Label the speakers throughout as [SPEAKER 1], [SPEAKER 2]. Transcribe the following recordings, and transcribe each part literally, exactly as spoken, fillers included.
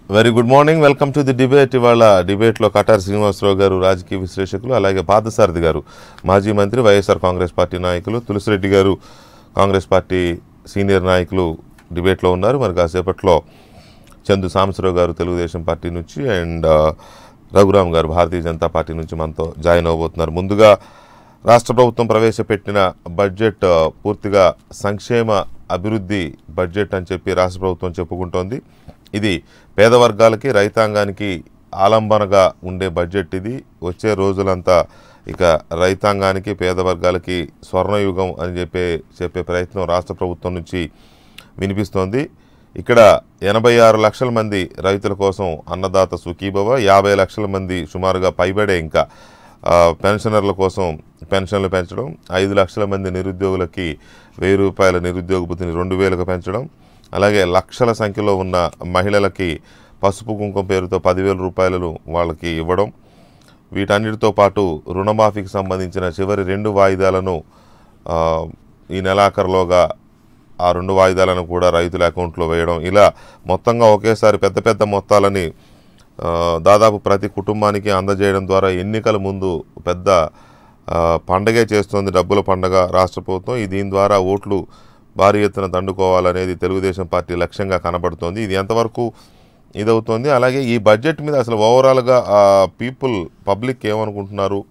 [SPEAKER 1] Very good morning. Welcome to the debate. ఇవాళ డిబేట్లో కటార్ శ్రీనివాసరావు గారు రాజకీయ విశ్లేషకులు, అలాగే పార్థసారథి గారు మాజీ మంత్రి, వైఎస్ఆర్ కాంగ్రెస్ పార్టీ నాయకులు, తులసిరెడ్డి గారు కాంగ్రెస్ పార్టీ సీనియర్ నాయకులు డిబేట్లో ఉన్నారు. మరి కాసేపట్లో చందు సాంబశివరావు గారు తెలుగుదేశం పార్టీ నుంచి అండ్ రఘురామ్ గారు భారతీయ జనతా పార్టీ నుంచి మనతో జాయిన్ అవబోతున్నారు. ముందుగా రాష్ట్ర ప్రభుత్వం ప్రవేశపెట్టిన బడ్జెట్ పూర్తిగా సంక్షేమ అభివృద్ధి బడ్జెట్ అని చెప్పి రాష్ట్ర ప్రభుత్వం చెప్పుకుంటోంది. ఇది పేద వర్గాలకి, రైతాంగానికి ఆలంబనగా ఉండే బడ్జెట్. ఇది వచ్చే రోజులంతా ఇక రైతాంగానికి, పేద వర్గాలకి స్వర్ణయుగం అని చెప్పే చెప్పే ప్రయత్నం రాష్ట్ర ప్రభుత్వం నుంచి వినిపిస్తోంది. ఇక్కడ ఎనభై ఆరు లక్షల మంది రైతుల కోసం అన్నదాత సుఖీభవ, యాభై లక్షల మంది సుమారుగా పైబడే ఇంకా పెన్షనర్ల కోసం పెన్షన్లు పెంచడం, ఐదు లక్షల మంది నిరుద్యోగులకి వెయ్యి రూపాయల నిరుద్యోగ భృతిని రెండు వేలకు పెంచడం, అలాగే లక్షల సంఖ్యలో ఉన్న మహిళలకి పసుపు కుంకుమ పేరుతో పదివేల రూపాయలు వాళ్ళకి ఇవ్వడం, వీటన్నిటితో పాటు రుణమాఫీకి సంబంధించిన చివరి రెండు వాయిదాలను ఈ నెలాఖరులోగా ఆ రెండు వాయిదాలను కూడా రైతుల అకౌంట్లో వేయడం, ఇలా మొత్తంగా ఒకేసారి పెద్ద పెద్ద మొత్తాలని దాదాపు ప్రతి కుటుంబానికి అందజేయడం ద్వారా ఎన్నికల ముందు పెద్ద పండగే చేస్తోంది, డబ్బుల పండగ రాష్ట్ర ప్రభుత్వం. ఈ దీని ద్వారా ఓట్లు భారీ ఎత్తున దండుకోవాలనేది తెలుగుదేశం పార్టీ లక్ష్యంగా కనబడుతోంది. ఇది ఎంతవరకు ఇదవుతోంది, అలాగే ఈ బడ్జెట్ మీద అసలు ఓవరాల్గా పీపుల్ పబ్లిక్ ఏమనుకుంటున్నారు,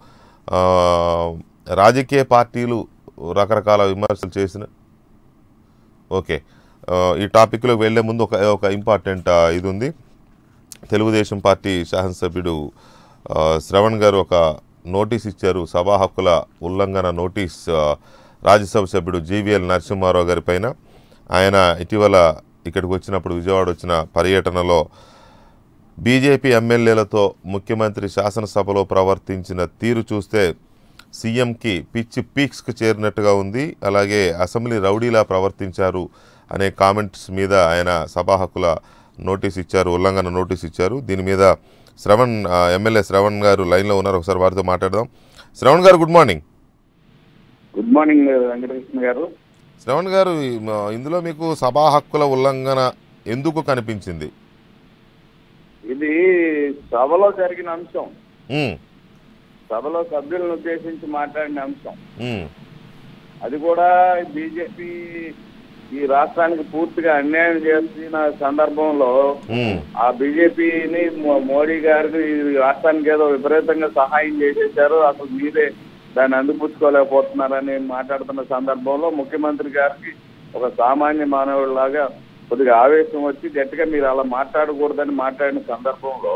[SPEAKER 1] రాజకీయ పార్టీలు రకరకాల విమర్శలు చేసిన ఓకే ఈ టాపిక్లో వెళ్లే ముందు ఒక ఒక ఇంపార్టెంట్ ఇది ఉంది. తెలుగుదేశం పార్టీ శాసనసభ్యుడు శ్రవణ్ గారు ఒక నోటీస్ ఇచ్చారు, సభా హక్కుల ఉల్లంఘన నోటీస్ రాజ్యసభ సభ్యుడు జీవీఎల్ నరసింహారావు గారి పైన. ఆయన ఇటీవల ఇక్కడికి వచ్చినప్పుడు, విజయవాడ వచ్చిన పర్యటనలో బీజేపీ ఎమ్మెల్యేలతో ముఖ్యమంత్రి శాసనసభలో ప్రవర్తించిన తీరు చూస్తే సీఎంకి పిచ్చి పీక్స్కి చేరినట్టుగా ఉంది, అలాగే అసెంబ్లీ రౌడీలా ప్రవర్తించారు అనే కామెంట్స్ మీద ఆయన సభా హక్కుల నోటీస్ ఇచ్చారు, ఉల్లంఘన నోటీస్ ఇచ్చారు. దీని మీద శ్రవణ్ ఎమ్మెల్యే శ్రవణ్ గారు లైన్లో ఉన్నారు, ఒకసారి వారితో మాట్లాడదాం. శ్రవణ్ గారు good morning.
[SPEAKER 2] Good morning Venkata Krishna గారు.
[SPEAKER 1] శ్రవణ్ గారు, ఇందులో మీకు సభా హక్కుల ఉల్లంఘన ఎందుకు కనిపించింది?
[SPEAKER 2] ఇది సభలో జరిగిన అంశం, సభలో సభ్యులను ఉద్దేశించి మాట్లాడిన అంశం. అది కూడా బీజేపీ ఈ రాష్ట్రానికి పూర్తిగా అన్యాయం చేస్తున్న సందర్భంలో ఆ బీజేపీని మోడీ గారికి ఈ రాష్ట్రానికి ఏదో విపరీతంగా సహాయం చేసేసారు, అసలు మీరే దాన్ని అందిపుచ్చుకోలేకపోతున్నారని మాట్లాడుతున్న సందర్భంలో ముఖ్యమంత్రి గారికి ఒక సామాన్య మానవుడిలాగా కొద్దిగా ఆవేశం వచ్చి గట్టిగా మీరు అలా మాట్లాడకూడదని మాట్లాడిన సందర్భంలో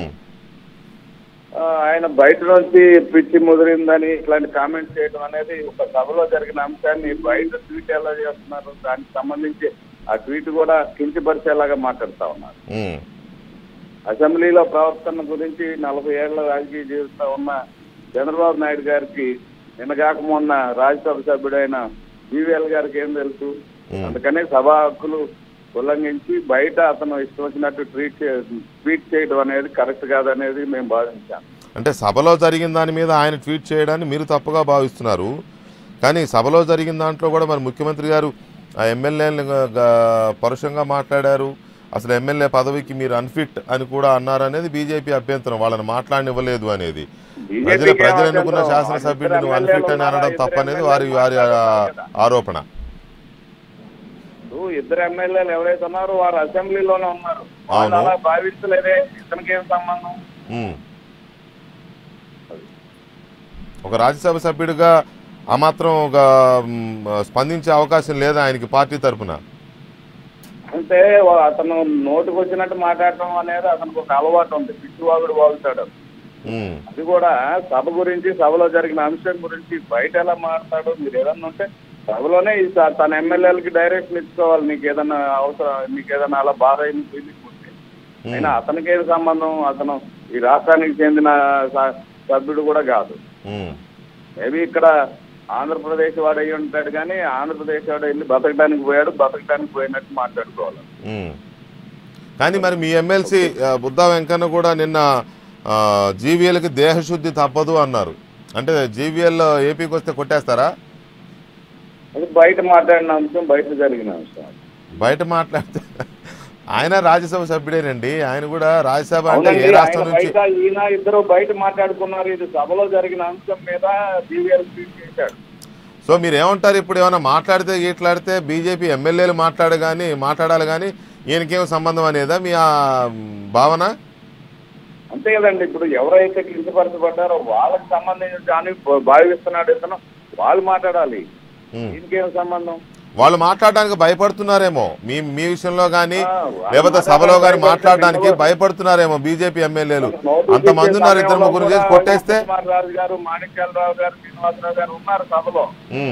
[SPEAKER 2] ఆయన బయట నుంచి పిచ్చి ముదిరిందని ఇట్లాంటి కామెంట్స్ చేయడం అనేది ఒక సభలో జరిగిన అంశాన్ని బయట ట్వీట్ ఎలా చేస్తున్నారు, దానికి సంబంధించి ఆ ట్వీట్ కూడా కించపరిచేలాగా మాట్లాడుతూ ఉన్నారు. అసెంబ్లీలో ప్రవర్తన గురించి నలభై ఏళ్ల రాజకీయ జీవితం ఉన్న చంద్రబాబు నాయుడు గారికి నిన్నగాక మొన్న రాజ్యసభ సభ్యుడైన జీవీఎల్ గారికి ఏం తెలుసు? అందుకనే సభా హక్కులు ఉల్లంఘించి బయట అతను ఇష్టం వచ్చినట్టు ట్వీట్ ట్వీట్ చేయడం అనేది కరెక్ట్ కాదనేది మేము భావించాం.
[SPEAKER 1] అంటే సభలో జరిగిన దాని మీద ఆయన ట్వీట్ చేయడాన్ని మీరు తప్పుగా భావిస్తున్నారు, కానీ సభలో జరిగిన దాంట్లో కూడా మరి ముఖ్యమంత్రి గారు ఆ ఎమ్మెల్యేలను పరుషంగా మాట్లాడారు, అసలు ఎమ్మెల్యే పదవికి మీరు అన్ఫిట్ అని కూడా అన్నారు అనేది బీజేపీ అభ్యంతరం, వాళ్ళని మాట్లాడనివ్వలేదు అనేది. ప్రజలు ప్రజలు ఎన్నుకున్న శాసనసభ్యుడిని నువ్వు అన్ఫిట్ అని అనడం తప్పనేది వారి వారి ఆరోపణ.
[SPEAKER 2] ఇద్దరు ఎమ్మెల్యేలు ఎవరైతే ఉన్నారో వారు అసెంబ్లీలోనే ఉన్నారు, వాళ్ళు అలా భావించలేదే, ఇతనికి ఏం సంబంధం?
[SPEAKER 1] ఒక రాజ్యసభ సభ్యుడిగా ఆ మాత్రం ఒక స్పందించే అవకాశం లేదా ఆయనకి పార్టీ తరఫున?
[SPEAKER 2] అంటే అతను నోటుకు వచ్చినట్టు మాట్లాడటం అనేది అతనికి ఒక అలవాటు ఉంది, పిచ్చివాగుడు వాగుతాడు. అది కూడా సభ గురించి, సభలో జరిగిన అంశం గురించి బయట ఎలా మాట్లాడు? మీరు ఏదన్నా ఉంటే సభలోనే తన ఎమ్మెల్యేలకి డైరెక్షన్ ఇచ్చుకోవాలి, నీకు ఏదన్నా అవసరం, నీకు ఏదన్నా అలా బాధ అయింది ఫీలింగ్ ఉంటే. అయినా అతనికి ఏది సంబంధం? అతను ఈ రాష్ట్రానికి చెందిన సభ్యుడు కూడా కాదు. మేబీ ఇక్కడ ఆంధ్రప్రదేశ్ వాడు అయ్యి ఉంటాడు, కానీ ఆంధ్రప్రదేశ్ వాడు వెళ్ళి బతకడానికి పోయాడు, బతకడానికి పోయినట్టు మాట్లాడుకోవాలి.
[SPEAKER 1] కానీ మరి మీ ఎమ్మెల్సీ బుద్ధా వెంకన్న కూడా నిన్న జీవీఎల్కి దేహశుద్ధి తప్పదు అన్నారు, అంటే జీవీఎల్ ఏపీకి వస్తే కొట్టేస్తారా?
[SPEAKER 2] అది బయట మాట్లాడిన అంశం, బయట జరిగిన అంశం.
[SPEAKER 1] బయట మాట్లాడితే ఆయన రాజ్యసభ సభ్యుడేనండి. ఆయన కూడా రాజ్యసభ అంటే ఏ రాష్ట్రం నుంచి
[SPEAKER 2] ఈయన ఇద్దరు బయట మాట్లాడుకున్నారు. ఇది సభలో జరిగిన అంశం మీద జీవీఎల్ ట్వీట్ చేశాడు.
[SPEAKER 1] సో మీరు ఏమంటారు? ఇప్పుడు ఏమైనా మాట్లాడితే ఈట్లాడితే బీజేపీ ఎమ్మెల్యేలు మాట్లాడు కానీ మాట్లాడాలి కానీ ఈయనకేం సంబంధం అనేదా మీ భావన?
[SPEAKER 2] అంతే కదండి. ఇప్పుడు ఎవరైతే కించపరచబడ్డారో వాళ్ళకి సంబంధించి కానీ భావిస్తున్నాడు ఇతను, వాళ్ళు మాట్లాడాలి. దీనికేం సంబంధం?
[SPEAKER 1] వాళ్ళు మాట్లాడడానికి భయపడుతున్నారేమో మీ మీ విషయంలో కానీ లేకపోతే సభలో కానీ మాట్లాడడానికి భయపడుతున్నారేమో బీజేపీ ఎమ్మెల్యేలు. అంతమంది ఉన్నారు, ఇద్దరు ముగ్గురు చేసి కొట్టేస్తే.
[SPEAKER 2] రాజు గారు, మాణిక్యాలరావు గారు, శ్రీనివాసరావు గారు ఉన్నారు సభలో.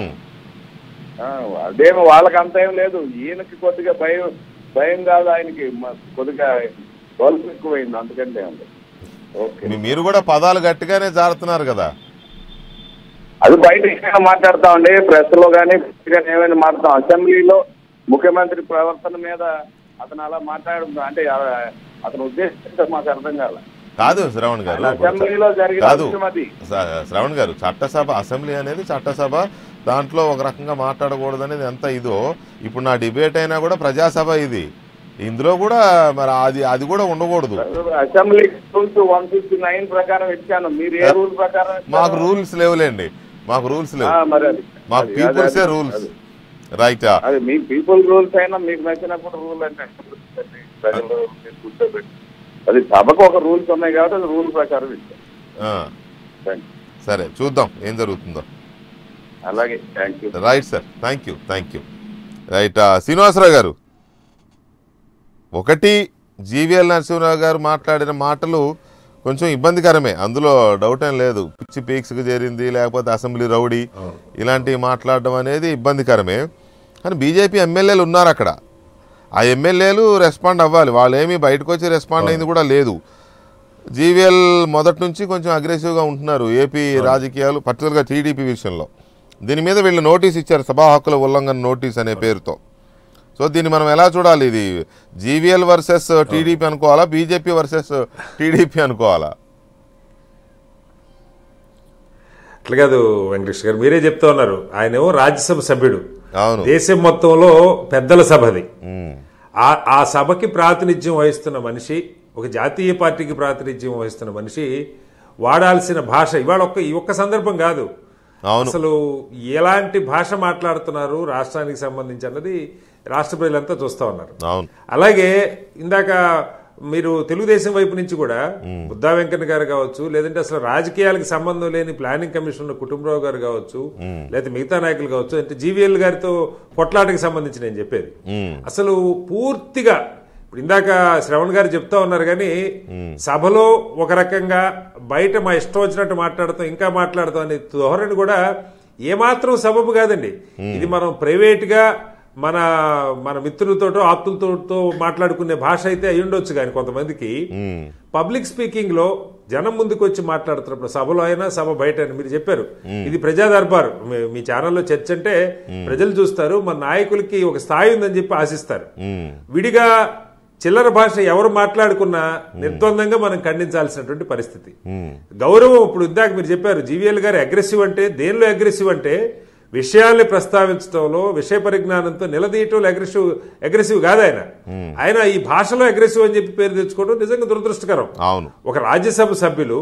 [SPEAKER 2] అదేమో వాళ్ళకి అంత ఏం లేదు. ఈయనకి కొద్దిగా భయం భయం కాదు, ఆయనకి కొద్దిగా గొలుపు ఎక్కువైంది, అందుకంటే ఉంది. ఓకే,
[SPEAKER 1] మీరు కూడా పదాలు గట్టిగానే జారుతున్నారు కదా.
[SPEAKER 2] అది బయట ఏమైనా మాట్లాడతామండి, ప్రెస్ లో కానీ ఏమైనా మాట్లాడతాం. అసెంబ్లీలో ముఖ్యమంత్రి ప్రవర్తన మీద అతను అలా మాట్లాడు అంటే అతను ఉద్దేశించే మాకు అర్థం కాదు.
[SPEAKER 1] కాదు శ్రవణ్ గారు,
[SPEAKER 2] అసెంబ్లీలో
[SPEAKER 1] కాదు శ్రవణ్ గారు, చట్టసభ అసెంబ్లీ అనేది చట్టసభ, దాంట్లో ఒక రకంగా మాట్లాడకూడదు అనేది ఎంత ఇదో. ఇప్పుడు నా డిబేట్ అయినా కూడా ప్రజాసభ ఇది, ఇందులో కూడా మరి అది అది కూడా ఉండకూడదు.
[SPEAKER 2] Assembly rules one fifty nine ప్రకారం ఇచ్చాను, మీరు ఏ రూల్ ప్రకారం?
[SPEAKER 1] మాకు రూల్స్ లేవులేండి, మాకు రూల్స్ లేవు, మాకు పీపుల్సే రూల్స్. రైట్,
[SPEAKER 2] అది మీ పీపుల్ రూల్స్ అయినా మీకు నచ్చినప్పుడు రూల్ అంటే ప్రజలు కూర్చోబెట్టి, అది సభకు ఒక రూల్స్ ఉన్నాయి కాబట్టి అది రూల్ ప్రకారం ఇచ్చాను.
[SPEAKER 1] సరే, చూద్దాం ఏం జరుగుతుందో.
[SPEAKER 2] అలాగే, thank you.
[SPEAKER 1] Right sir, thank you thank you right. Srinivasarao గారు, ఒకటి జీవీఎల్ నరసింహరావు గారు మాట్లాడిన మాటలు కొంచెం ఇబ్బందికరమే, అందులో డౌట్ ఏం లేదు. పిచ్చి పీక్స్కి చేరింది, లేకపోతే అసెంబ్లీ రౌడీ ఇలాంటివి మాట్లాడడం అనేది ఇబ్బందికరమే. కానీ బీజేపీ ఎమ్మెల్యేలు ఉన్నారు అక్కడ, ఆ ఎమ్మెల్యేలు రెస్పాండ్ అవ్వాలి. వాళ్ళు ఏమీ బయటకు వచ్చి రెస్పాండ్ అయింది కూడా లేదు. జీవీఎల్ మొదటి నుంచి కొంచెం అగ్రెసివ్గా ఉంటున్నారు ఏపీ రాజకీయాలు, పర్టికులర్గా టీడీపీ విషయంలో. దీని మీద వీళ్ళు నోటీస్ ఇచ్చారు, సభా హక్కుల ఉల్లంఘన నోటీస్ అనే పేరుతో. సో దీన్ని మనం ఎలా చూడాలి? ఇది జీవీఎల్ వర్సెస్ టీడీపీ అనుకోవాలా, బీజేపీ వర్సెస్ టీడీపీ అనుకోవాలా?
[SPEAKER 3] అట్లా కాదు వెంకటేష్ గారు, మీరే చెప్తా ఉన్నారు. ఆయనేమో రాజ్యసభ సభ్యుడు,
[SPEAKER 1] అవును,
[SPEAKER 3] దేశం మొత్తంలో పెద్దల సభది. ఆ సభకి ప్రాతినిధ్యం వహిస్తున్న మనిషి, ఒక జాతీయ పార్టీకి ప్రాతినిధ్యం వహిస్తున్న మనిషి వాడాల్సిన భాష ఇవాళ ఒక్క ఈ ఒక్క సందర్భం కాదు, అసలు ఎలాంటి భాష మాట్లాడుతున్నారు రాష్ట్రానికి సంబంధించి అన్నది రాష్ట్ర ప్రజలంతా చూస్తా ఉన్నారు. అలాగే ఇందాక మీరు తెలుగుదేశం వైపు నుంచి కూడా బుద్దా వెంకన్న గారు కావచ్చు, లేదంటే అసలు రాజకీయాలకు సంబంధం లేని ప్లానింగ్ కమిషన్ కుటుంబరావు గారు కావచ్చు, లేదా మిగతా నాయకులు కావచ్చు, అంటే జీవీఎల్ గారితో కొట్లాటకి సంబంధించి నేను చెప్పేది అసలు పూర్తిగా ఇప్పుడు ఇందాక శ్రవణ్ గారు చెప్తా ఉన్నారు. కానీ సభలో ఒక రకంగా, బయట మా ఇష్టం వచ్చినట్టు మాట్లాడతాం, ఇంకా మాట్లాడతాం అనే ధోరణి కూడా ఏమాత్రం సబబు కాదండి. ఇది మనం ప్రైవేట్ గా మన మన మిత్రులతోటో ఆప్తులతో మాట్లాడుకునే భాష అయితే అయి ఉండొచ్చు. కానీ కొంతమందికి పబ్లిక్ స్పీకింగ్ లో జనం ముందుకు వచ్చి మాట్లాడుతున్నప్పుడు, సభలో అయినా సభ బయట అయినా, మీరు చెప్పారు ఇది ప్రజా దర్బారు, మీ ఛానల్లో చర్చ అంటే ప్రజలు చూస్తారు, మన నాయకులకి ఒక స్థాయి ఉందని చెప్పి ఆశిస్తారు. విడిగా చిల్లర భాష ఎవరు మాట్లాడుకున్నా నిర్ద్వందంగా మనం ఖండించాల్సినటువంటి పరిస్థితి. గౌరవం, ఇప్పుడు ఇందాక మీరు చెప్పారు జీవీఎల్ గారు అగ్రెసివ్ అంటే దేనిలో అగ్రెసివ్ అంటే విషయాల్ని ప్రస్తావించడంలో, విషయ పరిజ్ఞానంతో నిలదీయటంలో అగ్రెసివ్ అగ్రెసివ్ కాదు ఆయన. ఆయన ఈ భాషలో అగ్రెసివ్ అని చెప్పి పేరు తెచ్చుకోవడం నిజంగా దురదృష్టకరం. ఒక రాజ్యసభ సభ్యులు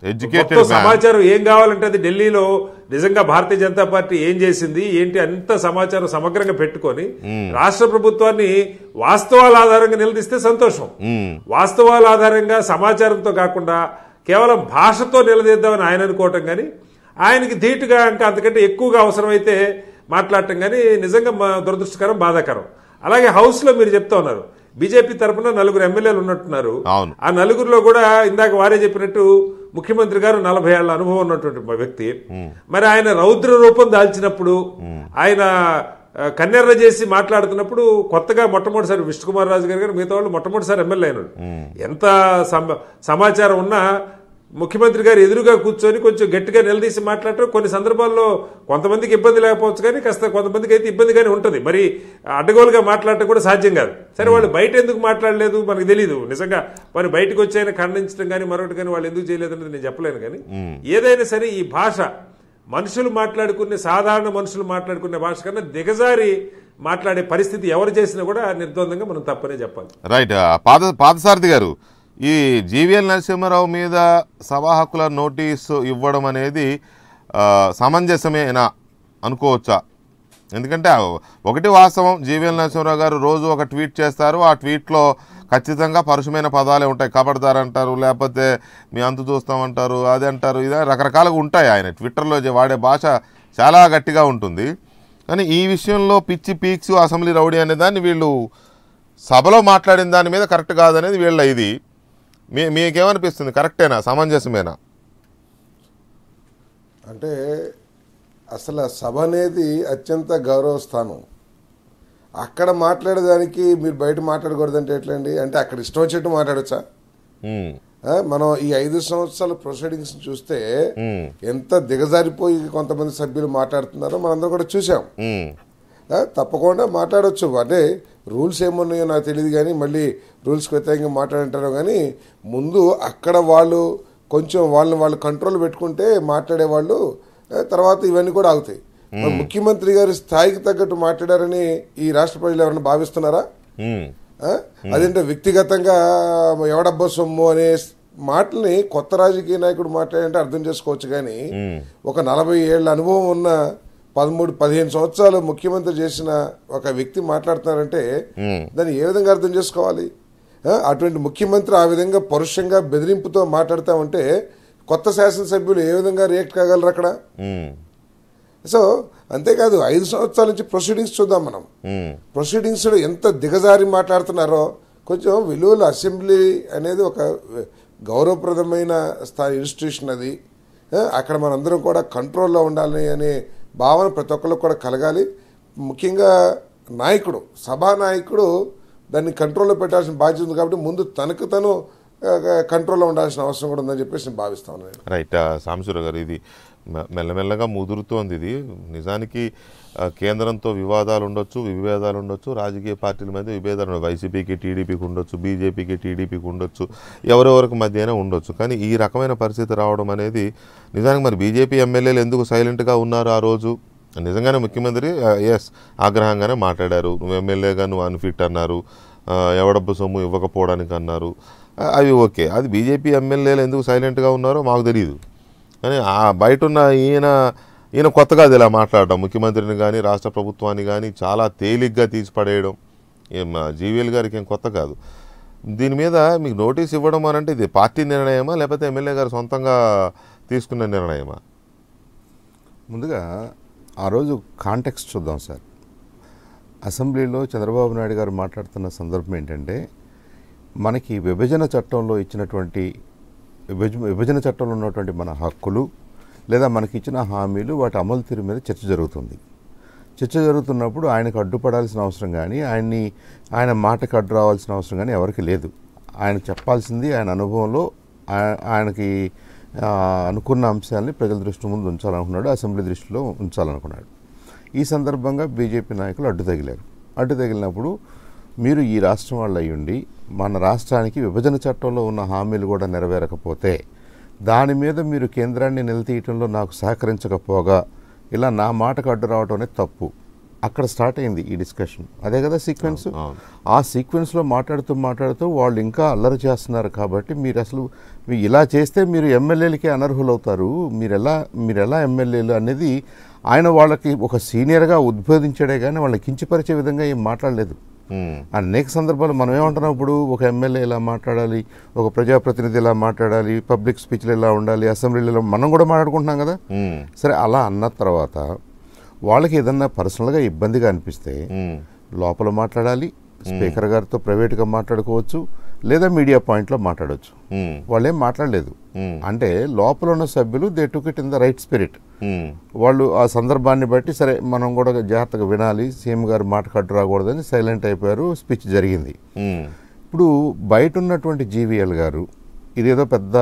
[SPEAKER 3] సమాచారం ఏం కావాలంటే అది ఢిల్లీలో నిజంగా భారతీయ జనతా పార్టీ ఏం చేసింది ఏంటి అంత సమాచారం సమగ్రంగా పెట్టుకొని రాష్ట్ర ప్రభుత్వాన్ని వాస్తవాల ఆధారంగా నిలదీస్తే సంతోషం. వాస్తవాల ఆధారంగా సమాచారంతో కాకుండా కేవలం భాషతో నిలదీద్దామని ఆయన అనుకోవటం కానీ, ఆయనకి ధీటుగా అంటే అంతకంటే ఎక్కువగా అవసరమైతే మాట్లాడటం కానీ నిజంగా దురదృష్టకరం, బాధాకరం. అలాగే హౌస్ లో మీరు చెప్తా ఉన్నారు బీజేపీ తరఫున నలుగురు ఎమ్మెల్యేలు ఉన్నట్టున్నారు. ఆ నలుగురిలో కూడా ఇందాక వారే చెప్పినట్టు ముఖ్యమంత్రి గారు నలభై ఏళ్ల అనుభవం ఉన్నటువంటి వ్యక్తి. మరి ఆయన రౌద్ర రూపం దాల్చినప్పుడు, ఆయన కన్నెర్ర చేసి మాట్లాడుతున్నప్పుడు కొత్తగా మొట్టమొదటిసారి విష్ణుకుమార్ రాజు గారు గారు మిగతా వాళ్ళు మొట్టమొదటిసారి ఎమ్మెల్యే అయినాడు. ఎంత సమాచారం ఉన్నా ముఖ్యమంత్రి గారు ఎదురుగా కూర్చొని కొంచెం గట్టిగా నిలదీసి మాట్లాడటం కొన్ని సందర్భాల్లో కొంతమందికి ఇబ్బంది లేకపోవచ్చు, కానీ కాస్త కొంతమందికి అయితే ఇబ్బందిగానే ఉంటుంది. మరి అడ్డగోలుగా మాట్లాడటం కూడా సాధ్యం కాదు. సరే, వాళ్ళు బయట ఎందుకు మాట్లాడలేదు మనకు తెలియదు. నిజంగా మరి బయటకు వచ్చి ఆయన ఖండించడం కానీ మరొకటి కానీ వాళ్ళు ఎందుకు చేయలేదు అనేది నేను చెప్పలేను. కానీ ఏదైనా సరే ఈ భాష మనుషులు మాట్లాడుకునే, సాధారణ మనుషులు మాట్లాడుకునే భాష కన్నా దిగజారి మాట్లాడే పరిస్థితి ఎవరు చేసినా కూడా నిర్ద్వందంగా మనం తప్పనే చెప్పాలి.
[SPEAKER 1] రైట్. పాద పాదసారథి గారు, ఈ జీవీఎల్ నరసింహారావు మీద సభా హక్కుల నోటీసు ఇవ్వడం అనేది సమంజసమేనా అనుకోవచ్చా? ఎందుకంటే ఒకటి వాస్తవం, జీవీఎల్ నరసింహారావు గారు రోజు ఒక ట్వీట్ చేస్తారు, ఆ ట్వీట్లో ఖచ్చితంగా పరుషమైన పదాలే ఉంటాయి. కబడతారంటారు, లేకపోతే మీ అంతు చూస్తామంటారు, అది అంటారు, ఇదే రకరకాలుగా ఉంటాయి. ఆయన ట్విట్టర్లో వాడే భాష చాలా గట్టిగా ఉంటుంది. కానీ ఈ విషయంలో పిచ్చి పీక్స్ అసెంబ్లీ రౌడీ అనే దాన్ని వీళ్ళు సభలో మాట్లాడిన దాని మీద కరెక్ట్ కాదనేది వీళ్ళ ఇది. మీ మీకేమనిపిస్తుంది, కరెక్టేనా, సమంజసమేనా?
[SPEAKER 4] అంటే అసలు సభ అనేది అత్యంత గౌరవ స్థానం. అక్కడ మాట్లాడేదానికి మీరు బయట మాట్లాడకూడదంటే ఎట్లండి? అంటే అక్కడ ఇష్టం వచ్చేట్టు మాట్లాడచ్చా? మనం ఈ ఐదు సంవత్సరాల ప్రొసీడింగ్స్ చూస్తే ఎంత దిగజారిపోయి కొంతమంది సభ్యులు మాట్లాడుతున్నారో మనందరం కూడా చూసాం. తప్పకుండా మాట్లాడవచ్చు. అంటే రూల్స్ ఏమున్నాయో నాకు తెలియదు, కానీ మళ్ళీ రూల్స్కి వ్యతిరేకంగా మాట్లాడంటారో. కానీ ముందు అక్కడ వాళ్ళు కొంచెం వాళ్ళని వాళ్ళు కంట్రోల్ పెట్టుకుంటే మాట్లాడేవాళ్ళు, తర్వాత ఇవన్నీ కూడా ఆగుతాయి. ముఖ్యమంత్రి గారి స్థాయికి తగ్గట్టు మాట్లాడారని ఈ రాష్ట్ర ప్రజలు ఎవరైనా భావిస్తున్నారా? అదేంటే వ్యక్తిగతంగా ఎవడబ్బా సొమ్ము అనే మాటల్ని కొత్త రాజకీయ నాయకుడు మాట్లాడంటే అర్థం చేసుకోవచ్చు. కానీ ఒక నలభై ఏళ్ల అనుభవం ఉన్న పదమూడు పదిహేను సంవత్సరాలు ముఖ్యమంత్రి చేసిన ఒక వ్యక్తి మాట్లాడుతున్నారంటే దాన్ని ఏ విధంగా అర్థం చేసుకోవాలి? అటువంటి ముఖ్యమంత్రి ఆ విధంగా పరుషంగా బెదిరింపుతో మాట్లాడతామంటే కొత్త శాసనసభ్యులు ఏ విధంగా రియాక్ట్ కాగలరు అక్కడ? సో అంతేకాదు, ఐదు సంవత్సరాల నుంచి ప్రొసీడింగ్స్ చూద్దాం మనం. ప్రొసీడింగ్స్ ఎంత దిగజారి మాట్లాడుతున్నారో. కొంచెం విలువలు, అసెంబ్లీ అనేది ఒక గౌరవప్రదమైన స్థాయి ఇన్స్టిట్యూషన్. అది అక్కడ మనందరం కూడా కంట్రోల్లో ఉండాలి అనే భావన ప్రతి ఒక్కరికి కూడా కలగాలి. ముఖ్యంగా నాయకుడు, సభా నాయకుడు దాన్ని కంట్రోల్లో పెట్టాల్సిన బాధ్యత ఉంది. కాబట్టి ముందు తనకు తను కంట్రోల్లో ఉండాల్సిన అవసరం కూడా ఉందని చెప్పేసి నేను భావిస్తాను.
[SPEAKER 1] రైట్. సాంబశివరావు గారు, ఇది మెల్లమెల్లగా ముదురుతోంది. ఇది నిజానికి కేంద్రంతో వివాదాలు ఉండొచ్చు, విభేదాలు ఉండొచ్చు, రాజకీయ పార్టీల మధ్య విభేదాలు ఉండొచ్చు, వైసీపీకి టీడీపీకి ఉండొచ్చు, బీజేపీకి టీడీపీకి ఉండొచ్చు, ఎవరెవరికి మధ్యనే ఉండొచ్చు. కానీ ఈ రకమైన పరిస్థితి రావడం అనేది నిజానికి మరి బీజేపీ ఎమ్మెల్యేలు ఎందుకు సైలెంట్గా ఉన్నారు ఆ రోజు? నిజంగానే ముఖ్యమంత్రి ఎస్ ఆగ్రహంగానే మాట్లాడారు. నువ్వు ఎమ్మెల్యేగా నువ్వు అన్ఫిట్ అన్నారు, ఎవడబ్బు సొమ్ము ఇవ్వకపోవడానికి అన్నారు, అవి ఓకే. అది బీజేపీ ఎమ్మెల్యేలు ఎందుకు సైలెంట్గా ఉన్నారో మాకు తెలియదు. కానీ ఆ బయట ఉన్న ఈయన ఈయన కొత్తగా అది ఇలా మాట్లాడటం, ముఖ్యమంత్రిని కానీ రాష్ట్ర ప్రభుత్వాన్ని కానీ చాలా తేలిగ్గా తీసిపడేయడం ఏం జీవీఎల్ గారికి ఏం కొత్త కాదు. దీని మీద మీకు నోటీస్ ఇవ్వడం అని అంటే ఇది పార్టీ నిర్ణయమా లేకపోతే ఎమ్మెల్యే గారు సొంతంగా తీసుకున్న నిర్ణయమా?
[SPEAKER 5] ముందుగా ఆ రోజు కాంటెక్స్ట్ చూద్దాం సార్. అసెంబ్లీలో చంద్రబాబు నాయుడు గారు మాట్లాడుతున్న సందర్భం ఏంటంటే, మనకి విభజన చట్టంలో ఇచ్చినటువంటి విభజ విభజన చట్టంలో ఉన్నటువంటి మన హక్కులు లేదా మనకి ఇచ్చిన హామీలు, వాటి అమలు తీరు మీద చర్చ జరుగుతుంది. చర్చ జరుగుతున్నప్పుడు ఆయనకు అడ్డుపడాల్సిన అవసరం కానీ, ఆయన్ని ఆయన మాటకు అడ్డు రావాల్సిన అవసరం కానీ ఎవరికి లేదు. ఆయన చెప్పాల్సింది ఆయన అనుభవంలో ఆయనకి అనుకున్న అంశాలని ప్రజల దృష్టి ముందు ఉంచాలనుకున్నాడు, అసెంబ్లీ దృష్టిలో ఉంచాలనుకున్నాడు. ఈ సందర్భంగా బీజేపీ నాయకులు అడ్డు తగిలారు. అడ్డు తగిలినప్పుడు మీరు ఈ రాష్ట్రం వాళ్ళు అయ్యుండి మన రాష్ట్రానికి విభజన చట్టంలో ఉన్న హామీలు కూడా నెరవేరకపోతే దాని మీద మీరు కేంద్రాన్ని నిలదీయటంలో నాకు సహకరించకపోగా ఇలా నా మాటకు అడ్డు రావడం అనేది తప్పు. అక్కడ స్టార్ట్ అయింది ఈ డిస్కషన్. అదే కదా సీక్వెన్స్. ఆ సీక్వెన్స్లో మాట్లాడుతూ మాట్లాడుతూ వాళ్ళు ఇంకా అల్లరి చేస్తున్నారు. కాబట్టి మీరు అసలు మీరు ఇలా చేస్తే మీరు ఎమ్మెల్యేలకి అనర్హులు అవుతారు, మీరు ఎలా మీరు ఎలా ఎమ్మెల్యేలు అనేది ఆయన వాళ్ళకి ఒక సీనియర్గా ఉద్బోధించాడే కానీ వాళ్ళని కించపరిచే విధంగా ఏం మాట్లాడలేదు. అనేక సందర్భాలు మనం ఏమంటున్నాం, ఇప్పుడు ఒక ఎమ్మెల్యే ఇలా మాట్లాడాలి, ఒక ప్రజాప్రతినిధి ఇలా మాట్లాడాలి, పబ్లిక్ స్పీచ్లు ఇలా ఉండాలి, అసెంబ్లీలో మనం కూడా మాట్లాడుకుంటున్నాం కదా. సరే, అలా అన్న తర్వాత వాళ్ళకి ఏదన్నా పర్సనల్గా ఇబ్బందిగా అనిపిస్తే లోపల మాట్లాడాలి, స్పీకర్ గారితో ప్రైవేట్గా మాట్లాడుకోవచ్చు, లేదా మీడియా పాయింట్లో మాట్లాడవచ్చు. వాళ్ళేం మాట్లాడలేదు. అంటే లోపల ఉన్న సభ్యులు they took it in the right spirit. వాళ్ళు ఆ సందర్భాన్ని బట్టి సరే మనం కూడా జాగ్రత్తగా వినాలి, సీఎం గారు మాట కట్టు రాకూడదని సైలెంట్ అయిపోయారు. స్పీచ్ జరిగింది. ఇప్పుడు బయట ఉన్నటువంటి జీవీఎల్ గారు ఇదేదో పెద్ద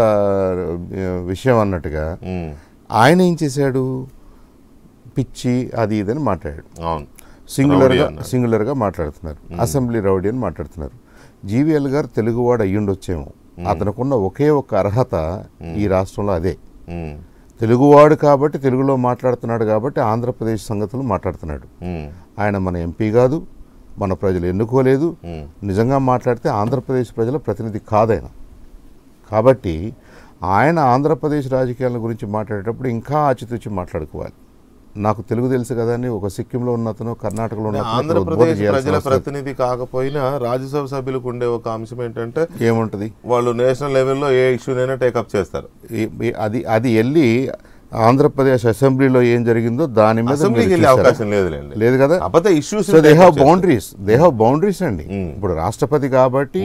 [SPEAKER 5] విషయం అన్నట్టుగా ఆయన ఏం చేశాడు, పిచ్చి అది ఇదని మాట్లాడాడు. సింగులర్గా సింగులర్గా మాట్లాడుతున్నారు. అసెంబ్లీ రౌడీ అని మాట్లాడుతున్నారు. జీవీఎల్ గారు తెలుగువాడు అయ్యుండొచ్చేమో, అతనుకున్న ఒకే ఒక అర్హత ఈ రాష్ట్రంలో అదే. తెలుగువాడు కాబట్టి తెలుగులో మాట్లాడుతున్నాడు కాబట్టి ఆంధ్రప్రదేశ్ సంగతులు మాట్లాడుతున్నాడు. ఆయన మన ఎంపీ కాదు, మన ప్రజలు ఎన్నుకోలేదు. నిజంగా మాట్లాడితే ఆంధ్రప్రదేశ్ ప్రజల ప్రతినిధి కాదైన. కాబట్టి ఆయన ఆంధ్రప్రదేశ్ రాజకీయాల గురించి మాట్లాడేటప్పుడు ఇంకా ఆచితూచి మాట్లాడుకోవాలి. నాకు తెలుగు తెలుసు కదా అని ఒక సిక్కింలో ఉన్నతను కర్ణాటకలో ఉన్న
[SPEAKER 1] ఆంధ్రప్రదేశ్ ప్రజల ప్రతినిధి కాకపోయినా రాజ్యసభ సభ్యులకు ఉండే ఒక అంశం ఏంటంటే
[SPEAKER 5] ఏముంటుంది,
[SPEAKER 1] వాళ్ళు నేషనల్ లెవెల్లో ఏ ఇష్యూనైనా టేకప్ చేస్తారు.
[SPEAKER 5] అది అది వెళ్ళి ఆంధ్రప్రదేశ్ అసెంబ్లీలో ఏం జరిగిందో దాని మీద
[SPEAKER 1] అవకాశం లేదు
[SPEAKER 5] లేదు కదా.
[SPEAKER 1] Issues
[SPEAKER 5] they have boundaries they have boundaries అండి. ఇప్పుడు రాష్ట్రపతి కాబట్టి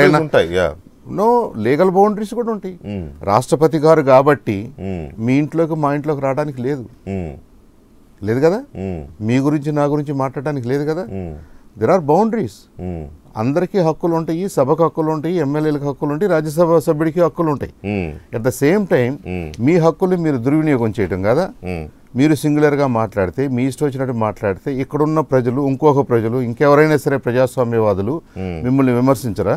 [SPEAKER 5] నో లీగల్ బౌండరీస్ కూడా ఉంటాయి. రాష్ట్రపతి గారు కాబట్టి మీ ఇంట్లోకి మా ఇంట్లోకి రావడానికి లేదు లేదు కదా. మీ గురించి నా గురించి మాట్లాడడానికి లేదు కదా. There are boundaries. అందరికీ హక్కులు ఉంటాయి, సభకు హక్కులు ఉంటాయి, ఎమ్మెల్యేలకు హక్కులు ఉంటాయి, రాజ్యసభ సభ్యుడికి హక్కులు ఉంటాయి. అట్ ద సేమ్ టైం మీ హక్కులు మీరు దుర్వినియోగం చేయటం కదా. మీరు సింగులర్గా మాట్లాడితే, మీ ఇష్టం వచ్చినట్టు మాట్లాడితే ఇక్కడున్న ప్రజలు, ఇంకొక ప్రజలు, ఇంకెవరైనా సరే ప్రజాస్వామ్యవాదులు మిమ్మల్ని విమర్శించరా?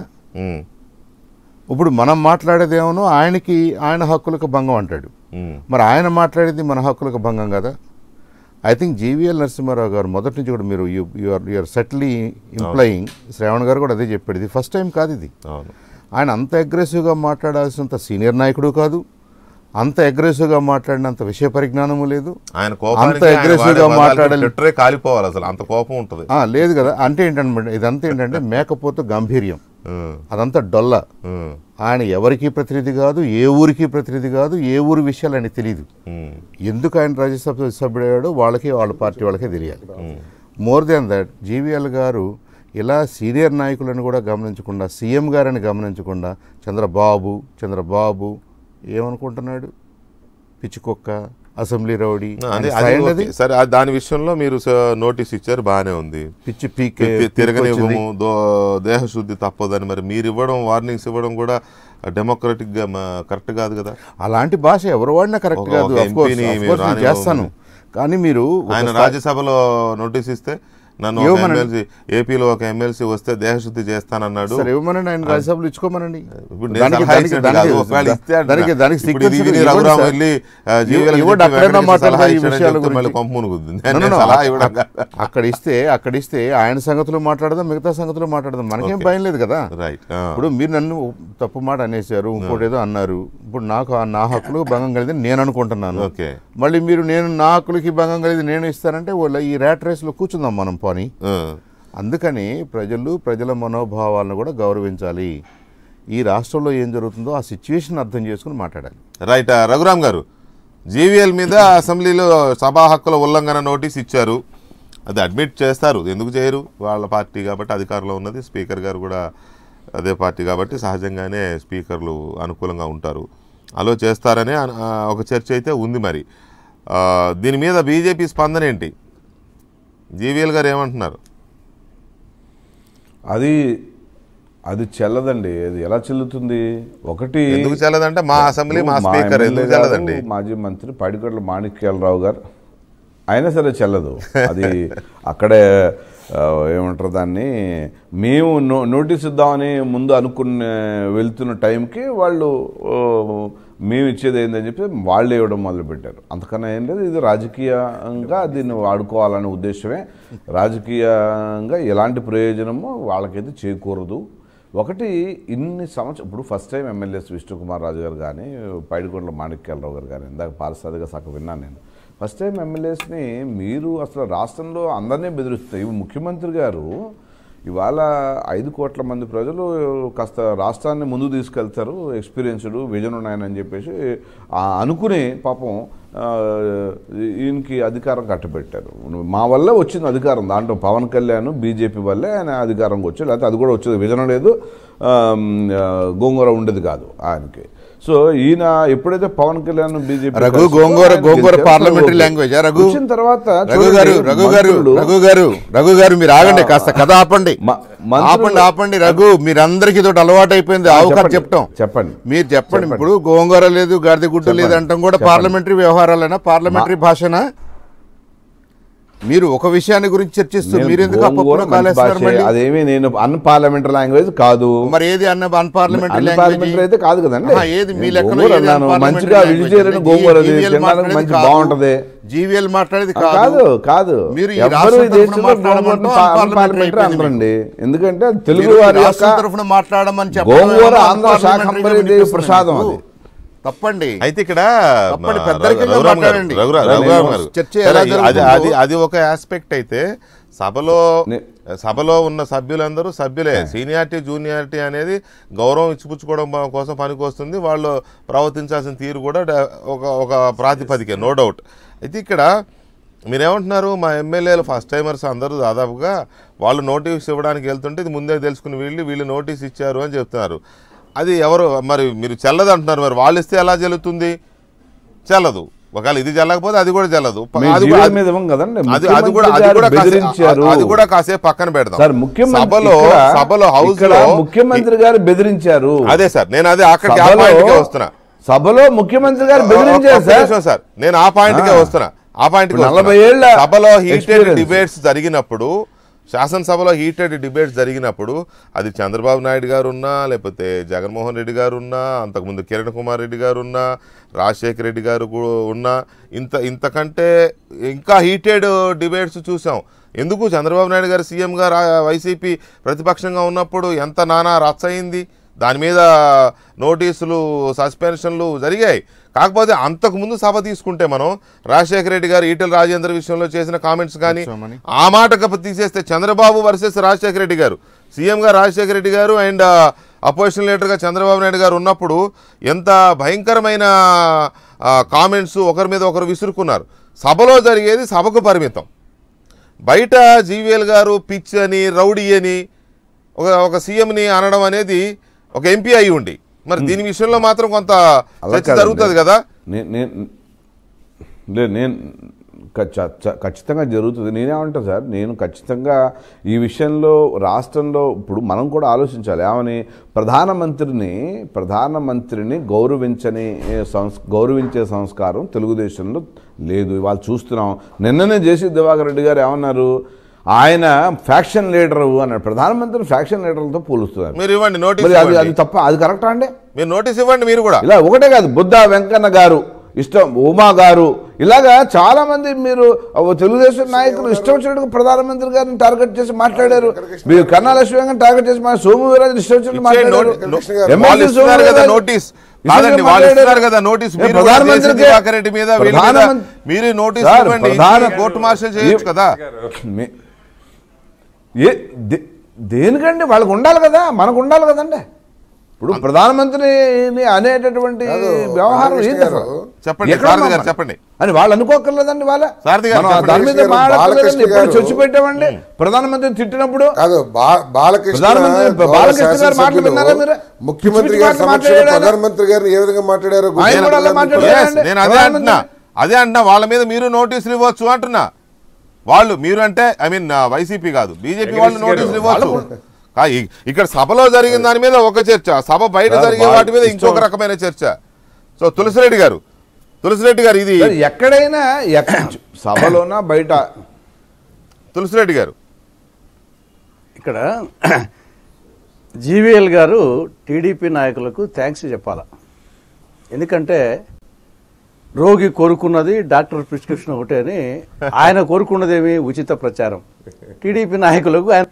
[SPEAKER 5] ఇప్పుడు మనం మాట్లాడేదేమో ఆయనకి ఆయన హక్కులకు భంగం అంటాడు. మరి ఆయన మాట్లాడేది మన హక్కులకు భంగం కదా. ఐ థింక్ జీవీఎల్ నరసింహారావు గారు మొదటి నుంచి కూడా మీరు యూఆర్ యూఆర్ సెట్లీ ఇంప్లాయింగ్, శ్రావణ్ గారు కూడా అదే చెప్పాడు, ఇది ఫస్ట్ టైం కాదు. ఇది ఆయన అంత అగ్రెసివ్గా మాట్లాడాల్సినంత సీనియర్ నాయకుడు కాదు, అంత అగ్రెసివ్గా మాట్లాడినంత విషయ పరిజ్ఞానము లేదు, అంత అగ్రెసివ్గా మాట్లాడాలి
[SPEAKER 1] కాలిపోవాలి అసలు అంత కోపం ఉంటుంది
[SPEAKER 5] లేదు కదా. అంటే ఏంటంటే ఇదంతా ఏంటంటే మేకపోతే గాంభీర్యం, అదంతా డొల్ల. ఆయన ఎవరికి ప్రతినిధి కాదు, ఏ ఊరికి ప్రతినిధి కాదు, ఏ ఊరి విషయాలు ఆయన తెలియదు. ఎందుకు ఆయన రాజ్యసభ సభ్యుడయ్యాడో వాళ్ళకి వాళ్ళ పార్టీ వాళ్ళకే తెలియాలి. మోర్ దాన్ దట్ జీవీఎల్ గారు ఇలా సీనియర్ నాయకులను కూడా గమనించకుండా, సీఎం గారిని గమనించకుండా చంద్రబాబు చంద్రబాబు ఏమనుకుంటున్నాడు, పిచ్చికొక్క, అసెంబ్లీ రౌడీ.
[SPEAKER 1] సరే దాని విషయంలో మీరు నోటీస్ ఇచ్చారు, బాగానే ఉంది.
[SPEAKER 5] పిచ్చి పీకే
[SPEAKER 1] తిరగనివ్వము, దేహశుద్ధి తప్పదని మరి మీరు ఇవ్వడం, వార్నింగ్స్ ఇవ్వడం కూడా డెమోక్రటిక్ గా కరెక్ట్ కాదు కదా.
[SPEAKER 5] అలాంటి భాష ఎవరు వాడినా కరెక్ట్ కాదు, చేస్తాను. కానీ మీరు
[SPEAKER 1] ఆయన రాజ్యసభలో నోటీస్ ఇస్తే నన్ను ఎమ్మెల్సీ ఏపీలో ఒక ఎమ్మెల్సీ వస్తే దేహశుద్ధి చేస్తానన్నాడు.
[SPEAKER 5] ఇవ్వమనండి, ఆయన రాజ్యసభలో ఇచ్చుకోమనండి. అక్కడ ఇస్తే అక్కడ ఇస్తే ఆయన సంగతులు మాట్లాడదాం, మిగతా సంగతులు మాట్లాడదాం, మనకేం భయం లేదు కదా. ఇప్పుడు మీరు నన్ను తప్పు మాట అనేసారు, ఇంకోటి ఏదో అన్నారు. ఇప్పుడు నాకు నా హక్కులకు భంగం కలిగింది నేను అనుకుంటున్నాను. మళ్ళీ మీరు నేను నా హక్కులకి భంగం కలిగింది నేను ఇస్తానంటే ఈ ర్యాట్ రేస్ లో కూర్చుందాం మనం పోనీ. అందుకని ప్రజలు ప్రజల మనోభావాలను కూడా గౌరవించాలి. ఈ రాష్ట్రంలో ఏం జరుగుతుందో ఆ సిచ్యువేషన్ అర్థం చేసుకుని మాట్లాడాలి.
[SPEAKER 1] రైట్. రఘురామ్ గారు, జీవీఎల్ మీద అసెంబ్లీలో సభా హక్కుల ఉల్లంఘన నోటీస్ ఇచ్చారు, అది అడ్మిట్ చేస్తారు, ఎందుకు చేయరు? వాళ్ళ పార్టీ కాబట్టి అధికారంలో ఉన్నది, స్పీకర్ గారు కూడా అదే పార్టీ కాబట్టి సహజంగానే స్పీకర్లు అనుకూలంగా ఉంటారు, అలో చేస్తారనే ఒక చర్చ అయితే ఉంది. మరి దీని మీద బీజేపీ స్పందన ఏంటి? జీవీఎల్ గారు ఏమంటున్నారు?
[SPEAKER 6] అది అది చెల్లదండి. అది ఎలా చెల్లుతుంది? ఒకటి
[SPEAKER 1] ఎందుకు చెల్లదంటే మా అసెంబ్లీ మా స్పీకర్ ఎందుకు చెల్లదండి?
[SPEAKER 6] మాజీ మంత్రి పైడికొండల మాణిక్యాలరావు గారు అయినా సరే చెల్లదు. అది అక్కడే ఏమంటారు దాన్ని, మేము నో నోటీస్ ఇద్దామని ముందు అనుకున్న వెళ్తున్న టైంకి వాళ్ళు మేము ఇచ్చేది ఏందని చెప్పి వాళ్ళు ఇవ్వడం మొదలుపెట్టారు. అంతకన్నా ఏం లేదు. ఇది రాజకీయంగా దీన్ని వాడుకోవాలనే ఉద్దేశమే. రాజకీయంగా ఎలాంటి ప్రయోజనమో వాళ్ళకైతే చేకూరదు. ఒకటి ఇన్ని సంవత్సరం ఇప్పుడు first time MLAs Vishnukumar Raju గారు కానీ పైడికొండల మాణిక్యాలరావు గారు కానీ ఇందాక పారసాదిగా సగం విన్నాను నేను. ఫస్ట్ టైం ఎమ్మెల్యేస్ని మీరు అసలు రాష్ట్రంలో అందరినీ బెదిరిస్తాయి. ముఖ్యమంత్రి గారు ఇవాళ ఐదు కోట్ల మంది ప్రజలు కాస్త రాష్ట్రాన్ని ముందు తీసుకెళ్తారు, ఎక్స్పీరియన్స్డ్ విజన్ ఉన్నాయని చెప్పేసి అనుకుని పాపం ఈయనకి అధికారం కట్టబెట్టారు. మా వల్లే వచ్చింది అధికారం, దాంట్లో పవన్ కళ్యాణ్ బీజేపీ వల్లే ఆయన అధికారంకి వచ్చాడు, లేకపోతే అది కూడా వచ్చేది విజన్ లేదు, గోంగూర ఉండేది కాదు ఆయనకి. సో ఈయన ఎప్పుడైతే పవన్ కళ్యాణ్ బీజేపీ
[SPEAKER 5] రఘు గోంగూర గోంగూర పార్లమెంటరీ లాంగ్వేజ్ రఘు
[SPEAKER 6] వచ్చిన తర్వాత
[SPEAKER 5] రఘు గారు రఘు గారు రఘు గారు రఘు గారు మీరు ఆగండి, కాస్త కథ ఆపండి ఆపండి ఆపండి రఘు, మీరందరికీ తోటి అలవాటు అయిపోయింది ఆవు కథ చెప్తాం.
[SPEAKER 6] చెప్పండి,
[SPEAKER 5] మీరు చెప్పండి. ఇప్పుడు గోంగూర లేదు, గాడిద గుడ్డు లేదు అంటాం కూడా పార్లమెంటరీ వ్యవహారాలైనా, పార్లమెంటరీ భాషనా? మీరు ఒక విషయాన్ని గురించి చర్చిస్తూ
[SPEAKER 6] నేను
[SPEAKER 5] మీరు ఎందుకు
[SPEAKER 6] గోంగూర
[SPEAKER 5] అప్పుడప్పుడు
[SPEAKER 6] మంచి
[SPEAKER 5] కాలేస్తున్నారు
[SPEAKER 6] భాషే.
[SPEAKER 5] మళ్ళీ?
[SPEAKER 6] అదేమీ నేను అన్పార్లమెంటరీ లాంగ్వేజ్ కాదు.
[SPEAKER 5] మరి ఏది అన్న అన్పార్లమెంటరీ
[SPEAKER 6] అన్పార్లమెంటరీ అయితే కాదు కదండి.
[SPEAKER 5] ఆహా, ఏది మీ
[SPEAKER 6] నేను
[SPEAKER 5] లెక్కలో
[SPEAKER 6] గోంగూర
[SPEAKER 5] ఏది
[SPEAKER 6] అన్నాను.
[SPEAKER 5] unparliamentary
[SPEAKER 6] మంచిగా
[SPEAKER 5] language?
[SPEAKER 6] వెజిటేరియన్ గోంగూర అది
[SPEAKER 5] జీవీఎల్
[SPEAKER 6] తినడానికి
[SPEAKER 5] మాట్లాడేది
[SPEAKER 6] మంచి
[SPEAKER 5] కాదు.
[SPEAKER 6] బాగుంటది.
[SPEAKER 5] జీవీఎల్ మాట్లాడేది
[SPEAKER 6] కాదు కాదు
[SPEAKER 5] మీరు ఈ
[SPEAKER 6] ఎవరు
[SPEAKER 5] రాష్ట్రం
[SPEAKER 6] ఈ
[SPEAKER 5] తరఫున
[SPEAKER 6] దేశంలో
[SPEAKER 5] మాట్లాడమంటూ
[SPEAKER 6] అన్పార్లమెంటరీ అందరండి. ఎందుకంటే తెలుగు
[SPEAKER 5] మీరు ఈ
[SPEAKER 6] వారి
[SPEAKER 5] రాష్ట్రం
[SPEAKER 6] యొక్క
[SPEAKER 5] తరఫున మాట్లాడమని చెప్పడం
[SPEAKER 6] గోంగూర
[SPEAKER 5] ఏమన్నా
[SPEAKER 6] ఆంధ్ర శాకంబరి
[SPEAKER 5] unparliamentary
[SPEAKER 6] దేవి
[SPEAKER 5] గా
[SPEAKER 6] ప్రసాదం అది.
[SPEAKER 5] తప్పండి.
[SPEAKER 1] అయితే ఇక్కడ
[SPEAKER 5] తప్పండి,
[SPEAKER 1] మా
[SPEAKER 5] పెద్దరికంగా
[SPEAKER 1] రఘురామ్ గారు,
[SPEAKER 5] మాట్లాడండి.
[SPEAKER 1] రఘురా-
[SPEAKER 5] నేను
[SPEAKER 1] రఘురామ్ గారు,
[SPEAKER 5] చర్చ
[SPEAKER 1] సరే,
[SPEAKER 5] ఎలా
[SPEAKER 1] అది
[SPEAKER 5] జరుగుతుందో-
[SPEAKER 1] అది అది ఒక ఆస్పెక్ట్ అయితే సభలో
[SPEAKER 6] నే-
[SPEAKER 1] సభలో ఉన్న సభ్యులందరూ సభ్యులే. సీనియారిటీ జూనియారిటీ అనేది గౌరవం ఇచ్చిపుచ్చుకోవడం కోసం పనికొస్తుంది. వాళ్ళు ప్రవర్తించాల్సిన తీరు కూడా డ- ఒక ఒక ప్రాతిపదిక, నో డౌట్. అయితే ఇక్కడ మీరేమంటున్నారు, మా ఎమ్మెల్యేలు ఫస్ట్ టైమర్స్ అందరూ దాదాపుగా వాళ్ళు నోటీస్ ఇవ్వడానికి వెళ్తుంటే ఇది ముందే తెలుసుకుని వీళ్ళు వీళ్ళు నోటీస్ ఇచ్చారు అని చెప్తున్నారు. అది ఎవరు మరి మీరు చెల్లదు అంటున్నారు, మరి వాళ్ళు ఇస్తే ఎలా చెల్లుతుంది? చెల్లదు. ఒకవేళ ఇది చెల్లకపోతే అది కూడా చెల్లదు.
[SPEAKER 6] మీ
[SPEAKER 1] అది
[SPEAKER 6] జీవో
[SPEAKER 1] కూడా-
[SPEAKER 6] మీద ఇవ్వం కదండి.
[SPEAKER 1] అది అది
[SPEAKER 6] ముఖ్యమంత్రి
[SPEAKER 1] కూడా అది
[SPEAKER 6] గారు
[SPEAKER 1] కూడా కాసే-
[SPEAKER 6] బెదిరించారు.
[SPEAKER 1] అది కూడా కాసేపు పక్కన పెడదాం
[SPEAKER 6] సార్. ముఖ్యమంత్రి
[SPEAKER 1] సభలో
[SPEAKER 6] ఇక్కడ-
[SPEAKER 1] సభలో హౌస్
[SPEAKER 6] ఇక్కడ
[SPEAKER 1] లో
[SPEAKER 6] ముఖ్యమంత్రి గారు బెదిరించారు.
[SPEAKER 1] అదే సార్, నేను అదే అక్కడికి ఆ
[SPEAKER 6] సభలో-
[SPEAKER 1] పాయింట్కే వస్తున్నా.
[SPEAKER 6] సభలో ముఖ్యమంత్రి గారు
[SPEAKER 1] ఒక్క
[SPEAKER 6] బెదిరించారు సార్.
[SPEAKER 1] నిమిషం సార్, నేను ఆ పాయింట్కే వస్తున్నా. ఆ పాయింట్కి
[SPEAKER 6] నలభై ఏళ్ల
[SPEAKER 1] సభలో హీటెడ్
[SPEAKER 6] experience.
[SPEAKER 1] డిబేట్స్ జరిగినప్పుడు, శాసనసభలో హీటెడ్ డిబేట్స్ జరిగినప్పుడు అది చంద్రబాబు నాయుడు గారు ఉన్నా, లేకపోతే జగన్మోహన్ రెడ్డి గారు ఉన్నా, అంతకుముందు కిరణ్ కుమార్ రెడ్డి గారు ఉన్నా, రాజశేఖర రెడ్డి గారు ఉన్నా, ఇంత ఇంతకంటే ఇంకా హీటెడ్ డిబేట్స్ చూసాం. ఎందుకు చంద్రబాబు నాయుడు గారు సీఎంగా వైసీపీ ప్రతిపక్షంగా ఉన్నప్పుడు ఎంత నానా రచ్చ అయింది, దాని మీద నోటీసులు, సస్పెన్షన్లు జరిగాయి. కాకపోతే అంతకుముందు సభ తీసుకుంటే మనం రాజశేఖర రెడ్డి గారు ఈటెల రాజేంద్ర విషయంలో చేసిన కామెంట్స్ కానీ ఆ మాట తీసేస్తే చంద్రబాబు వర్సెస్ రాజశేఖర రెడ్డి గారు, సీఎంగా రాజశేఖర రెడ్డి గారు అండ్ అపోజిషన్ లీడర్గా చంద్రబాబు నాయుడు గారు ఉన్నప్పుడు ఎంత భయంకరమైన కామెంట్స్ ఒకరి మీద ఒకరు విసురుకున్నారు. సభలో జరిగేది సభకు పరిమితం. బయట జీవీఎల్ గారు పిచ్ అని, రౌడీ అని ఒక ఒక సీఎంని అనడం అనేది ఒక ఎంపీ అయి ఉండి, మరి దీని విషయంలో మాత్రం కొంత చర్చ జరుగుతుంది కదా.
[SPEAKER 6] నేను ఖచ్చితంగా జరుగుతుంది. నేనేమంటా సార్, నేను ఖచ్చితంగా ఈ విషయంలో రాష్ట్రంలో ఇప్పుడు మనం కూడా ఆలోచించాలి. ఏమని ప్రధానమంత్రిని ప్రధానమంత్రిని గౌరవించని సంస్ గౌరవించే సంస్కారం తెలుగుదేశంలో లేదు. ఇవాళ చూస్తున్నాం. నిన్ననే జేసీ దివాకర్ రెడ్డి గారు ఏమన్నారు, ఆయన ఫ్యాక్షన్ లీడరు అన్నాడు. ప్రధానమంత్రిని ఫ్యాక్షన్ లీడర్లతో పోలుస్తున్నారు.
[SPEAKER 1] మీరు ఇవ్వండి నోటీస్,
[SPEAKER 6] అది అది తప్ప, అది కరెక్టా అండి?
[SPEAKER 1] మీరు నోటీస్ ఇవ్వండి. మీరు కూడా
[SPEAKER 6] ఇలా ఒకటే కాదు, బుద్ధ వెంకన్న గారు, ఇష్టం ఉమా గారు, ఇలాగా చాలా మంది మీరు తెలుగుదేశం నాయకులు ఇష్టం వచ్చినట్టు ప్రధానమంత్రి గారిని టార్గెట్ చేసి మాట్లాడారు. మీరు కన్నా లక్ష్మీ వెంకన్న టార్గెట్ చేసి మా సోము వీరాజు ఇష్టం వచ్చినట్టు మాట్లాడారు.
[SPEAKER 1] నోటీస్ కాదండి, వాళ్ళు ఇస్తున్నారు కదా నోటీస్. రెడ్డి మీద మీరు నోటీస్ ఇవ్వండి, కోర్టు మార్షల్ చేయొచ్చు కదా.
[SPEAKER 6] ఏ దేనికండి? వాళ్ళకు ఉండాలి కదా, మనకు ఉండాలి కదండి. ఇప్పుడు ప్రధానమంత్రిని అనేటటువంటి వ్యవహారం
[SPEAKER 1] చెప్పండి చెప్పండి
[SPEAKER 6] అని వాళ్ళు అనుకోకర్లేదండి. వాళ్ళ దాని మీద చర్చ పెట్టామండి. ప్రధానమంత్రిని తిట్టినప్పుడు
[SPEAKER 4] బాలకృష్ణ
[SPEAKER 6] బాలకృష్ణ గారు మాటలు విన్నారా మీరు?
[SPEAKER 4] ముఖ్యమంత్రి గారు ప్రధానమంత్రి గారు ఏ విధంగా మాట్లాడారు?
[SPEAKER 1] నేను అదే అంటున్నా అదే అంటున్నా వాళ్ళ మీద మీరు నోటీసులు ఇవ్వచ్చు అంటున్నా. వాళ్ళు మీరు అంటే ఐ మీన్ వైసీపీ కాదు, బీజేపీ వాళ్ళు నోటీసులు ఇవ్వచ్చు. ఇక్కడ సభలో జరిగిన దాని మీద ఒక చర్చ, సభ బయట జరిగే వాటి మీద ఇంకొక రకమైన చర్చ. సో తులసిరెడ్డి గారు తులసిరెడ్డి గారు ఇది
[SPEAKER 6] ఎక్కడైనా సభలోనా బయట
[SPEAKER 1] తులసిరెడ్డి గారు
[SPEAKER 7] ఇక్కడ జీవీఎల్ గారు టీడీపీ నాయకులకు థ్యాంక్స్ చెప్పాలా. ఎందుకంటే రోగి కోరుకున్నది డాక్టర్ ప్రిస్క్రిప్షన్ ఒకటే అని, ఆయన కోరుకున్నదేమి ఉచిత ప్రచారం. టీడీపీ నాయకులకు ఆయన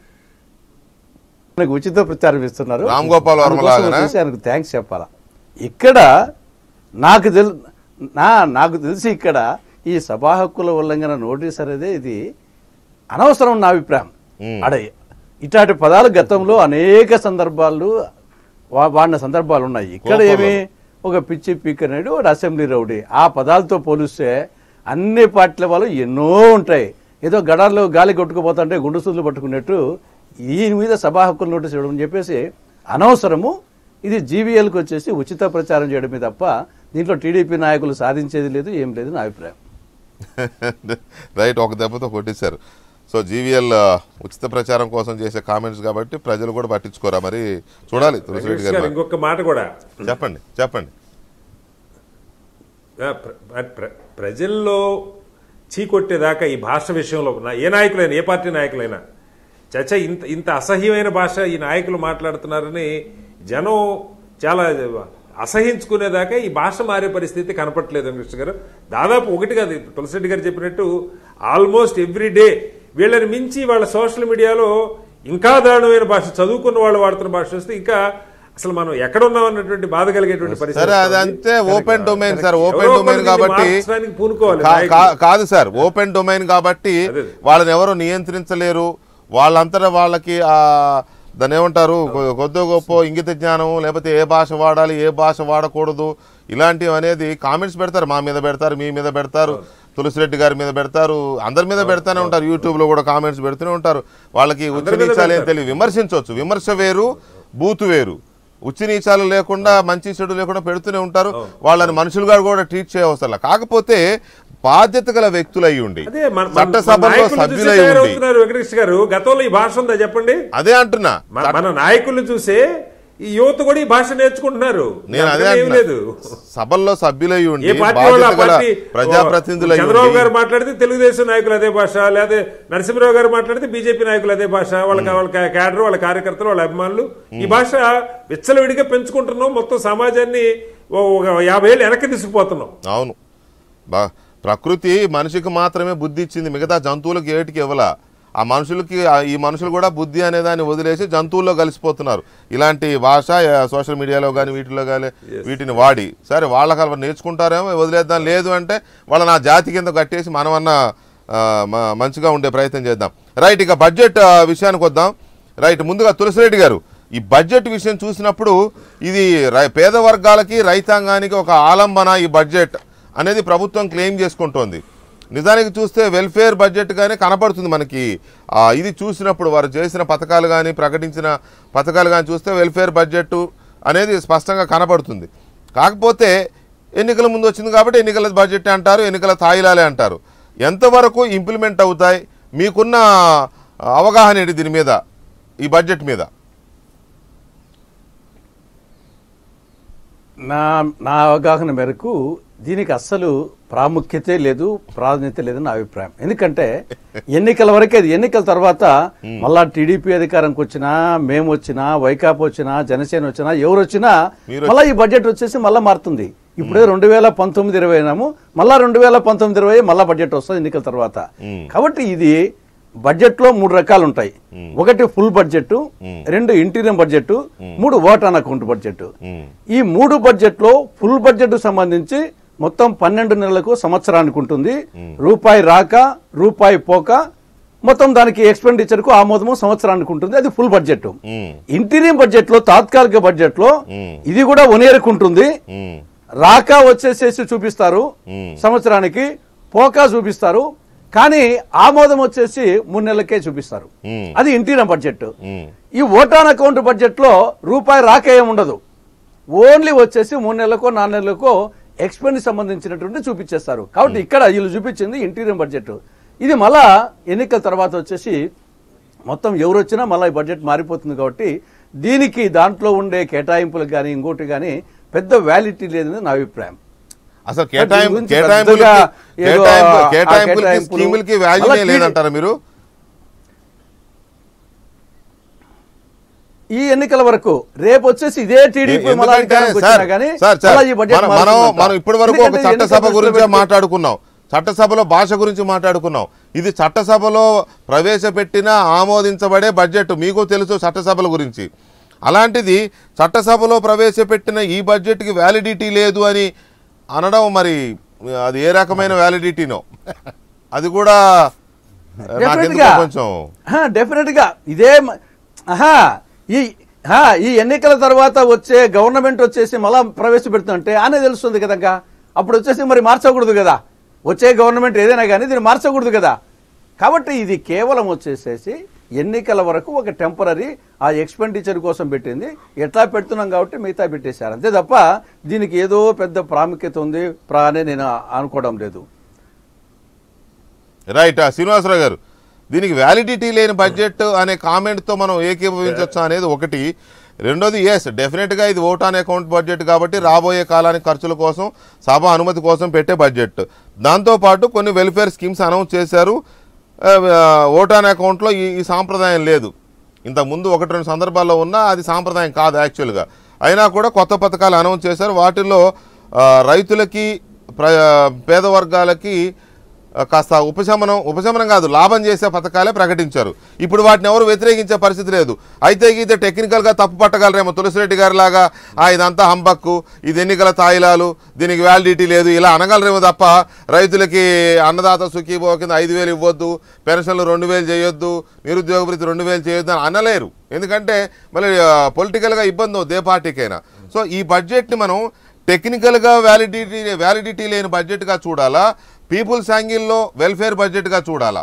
[SPEAKER 7] ఉచిత ప్రచారం ఇస్తున్నారు.
[SPEAKER 1] రామ్ గోపాల్
[SPEAKER 7] ఆయనకు థ్యాంక్స్ చెప్పాలా. ఇక్కడ నాకు తెలు నా నాకు తెలిసి ఇక్కడ ఈ సభా హక్కుల ఉల్లంఘన నోటీస్ అనేది ఇది అనవసరం నా అభిప్రాయం. అడే ఇట్లాంటి పదాలు గతంలో అనేక సందర్భాలు వాడిన సందర్భాలు ఉన్నాయి. ఇక్కడ ఏమి ఒక పిచ్చి పీక్ అనేది ఒక అసెంబ్లీ రౌడీ, ఆ పదాలతో పోలిస్తే అన్ని పార్టీల వాళ్ళు ఎన్నో ఉంటాయి. ఏదో గడాల్లో గాలి కొట్టుకుపోతుంటే గుండు సూదులు పట్టుకున్నట్టు ఈయన మీద సభా హక్కులు నోటీస్ ఇవ్వడం అని చెప్పేసి అనవసరము. ఇది జీవీఎల్కి వచ్చేసి ఉచిత ప్రచారం చేయడమే తప్ప దీంట్లో టీడీపీ నాయకులు సాధించేది లేదు, ఏం లేదు నా అభిప్రాయం.
[SPEAKER 1] రైట్, ఒక దెబ్బతో కొట్టేశారు. సో జీవీఎల్ ఉచిత ప్రచారం కోసం చేసే కామెంట్స్ కాబట్టి ప్రజలు కూడా పట్టించుకోరా, మరి చూడాలి. తులసిరెడ్డి గారు
[SPEAKER 3] ఇంకొక మాట కూడా
[SPEAKER 1] చెప్పండి చెప్పండి
[SPEAKER 3] ప్రజల్లో చీకొట్టేదాకా ఈ భాష విషయంలో ఏ నాయకులైనా ఏ పార్టీ నాయకులైనా చచ్చ ఇంత ఇంత అసహ్యమైన భాష ఈ నాయకులు మాట్లాడుతున్నారని జనం చాలా అసహించుకునేదాకా ఈ భాష మారే పరిస్థితి కనపట్లేదు కృష్ణ గారు. దాదాపు ఒకటి కాదు, తులసిరెడ్డి గారు చెప్పినట్టు ఆల్మోస్ట్ ఎవ్రీ డే వీళ్ళని మించి వాళ్ళ సోషల్ మీడియాలో ఇంకా దారుణమైన భాష, చదువుకున్న వాళ్ళు వాడుతున్న భాష వస్తే ఇంకా అసలు మనం ఎక్కడ ఉన్నాం అన్నటువంటి బాధ కలిగేటువంటి పరిస్థితి.
[SPEAKER 1] అదంతే open domain sir, open domain కాబట్టి
[SPEAKER 3] పూనుకోవాలి
[SPEAKER 1] కాదు సార్, ఓపెన్ డొమైన్ కాబట్టి వాళ్ళని ఎవరు నియంత్రించలేరు. వాళ్ళంతటా వాళ్ళకి ఆ దాన్ని ఏమంటారు కొద్ది గొప్ప ఇంగిత జ్ఞానం, లేకపోతే ఏ భాష వాడాలి ఏ భాష వాడకూడదు ఇలాంటివి అనేది కామెంట్స్ పెడతారు, మా మీద పెడతారు, మీ మీద పెడతారు, తులసిరెడ్డి గారి మీద పెడతారు, అందరి మీద పెడతానే ఉంటారు. యూట్యూబ్లో కూడా కామెంట్స్ పెడుతూనే ఉంటారు. వాళ్ళకి ఉచ్చి నీచాలు ఏం తెలియదు. విమర్శించవచ్చు, విమర్శ వేరు బూతు వేరు. ఉచ్చి నీచాలు లేకుండా మంచి చెడు లేకుండా పెడుతూనే ఉంటారు. వాళ్ళని మనుషులుగా కూడా ట్రీట్ చేయవసరం. కాకపోతే బాధ్యత గల వ్యక్తులు అయి ఉండి చట్టసభలో సభ్యులై ఉండి
[SPEAKER 3] వెంకటేష్ గారు గతంలో ఈ భాష ఉందా చెప్పండి?
[SPEAKER 1] అదే అంటున్నా,
[SPEAKER 3] మన నాయకులను చూసే ఈ యువత కూడా ఈ భాష నేర్చుకుంటున్నారు.
[SPEAKER 1] నేను అదే లేదు, సభల్లో సభ్యులై ఉండి ప్రజాప్రతినిధులు.
[SPEAKER 3] చంద్రబాబు గారు మాట్లాడితే తెలుగుదేశం నాయకులు అదే భాష, లేదా నరసింహరావు గారు మాట్లాడితే బీజేపీ నాయకులు అదే భాష, వాళ్ళ వాళ్ళ క్యాడర్, వాళ్ళ కార్యకర్తలు, వాళ్ళ అభిమానులు ఈ భాష విచ్చలవిడిగా పెంచుకుంటున్నాం. మొత్తం సమాజాన్ని ఒక యాభై ఏళ్ళు వెనక్కి తీసుకుపోతున్నాం.
[SPEAKER 1] అవును, బా ప్రకృతి మనిషికి మాత్రమే బుద్ధి ఇచ్చింది, మిగతా జంతువులకు ఏటికి ఇవ్వాల. ఆ మనుషులకి ఈ మనుషులు కూడా బుద్ధి అనే దాన్ని వదిలేసి జంతువుల్లో కలిసిపోతున్నారు. ఇలాంటి భాష సోషల్ మీడియాలో కానీ వీటిలో కానీ వీటిని వాడి సరే వాళ్ళకి అలా నేర్చుకుంటారేమో వదిలేద్దాం, లేదు అంటే వాళ్ళ నా జాతి కింద కట్టేసి మనమన్నా మంచిగా ఉండే ప్రయత్నం చేద్దాం. రైట్, ఇక బడ్జెట్ విషయానికి వద్దాం. రైట్, ముందుగా తులసిరెడ్డి గారు ఈ బడ్జెట్ విషయం చూసినప్పుడు ఇది పేద వర్గాలకి రైతాంగానికి ఒక ఆలంబన ఈ బడ్జెట్ అనేది ప్రభుత్వం క్లెయిమ్ చేసుకుంటోంది. నిజానికి చూస్తే వెల్ఫేర్ బడ్జెట్ గానే కనపడుతుంది మనకి. ఇది చూసినప్పుడు వారు చేసిన పథకాలు కానీ ప్రకటించిన పథకాలు కానీ చూస్తే వెల్ఫేర్ బడ్జెట్ అనేది స్పష్టంగా కనపడుతుంది. కాకపోతే ఎన్నికల ముందు వచ్చింది కాబట్టి ఎన్నికల బడ్జెట్ అంటారు, ఎన్నికల తాయిలాలే అంటారు. ఎంతవరకు ఇంప్లిమెంట్ అవుతాయి, మీకున్న అవగాహన ఏంటి దీని మీద, ఈ బడ్జెట్ మీద?
[SPEAKER 7] నా నా అవగాహన మేరకు దీనికి అస్సలు ప్రాముఖ్యతే లేదు, ప్రాధాన్యత లేదని నా అభిప్రాయం. ఎందుకంటే ఎన్నికల వరకే, అది ఎన్నికల తర్వాత మళ్ళా టీడీపీ అధికారంకి వచ్చినా, మేము వచ్చినా, వైకాపా వచ్చినా, జనసేన వచ్చినా, ఎవరు వచ్చినా మళ్ళా ఈ బడ్జెట్ వచ్చేసి మళ్ళా మారుతుంది. ఇప్పుడే రెండు వేల పంతొమ్మిది ఇరవై అయినాము, మళ్ళా రెండు వేల పంతొమ్మిది ఇరవై మళ్ళా బడ్జెట్ వస్తుంది ఎన్నికల తర్వాత. కాబట్టి ఇది బడ్జెట్ లో మూడు రకాలు ఉంటాయి. ఒకటి ఫుల్ బడ్జెట్, రెండు ఇంటీరియం బడ్జెట్, మూడు ఓట్ ఆన్ అకౌంట్ బడ్జెట్. ఈ మూడు బడ్జెట్ లో ఫుల్ బడ్జెట్ సంబంధించి మొత్తం పన్నెండు నెలలకు సంవత్సరానికి ఉంటుంది. రూపాయి రాక రూపాయి పోక మొత్తం దానికి ఎక్స్పెండిచర్ కు ఆమోదము సంవత్సరానికి ఉంటుంది. అది ఫుల్ బడ్జెట్. ఇంటీరియం బడ్జెట్ లో, తాత్కాలిక బడ్జెట్ లో ఇది కూడా వన్ ఇయర్ కు ఉంటుంది. రాక వచ్చేసేసి చూపిస్తారు సంవత్సరానికి, పోక చూపిస్తారు, కానీ ఆమోదం వచ్చేసి మూడు నెలలకే చూపిస్తారు. అది ఇంటీరియం బడ్జెట్. ఈ ఓట్ ఆన్ అకౌంట్ బడ్జెట్ లో రూపాయి రాక ఏముండదు, ఓన్లీ వచ్చేసి మూడు నెలలకో నాలుగు నెలలకో ఎక్స్పెండ్ సంబంధించినటువంటి చూపించేస్తారు. కాబట్టి ఇక్కడ వీళ్ళు చూపించింది ఇంటీరియం బడ్జెట్. ఇది మళ్ళా ఎన్నికల తర్వాత వచ్చేసి మొత్తం ఎవరు వచ్చినా మళ్ళీ ఈ బడ్జెట్ మారిపోతుంది. కాబట్టి దీనికి దాంట్లో ఉండే కేటాయింపులకు కానీ ఇంకోటి కానీ పెద్ద వ్యాలిటీ లేదని నా అభిప్రాయం.
[SPEAKER 1] అసలు స్కీములకి వాల్యూ లేదంటారా మీరు?
[SPEAKER 7] ఈ ఎన్నికల వరకు రేపు వచ్చేసి ఇదే టీడీపీ
[SPEAKER 1] మనం ఇప్పటి వరకు ఒక చట్టసభ గురించి మాట్లాడుకున్నాం, చట్టసభలో భాష గురించి మాట్లాడుకున్నాం. ఇది చట్టసభలో ప్రవేశపెట్టిన ఆమోదించబడే బడ్జెట్, మీకు తెలుసు చట్టసభల గురించి. అలాంటిది చట్టసభలో ప్రవేశపెట్టిన ఈ బడ్జెట్కి వ్యాలిడిటీ లేదు అని అనడం, మరి అది ఏ రకమైన వ్యాలిడిటీనో అది కూడా కొంచెం
[SPEAKER 7] డెఫినెట్ గా ఇదే. ఈ ఈ ఎన్నికల తర్వాత వచ్చే గవర్నమెంట్ వచ్చేసి మళ్ళా ప్రవేశపెడుతుంటే అనే తెలుస్తుంది కదా. అప్పుడు వచ్చేసి మరి మార్చకూడదు కదా, వచ్చే గవర్నమెంట్ ఏదైనా కానీ దీన్ని మార్చకూడదు కదా. కాబట్టి ఇది కేవలం వచ్చేసేసి ఎన్నికల వరకు ఒక టెంపరీ ఆ ఎక్స్పెండిచర్ కోసం పెట్టింది. ఎట్లా పెడుతున్నాం కాబట్టి మిగతా పెట్టేశారు అంతే తప్ప దీనికి ఏదో పెద్ద ప్రాముఖ్యత ఉంది అని నేను అనుకోవడం లేదు.
[SPEAKER 1] రైట్, శ్రీనివాసరావు గారు, దీనికి వ్యాలిడిటీ లేని బడ్జెట్ అనే కామెంట్తో మనం ఏకీభవించవచ్చు అనేది ఒకటి. రెండోది ఎస్ డెఫినెట్గా ఇది ఓట్ ఆన్ అకౌంట్ బడ్జెట్ కాబట్టి రాబోయే కాలానికి ఖర్చుల కోసం సభ అనుమతి కోసం పెట్టే బడ్జెట్. దాంతోపాటు కొన్ని వెల్ఫేర్ స్కీమ్స్ అనౌన్స్ చేశారు. ఓట్ ఆన్ అకౌంట్లో ఈ ఈ సాంప్రదాయం లేదు. ఇంతకుముందు ఒకటి రెండు సందర్భాల్లో ఉన్నా అది సాంప్రదాయం కాదు యాక్చువల్గా. అయినా కూడా కొత్త పథకాలు అనౌన్స్ చేశారు. వాటిల్లో రైతులకి ప్ర పేద వర్గాలకి కాస్త ఉపశమనం ఉపశమనం కాదు లాభం చేసే పథకాలే ప్రకటించారు. ఇప్పుడు వాటిని ఎవరు వ్యతిరేకించే పరిస్థితి లేదు. అయితే ఇది టెక్నికల్గా తప్పు పట్టగలరేమో తులసిరెడ్డి గారి లాగా ఇదంతా హంబక్కు, ఇది ఎన్నికల తాయిలాలు, దీనికి వ్యాలిడిటీ లేదు ఇలా అనగలరేమో తప్ప రైతులకి అన్నదాత సుఖీభవ కింద ఐదు వేలు ఇవ్వద్దు, పెన్షన్లు రెండు వేలు చేయొద్దు, నిరుద్యోగ భృతి రెండు వేలు చేయొద్దు అని అనలేరు. ఎందుకంటే మళ్ళీ పొలిటికల్గా ఇబ్బంది అవుతుంది ఏ పార్టీకైనా. సో ఈ బడ్జెట్ని మనం టెక్నికల్గా వ్యాలిడిటీ వ్యాలిడిటీ లేని బడ్జెట్గా చూడాలా, పీపుల్స్ యాంగిల్లో వెల్ఫేర్ బడ్జెట్గా చూడాలా?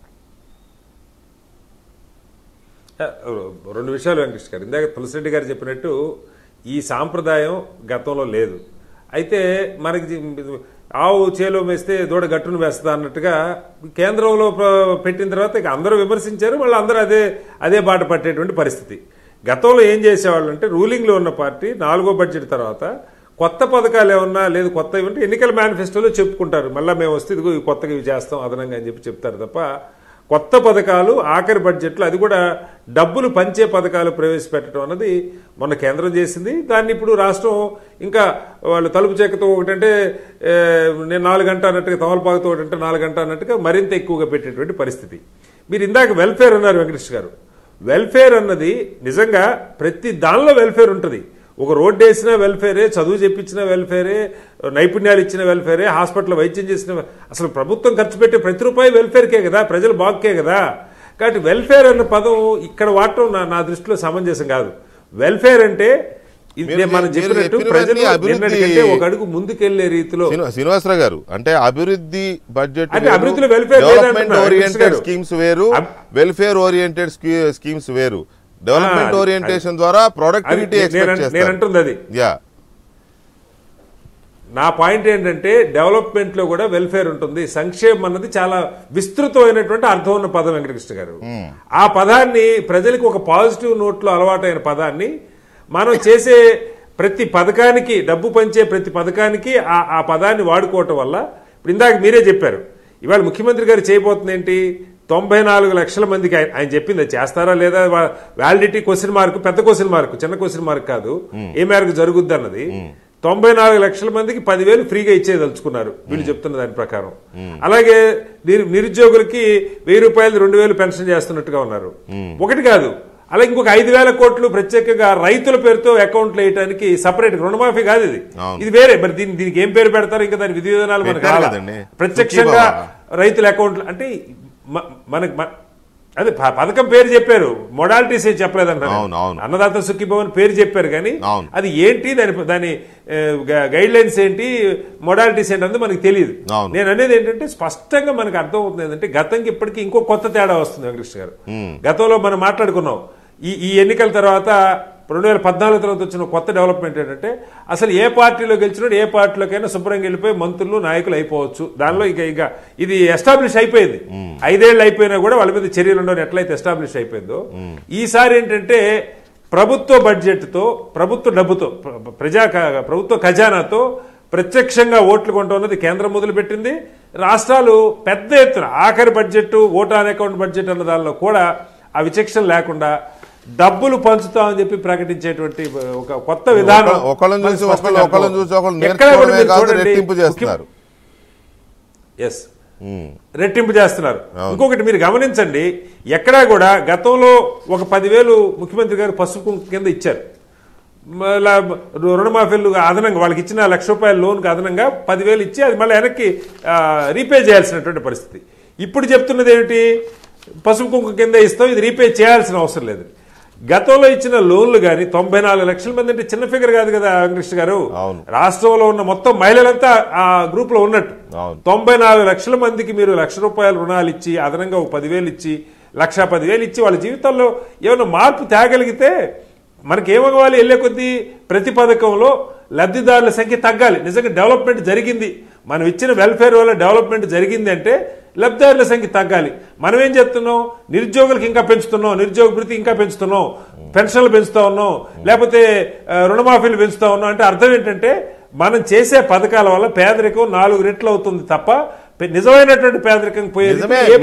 [SPEAKER 3] రెండు విషయాలు వెంకటేష్ గారు. ఇందాక తులసిరెడ్డి గారు చెప్పినట్టు ఈ సాంప్రదాయం గతంలో లేదు. అయితే మనకి ఆవు చేలో వేస్తే దూడ గట్టును వేస్తా అన్నట్టుగా కేంద్రంలో పెట్టిన తర్వాత ఇక అందరూ విమర్శించారు, మళ్ళీ అందరూ అదే అదే బాట పట్టేటువంటి పరిస్థితి. గతంలో ఏం చేసేవాళ్ళు అంటే రూలింగ్లో ఉన్న పార్టీ నాలుగో బడ్జెట్ తర్వాత కొత్త పథకాలు ఏమన్నా లేదు కొత్త ఏమంటే ఎన్నికల మేనిఫెస్టోలో చెప్పుకుంటారు, మళ్ళీ మేము వస్తే ఇదిగో కొత్తగా ఇవి చేస్తాం అదనంగా అని చెప్పి చెప్తారు తప్ప కొత్త పథకాలు ఆఖరి బడ్జెట్లో అది కూడా డబ్బులు పంచే పథకాలు ప్రవేశపెట్టడం అన్నది మొన్న కేంద్రం చేసింది. దాన్ని ఇప్పుడు రాష్ట్రం ఇంకా వాళ్ళు తలుపు చెక్కతో ఒకటంటే నేను నాలుగు గంట అన్నట్టుగా తమలపాకుతో ఒకటంటే నాలుగు గంట అన్నట్టుగా మరింత ఎక్కువగా పెట్టేటువంటి పరిస్థితి. మీరు ఇందాక వెల్ఫేర్ అన్నారు వెంకటేష్ గారు. వెల్ఫేర్ అన్నది నిజంగా ప్రతి దానిలో వెల్ఫేర్ ఉంటుంది. ఒక రోడ్డు వేసినా వెల్ఫేరే, చదువు చెప్పించిన వెల్ఫేరే, నైపుణ్యాలు ఇచ్చిన వెల్ఫేరే, హాస్పిటల్ వైద్యం చేసిన అసలు ప్రభుత్వం ఖర్చు పెట్టే ప్రతి రూపాయి వెల్ఫేర్కే కదా, ప్రజలు బాగుకే కదా. కాబట్టి వెల్ఫేర్ అన్న పదం ఇక్కడ వాడటం నా నా దృష్టిలో సమంజసం కాదు. వెల్ఫేర్ అంటే మనం చెప్పినట్టు ప్రజలు ఎన్నటికంటే ఒక అడుగు ముందుకెళ్లే రీతిలో.
[SPEAKER 1] శ్రీనివాసరావు గారు అంటే అభివృద్ధి బడ్జెట్
[SPEAKER 3] అంటే అభివృద్ధిలో వెల్ఫేర్
[SPEAKER 1] ఓరియంటెడ్ స్కీమ్స్ వేరు, వెల్ఫేర్ ఓరియంటెడ్ స్కీమ్స్ వేరు. డెవలప్మెంట్ ఓరియంటేషన్ ద్వారా ప్రొడక్టివిటీ ఎక్స్పెక్ట్ చేస్తారు.
[SPEAKER 3] నేను అంటుంది అది.
[SPEAKER 1] యా
[SPEAKER 3] నా పాయింట్ ఏంటంటే డెవలప్మెంట్ లో కూడా వెల్ఫేర్ ఉంటుంది. సంక్షేమం అన్నది చాలా విస్తృతమైనటువంటి అర్థం ఉన్న పదం వెంకటకృష్ణ గారు. ఆ పదాన్ని ప్రజలకు ఒక పాజిటివ్ నోట్ లో అలవాటైన పదాన్ని మనం చేసే ప్రతి పథకానికి డబ్బు పంచే ప్రతి పథకానికి ఆ పదాన్ని వాడుకోవటం వల్ల ఇప్పుడు ఇందాక మీరే చెప్పారు ఇవాళ ముఖ్యమంత్రి గారు చేయబోతుంది ఏంటి, తొంభై నాలుగు లక్షల మందికి ఆయన చెప్పింది చేస్తారా లేదా వ్యాలిడిటీ క్వశ్చన్ మార్క్, పెద్ద క్వశ్చన్ మార్క్, చిన్న క్వశ్చన్ మార్క్ కాదు, ఏ మేరకు జరుగుద్ది అన్నది. తొంభై నాలుగు లక్షల మందికి పదివేలు ఫ్రీగా ఇచ్చేదలుచుకున్నారు వీళ్ళు చెప్తున్న దాని ప్రకారం. అలాగే నిరుద్యోగులకి వెయ్యి రూపాయలు రెండు వేలు పెన్షన్ చేస్తున్నట్టుగా ఉన్నారు. ఒకటి కాదు, అలాగే ఇంకొక ఐదు వేల కోట్లు ప్రత్యేకంగా రైతుల పేరుతో అకౌంట్లు వేయడానికి సపరేట్ రుణమాఫీ కాదు ఇది, ఇది వేరే. మరి దీని దీనికి ఏం పేరు పెడతారు ఇంకా దాని విధి విధానాలు మనకు కాదండి. ప్రత్యక్షంగా రైతుల అకౌంట్లు అంటే మనకి అదే పథకం పేరు చెప్పారు, మొడాలిటీస్ ఏం చెప్పలేదంటారు. అన్నదాత సుఖీభవన్ పేరు చెప్పారు కానీ అది ఏంటి, దాని దాని గైడ్ లైన్స్ ఏంటి, మొడాలిటీస్ ఏంటి అన్నది మనకి తెలియదు. నేను అనేది ఏంటంటే స్పష్టంగా మనకు అర్థం అవుతుంది ఏంటంటే గతంకి ఇప్పటికీ ఇంకో కొత్త తేడా వస్తుంది వెంకటకృష్ణ గారు. గతంలో మనం మాట్లాడుకున్నాం ఈ ఈ ఎన్నికల తర్వాత రెండు వేల పద్నాలుగు తర్వాత వచ్చిన కొత్త డెవలప్మెంట్ ఏంటంటే అసలు ఏ పార్టీలో గెలిచినట్టు ఏ పార్టీలోకైనా శుభ్రంగా వెళ్ళిపోయి మంత్రులు నాయకులు అయిపోవచ్చు. దానిలో ఇక ఇక ఇది ఎస్టాబ్లిష్ అయిపోయింది. ఐదేళ్లు అయిపోయినా కూడా వాళ్ళ మీద చర్యలు ఉండవు ఎట్లయితే ఎస్టాబ్లిష్ అయిపోయిందో ఈసారి ఏంటంటే ప్రభుత్వ బడ్జెట్తో ప్రభుత్వ డబ్బుతో ప్రజా ప్రభుత్వ ఖజానాతో ప్రత్యక్షంగా ఓట్లు కొంటున్నది కేంద్రం మొదలుపెట్టింది. రాష్ట్రాలు పెద్ద ఎత్తున ఆఖరి budget vote on account budget అన్న దానిలో కూడా ఆ విచక్షణ లేకుండా డబ్బులు పంచుతామని చెప్పి ప్రకటించేటువంటి ఒక కొత్త విధానం రెట్టింపు చేస్తున్నారు. ఇంకొకటి మీరు గమనించండి, ఎక్కడా కూడా గతంలో ఒక పదివేలు ముఖ్యమంత్రి గారు పసుపు కుంకుమ కింద ఇచ్చారు. రుణమాఫీలు అదనంగా వాళ్ళకి ఇచ్చిన లక్ష రూపాయల లోన్కి అదనంగా పదివేలు ఇచ్చి అది మళ్ళీ వెనక్కి రీపే చేయాల్సినటువంటి పరిస్థితి. ఇప్పుడు చెప్తున్నది ఏమిటి, పసుపు కుంకుమ కింద ఇస్తాం, ఇది రీపే చేయాల్సిన అవసరం లేదు. గతంలో ఇచ్చిన లోన్లు కానీ తొంభై నాలుగు లక్షల మంది అంటే చిన్న ఫిగర్ కాదు కదా వెంకటకృష్ణ గారు. రాష్ట్రంలో ఉన్న మొత్తం మహిళలంతా ఆ గ్రూప్ లో ఉన్నట్టు తొంభై నాలుగు లక్షల మందికి మీరు లక్ష రూపాయల రుణాలు ఇచ్చి అదనంగా ఒక పదివేలు ఇచ్చి లక్ష పదివేలు ఇచ్చి వాళ్ళ జీవితాల్లో ఏమైనా మార్పు తేగలిగితే మనకేమవ్వాలి, వెళ్లే కొద్దీ ప్రతి పథకంలో లబ్ధిదారుల సంఖ్య తగ్గాలి. నిజంగా డెవలప్మెంట్ జరిగింది, మనం ఇచ్చిన వెల్ఫేర్ వల్ల డెవలప్మెంట్ జరిగింది అంటే లబ్ధిదారుల సంఖ్య తగ్గాలి. మనం ఏం చెప్తున్నాం, నిరుద్యోగులకు ఇంకా పెంచుతున్నాం, నిరుద్యోగ భృతి ఇంకా పెంచుతున్నాం, పెన్షన్లు పెంచుతా ఉన్నాం, లేకపోతే రుణమాఫీలు పెంచుతా ఉన్నాం అంటే అర్థం ఏంటంటే మనం చేసే పథకాల వల్ల పేదరికం నాలుగు రెట్లు అవుతుంది తప్ప నిజమైనటువంటి పేదరికం పోయేది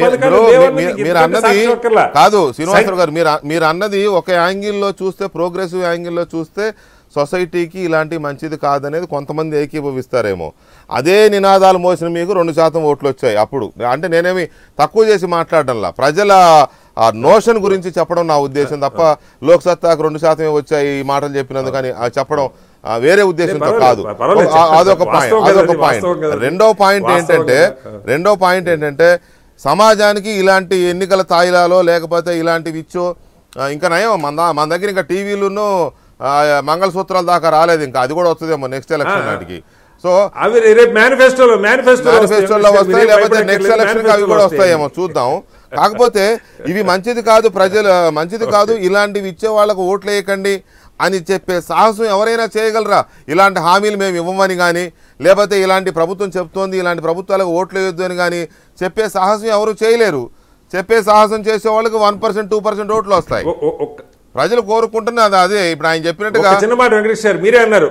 [SPEAKER 1] కాదు. శ్రీనివాసరావు గారు మీరు మీరు అన్నది ఒక యాంగిల్లో చూస్తే, ప్రోగ్రెసివ్ యాంగిల్లో చూస్తే సొసైటీకి ఇలాంటి మంచిది కాదనేది కొంతమంది ఏకీభవిస్తారేమో. అదే నినాదాలు మోసిన మీకు రెండు శాతం ఓట్లు వచ్చాయి అప్పుడు. అంటే నేనేమి తక్కువ చేసి మాట్లాడడంలా, ప్రజల ఆ నోషన్ గురించి చెప్పడం నా ఉద్దేశం తప్ప లోక్సత్తాకు రెండు శాతమే వచ్చాయి ఈ మాటలు చెప్పినందుకు కానీ చెప్పడం వేరే ఉద్దేశంతో కాదు. అదొక పాయింట్ అదొక పాయింట్ రెండో పాయింట్ ఏంటంటే రెండో పాయింట్ ఏంటంటే సమాజానికి ఇలాంటి ఎన్నికల తాయిలాలో లేకపోతే ఇలాంటివి ఇచ్చో ఇంకా నయం మన మన దగ్గర ఇంకా టీవీలును మంగళసూత్రాల దాకా రాలేదు, ఇంకా అది కూడా వస్తుందేమో నెక్స్ట్ ఎలక్షన్ నాటికి. సో
[SPEAKER 3] అవి మేనిఫెస్టోలో
[SPEAKER 1] మేనిఫెస్టోలో వస్తాయి, లేకపోతే నెక్స్ట్ ఎలక్షన్ అవి కూడా వస్తాయేమో చూద్దాం. కాకపోతే ఇవి మంచిది కాదు, ప్రజలు మంచిది కాదు, ఇలాంటివి ఇచ్చే వాళ్ళకు ఓట్లు వేయకండి అని చెప్పే సాహసం ఎవరైనా చేయగలరా? ఇలాంటి హామీలు మేము ఇవ్వమని కానీ, లేకపోతే ఇలాంటి ప్రభుత్వం చెప్తోంది ఇలాంటి ప్రభుత్వాలకు ఓట్లు వేయొద్దు అని కానీ చెప్పే సాహసం ఎవరు చేయలేరు. చెప్పే సాహసం చేసే వాళ్ళకి వన్ పర్సెంట్ టూ పర్సెంట్ ఓట్లు వస్తాయి. ప్రజలు కోరుకుంటున్నది అదే. ఇప్పుడు ఆయన చెప్పినట్టుగా
[SPEAKER 3] చిన్న మాట వెంకటేష్ గారు మీరే అన్నారు,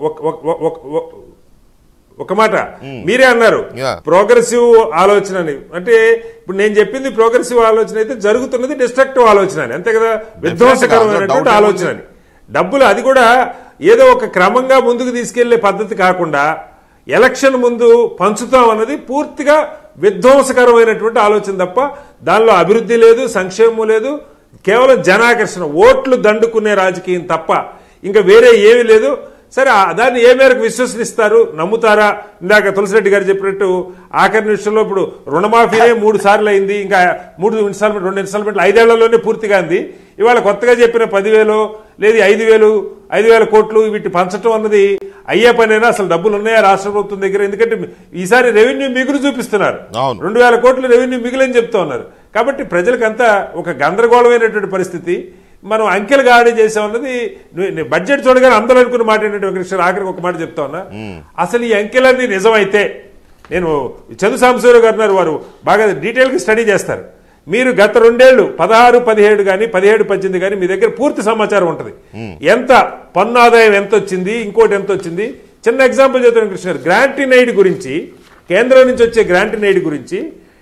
[SPEAKER 3] ఒక మాట మీరే అన్నారు ప్రోగ్రెసివ్ ఆలోచన అని. అంటే ఇప్పుడు నేను చెప్పింది ప్రోగ్రెసివ్ ఆలోచన అయితే జరుగుతున్నది డిస్ట్రక్టివ్ ఆలోచన అని, అంతే కదా, విధ్వంసకరమైనటువంటి ఆలోచన అని. డబ్బులు అది కూడా ఏదో ఒక క్రమంగా ముందుకు తీసుకెళ్లే పద్ధతి కాకుండా ఎలక్షన్ ముందు పంచుతాం అన్నది పూర్తిగా విధ్వంసకరమైనటువంటి ఆలోచన తప్ప దానిలో అభివృద్ధి లేదు, సంక్షేమం లేదు, కేవలం జనాకర్షణ, ఓట్లు దండుకునే రాజకీయం తప్ప ఇంకా వేరే ఏమీ లేదు. సరే దాన్ని ఏ మేరకు విశ్వసిస్తారు, నమ్ముతారా? ఇందాక తులసిరెడ్డి గారు చెప్పినట్టు ఆఖరి నిమిషంలో ఇప్పుడు రుణమాఫీనే మూడు సార్లు అయింది, ఇంకా మూడు ఇన్స్టాల్మెంట్ రెండు ఇన్స్టాల్మెంట్లు ఐదేళ్లలోనే పూర్తిగా అంది. ఇవాళ కొత్తగా చెప్పిన పదివేలు లేదు ఐదు వేలు ఐదు వేల కోట్లు వీటి పంచడం అన్నది అయ్యే పనైనా? అసలు డబ్బులు ఉన్నాయా రాష్ట్ర ప్రభుత్వం దగ్గర? ఎందుకంటే ఈసారి రెవెన్యూ మిగులు చూపిస్తున్నారు, రెండు వేల కోట్లు రెవెన్యూ మిగులని చెప్తా ఉన్నారు. కాబట్టి ప్రజలకంతా ఒక గందరగోళమైనటువంటి పరిస్థితి. మనం అంకెలు గాడి చేసామన్నది బడ్జెట్ చూడగానే అందరూ అనుకున్న మాట ఏంటంటే వెంకటేశ్వర ఆఖరికి ఒక మాట చెప్తా ఉన్నా, అసలు ఈ అంకెలన్నీ నిజమైతే, నేను చందు సాంబశివరావు గారు వారు బాగా డీటెయిల్గా స్టడీ చేస్తారు, మీరు గత రెండేళ్లు పదహారు పదిహేడు కానీ పదిహేడు పద్దెనిమిది కానీ మీ దగ్గర పూర్తి సమాచారం ఉంటుంది. ఎంత పన్ను ఆదాయం ఎంత వచ్చింది, ఇంకోటి ఎంత వచ్చింది. చిన్న ఎగ్జాంపుల్ చెప్తాను కృష్ణ గారు, గ్రాంటీన్ ఎయిడ్ గురించి, కేంద్రం నుంచి వచ్చే గ్రాంటీన్ ఎయిడ్ గురించి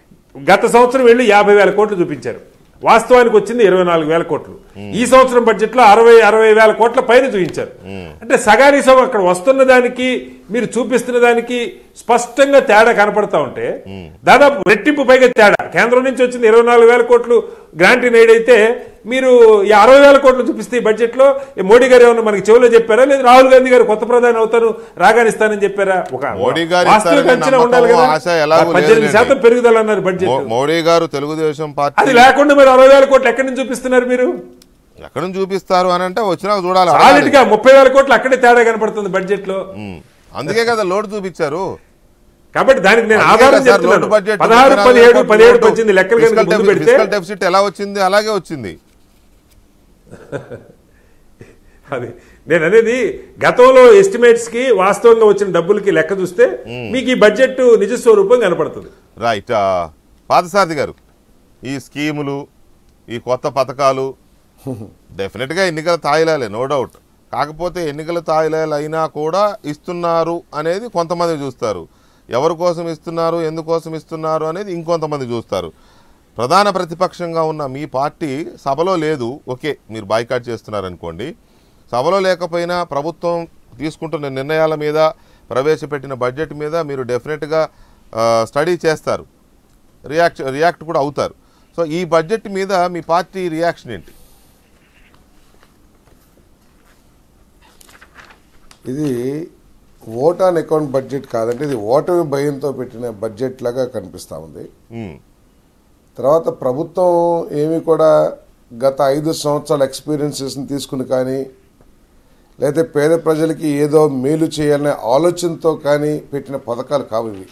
[SPEAKER 3] గత సంవత్సరం వెళ్ళి యాభై వేల కోట్లు చూపించారు, వాస్తవానికి వచ్చింది ఇరవై నాలుగు వేల కోట్లు. ఈ సంవత్సరం బడ్జెట్ లో అరవై అరవై వేల కోట్ల పైన చూపించారు. అంటే సగానికి సగం అక్కడ వస్తున్న దానికి మీరు చూపిస్తున్న దానికి స్పష్టంగా తేడా కనపడతా ఉంటే దాదాపు రెట్టింపు పైగా తేడా. కేంద్రం నుంచి వచ్చింది ఇరవై నాలుగు వేల కోట్లు గ్రాంటీన్ ఎయిడ్ అయితే మీరు ఈ అరవై వేల కోట్లు చూపిస్తే ఈ బడ్జెట్ లో మోడీ గారు ఏమన్నా మనకి చెవులో చెప్పారా, లేదు రాహుల్ గాంధీ గారు కొత్త ప్రధాని అవుతారు రాగానిస్తానని చెప్పారా? ఒక వాస్తవిక అంచనా ఉండాలి కదా. పద్దెనిమిది శాతం పెరుగుదల అన్నారు బడ్జెట్.
[SPEAKER 1] మోడీ గారు తెలుగుదేశం పార్టీ
[SPEAKER 3] అది లేకుండా మీరు అరవై వేల కోట్లు ఎక్కడి నుంచి చూపిస్తున్నారు? మీరు
[SPEAKER 1] ఎక్కడి నుంచి చూపిస్తారు అని అంటే వచ్చినా చూడాలి.
[SPEAKER 3] సాలిడ్ గా ముప్పై వేల కోట్లు అక్కడే తేడా కనపడుతుంది బడ్జెట్ లో.
[SPEAKER 1] అందుకే కదా లోటు చూపించారు.
[SPEAKER 3] కాబట్టి దానికి నేను ఆధారం చెప్తున్నాను. పదహారు పదిహేడు పదిహేడు వచ్చింది లెక్కలు పెడితే
[SPEAKER 1] డెఫిసిట్ ఎలా వచ్చింది అలాగే వచ్చింది.
[SPEAKER 3] అది నేను అనేది గతంలో ఎస్టిమేట్స్ కి వాస్తవంగా వచ్చిన డబ్బులకి లెక్క చూస్తే మీకు ఈ బడ్జెట్ నిజస్వరూపం కనపడుతుంది.
[SPEAKER 1] రైట్. పాదసారథి గారు, ఈ స్కీములు ఈ కొత్త పథకాలు డెఫినెట్గా ఎన్నికల తాయిలాలే, నో డౌట్. కాకపోతే ఎన్నికల తాయిలాలు అయినా కూడా ఇస్తున్నారు అనేది కొంతమంది చూస్తారు, ఎవరి కోసం ఇస్తున్నారు ఎందుకోసం ఇస్తున్నారు అనేది ఇంకొంతమంది చూస్తారు. ప్రధాన ప్రతిపక్షంగా ఉన్న మీ పార్టీ సభలో లేదు, ఓకే మీరు బాయ్కాట్ చేస్తున్నారనుకోండి. సభలో లేకపోయినా ప్రభుత్వం తీసుకుంటున్న నిర్ణయాల మీద, ప్రవేశపెట్టిన బడ్జెట్ మీద మీరు డెఫినెట్గా స్టడీ చేస్తారు, రియాక్ట్ రియాక్ట్ కూడా అవుతారు. సో ఈ బడ్జెట్ మీద మీ పార్టీ రియాక్షన్ ఏంటి?
[SPEAKER 4] ఇది ఓట్ ఆన్ అకౌంట్ బడ్జెట్ కాదంటే ఇది ఓటమి భయంతో పెట్టిన బడ్జెట్ లాగా కనిపిస్తూ ఉంది. తర్వాత ప్రభుత్వం ఏమి కూడా గత ఐదు సంవత్సరాల ఎక్స్పీరియన్సెస్ని తీసుకుని కానీ, లేదా పేద ప్రజలకి ఏదో మేలు చేయాలనే ఆలోచనతో కానీ పెట్టిన పథకాలు కావు ఇవి.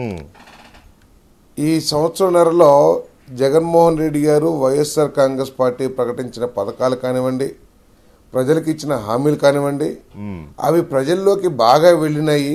[SPEAKER 4] ఈ సంవత్సరంన్నరలో జగన్మోహన్ రెడ్డి గారు వైఎస్ఆర్ కాంగ్రెస్ పార్టీ ప్రకటించిన పథకాలు కానివ్వండి, ప్రజలకు ఇచ్చిన హామీలు కానివ్వండి, అవి ప్రజల్లోకి బాగా వెళ్ళినాయి.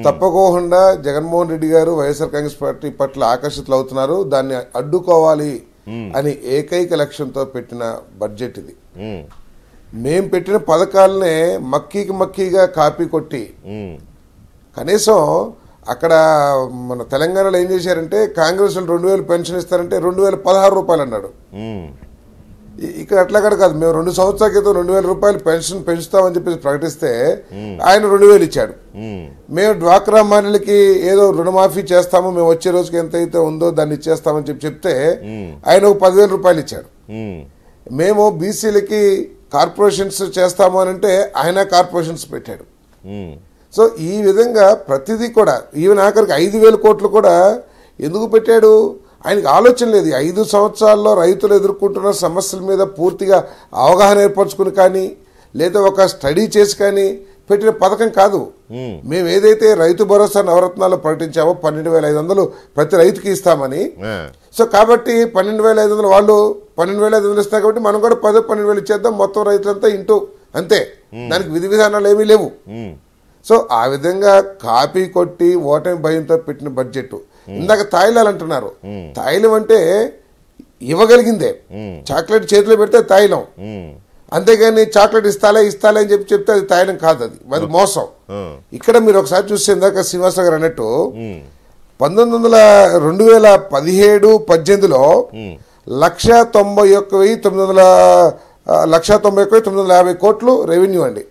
[SPEAKER 4] తప్పకోకుండా జగన్మోహన్ రెడ్డి గారు వైఎస్ఆర్ కాంగ్రెస్ పార్టీ పట్ల ఆకర్షితులు అవుతున్నారు. దాన్ని అడ్డుకోవాలి, అని ఏకైక లక్ష్యంతో పెట్టిన బడ్జెట్ ఇది. మేం పెట్టిన పథకాలనే మక్కీకి మక్కీగా కాపీ కొట్టి కనీసం అక్కడ మన తెలంగాణలో ఏం చేశారంటే కాంగ్రెస్ వాళ్ళు రెండు వేలు పెన్షన్ ఇస్తారంటే రెండు వేల పదహారు రూపాయలు అన్నాడు. ఇక్కడ అట్లా కాదు కాదు మేము రెండు సంవత్సరాల క్రితం రెండు వేల రూపాయలు పెన్షన్ పెంచుతామని చెప్పేసి ప్రకటిస్తే ఆయన రెండు వేలు ఇచ్చాడు. మేము డ్వాక్రా మహిళలకి ఏదో రుణమాఫీ చేస్తాము మేము వచ్చే రోజుకి ఎంత అయితే ఉందో దాన్ని ఇచ్చేస్తామని చెప్పి చెప్తే ఆయన ఒక పదివేల రూపాయలు ఇచ్చాడు. మేము బీసీలకి కార్పొరేషన్స్ చేస్తాము అని అంటే ఆయన కార్పొరేషన్స్ పెట్టాడు. సో ఈ విధంగా ప్రతిదీ కూడా ఈవెన్ ఆఖరికి ఐదు వేల కోట్లు కూడా ఎందుకు పెట్టాడు? ఆయనకి ఆలోచన లేదు. ఐదు సంవత్సరాల్లో రైతులు ఎదుర్కొంటున్న సమస్యల మీద పూర్తిగా అవగాహన ఏర్పరచుకుని కానీ లేదా ఒక స్టడీ చేసి కానీ పెట్టిన పథకం కాదు. మేము ఏదైతే రైతు భరోసా నవరత్నాలు ప్రకటించామో పన్నెండు వేల ఐదు వందలు ప్రతి రైతుకి ఇస్తామని, సో కాబట్టి పన్నెండు వేల ఐదు వందలు వాళ్ళు పన్నెండు వేల ఐదు వందలు ఇస్తారు కాబట్టి మనం కూడా పదో పన్నెండు వేలు ఇచ్చేద్దాం మొత్తం రైతులంతా ఇంటూ అంతే, దానికి విధి విధానాలు ఏమీ లేవు. సో ఆ విధంగా కాపీ కొట్టి ఓటమి భయంతో పెట్టిన బడ్జెట్. ఇందాక తాయిలాలు అంటున్నారు, తాయిలం అంటే ఇవ్వగలిగిందే, చాక్లెట్ చేతిలో పెడితే తాయిలం, అంతేగాని చాక్లెట్ ఇస్తాలే ఇస్తాలే అని చెప్పి చెప్తే అది తాయిలం కాదు, అది అది మోసం. ఇక్కడ మీరు ఒకసారి చూస్తే ఇందాక శ్రీనివాసరావు గారు అన్నట్టు పంతొమ్మిది వందల రెండు వేల పదిహేడు పద్దెనిమిదిలో లక్ష తొంభై ఒక్క వెయ్యి తొమ్మిది వందల లక్ష తొంభై ఒక్క వెయ్యి తొమ్మిది వందల యాభై కోట్లు రెవెన్యూ అండి.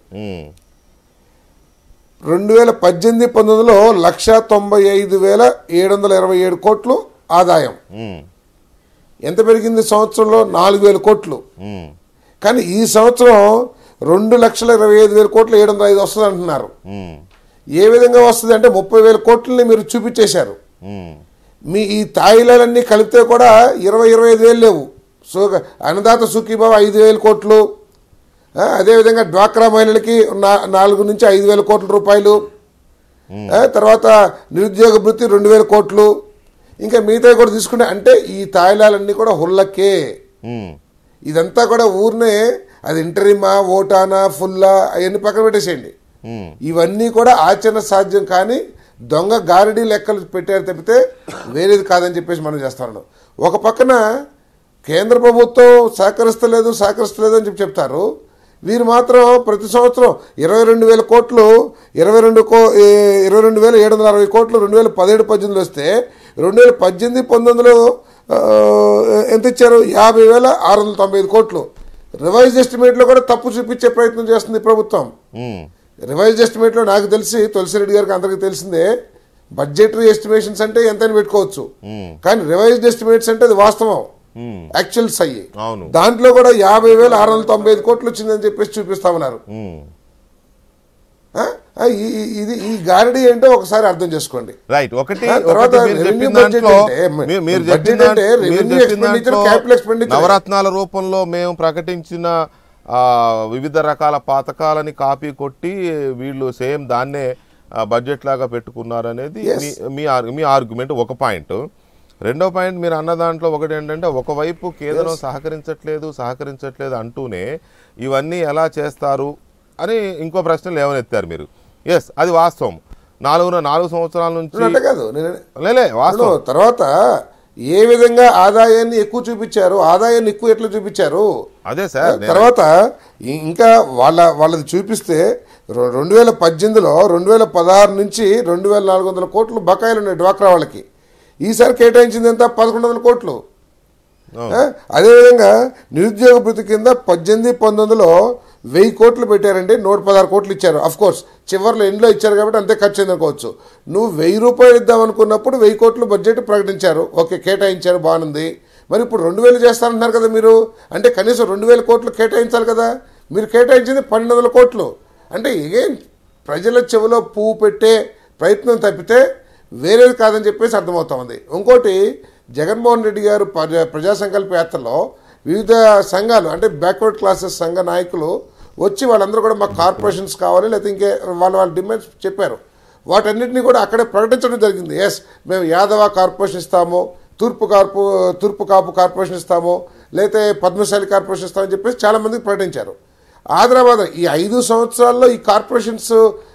[SPEAKER 4] రెండు వేల పద్దెనిమిది పంతొమ్మిదిలో లక్ష తొంభై ఐదు వేల ఏడు వందల ఇరవై ఏడు కోట్లు ఆదాయం. ఎంత పెరిగింది సంవత్సరంలో? నాలుగు వేల కోట్లు. కానీ ఈ సంవత్సరం రెండు లక్షల ఇరవై ఐదు వేల కోట్లు ఏడు వందల ఐదు వస్తుంది అంటున్నారు. ఏ విధంగా వస్తుంది అంటే ముప్పై వేల కోట్లని మీరు చూపించేశారు. మీ ఈ తాయిలాలన్నీ కలిపితే కూడా ఇరవై ఇరవై ఐదు వేలు లేవు. సో అన్నదాత సుఖీభావ ఐదు వేల కోట్లు, అదేవిధంగా డ్వాక్రా మహిళలకి నాలుగు నుంచి ఐదు వేల కోట్ల రూపాయలు, తర్వాత నిరుద్యోగ భృతి రెండు వేల కోట్లు, ఇంకా మిగతా కూడా తీసుకుంటే అంటే ఈ తాయిలాలన్నీ కూడా హుల్లకే. ఇదంతా కూడా ఊరినే అది ఇంటరిమా ఓటానా ఫుల్లా అవన్నీ పక్కన పెట్టేసేయండి. ఇవన్నీ కూడా ఆచరణ సాధ్యం కానీ దొంగ గారడీ లెక్కలు పెట్టారు తప్పితే వేరేది కాదని చెప్పేసి మనం చేస్తాను. ఒక పక్కన కేంద్ర ప్రభుత్వం సహకరిస్తలేదు సహకరిస్తలేదు అని చెప్పి చెప్తారు, వీరు మాత్రం ప్రతి సంవత్సరం ఇరవై రెండు వేల కోట్లు ఇరవై రెండు కో ఇరవై రెండు వేల ఏడు వందల అరవై కోట్లు రెండు వేల పదిహేడు పద్దెనిమిదిలో వస్తే రెండు వేల పద్దెనిమిది పంతొమ్మిదిలో ఎంత ఇచ్చారు? యాభై వేల ఆరు వందల తొంభై ఐదు కోట్లు. రివైజ్ ఎస్టిమేట్లో కూడా తప్పు చూపించే ప్రయత్నం చేస్తుంది ప్రభుత్వం. రివైజ్ ఎస్టిమేట్లో నాకు తెలిసి తులసిరెడ్డి గారికి అందరికీ తెలిసిందే, బడ్జెటరీ ఎస్టిమేషన్స్ అంటే ఎంతైనా పెట్టుకోవచ్చు, కానీ రివైజ్డ్ ఎస్టిమేట్స్ అంటే అది వాస్తవం, యాక్చువల్స్ అయ్యి దాంట్లో కూడా యాభై వేల ఆరు వందల తొంభై ఐదు కోట్లు వచ్చిందని చెప్పేసి చూపిస్తామన్నారు. ఇది ఈ గారడీ ఏంటో ఒకసారి అర్థం చేసుకోండి.
[SPEAKER 1] రైట్. ఒకటి
[SPEAKER 4] తర్వాత
[SPEAKER 1] నవరత్నాల రూపంలో మేము ప్రకటించిన వివిధ రకాల పథకాలని కాపీ కొట్టి వీళ్ళు సేమ్ దాన్నే బడ్జెట్ లాగా పెట్టుకున్నారనేది మీ ఆర్గ్యుమెంట్. ఒక పాయింట్. రెండో పాయింట్ మీరు అన్న దాంట్లో ఒకటి ఏంటంటే ఒకవైపు కేంద్రం సహకరించట్లేదు సహకరించట్లేదు అంటూనే ఇవన్నీ ఎలా చేస్తారు అని ఇంకో ప్రశ్న లేవనెత్తారు మీరు. ఎస్, అది వాస్తవం. నాలుగు నాలుగు సంవత్సరాల నుంచి
[SPEAKER 4] కాదు
[SPEAKER 1] లేలే వాస్తవం.
[SPEAKER 4] తర్వాత ఏ విధంగా ఆదాయాన్ని ఎక్కువ చూపించారు, ఆదాయాన్ని ఎక్కువ ఎట్లా చూపించారు
[SPEAKER 1] అదే సార్.
[SPEAKER 4] తర్వాత ఇంకా వాళ్ళ వాళ్ళది చూపిస్తే రెండు వేల పద్దెనిమిదిలో రెండు వేల పదహారు నుంచి రెండు వేల నాలుగు వందల కోట్లు బకాయిలు ఉన్నాయి డ్వాక్రా వాళ్ళకి. ఈసారి కేటాయించింది ఎంత? పదకొండు వందల కోట్లు. అదేవిధంగా నిరుద్యోగ భృతి కింద పద్దెనిమిది పంతొమ్మిదిలో వెయ్యి కోట్లు పెట్టారండి, నూట పదహారు కోట్లు ఇచ్చారు. అఫ్ కోర్స్ చివరిలో ఎండ్లో ఇచ్చారు కాబట్టి అంతే ఖర్చు అనుకోవచ్చు. నువ్వు వెయ్యి రూపాయలు ఇద్దాం అనుకున్నప్పుడు వెయ్యి కోట్లు బడ్జెట్ ప్రకటించారు, ఓకే కేటాయించారు, బాగుంది. మరి ఇప్పుడు రెండు వేలు చేస్తారంటున్నారు కదా మీరు, అంటే కనీసం రెండు వేల కోట్లు కేటాయించాలి కదా. మీరు కేటాయించింది పన్నెండు వందల కోట్లు. అంటే ఏం ప్రజల చెవిలో పువ్వు పెట్టే ప్రయత్నం తప్పితే వేరేది కాదని చెప్పేసి అర్థమవుతా ఉంది. ఇంకోటి, జగన్మోహన్ రెడ్డి గారు ప్రజా ప్రజా సంకల్ప యాత్రలో వివిధ సంఘాలు అంటే బ్యాక్వర్డ్ క్లాసెస్ సంఘ నాయకులు వచ్చి వాళ్ళందరూ కూడా మాకు కార్పొరేషన్స్ కావాలి లేకపోతే ఇంకే వాళ్ళ వాళ్ళ డిమాండ్స్ చెప్పారు. వాటన్నిటిని కూడా అక్కడే ప్రకటించడం జరిగింది. ఎస్, మేము యాదవ కార్పొరేషన్ ఇస్తాము, తూర్పు కార్పొ తూర్పు కాపు కార్పొరేషన్ ఇస్తాము, లేకపోతే పద్మశాలి కార్పొరేషన్ ఇస్తామని చెప్పేసి చాలామందికి ప్రకటించారు. ఆదిలాబాద్ ఈ ఐదు సంవత్సరాల్లో ఈ కార్పొరేషన్స్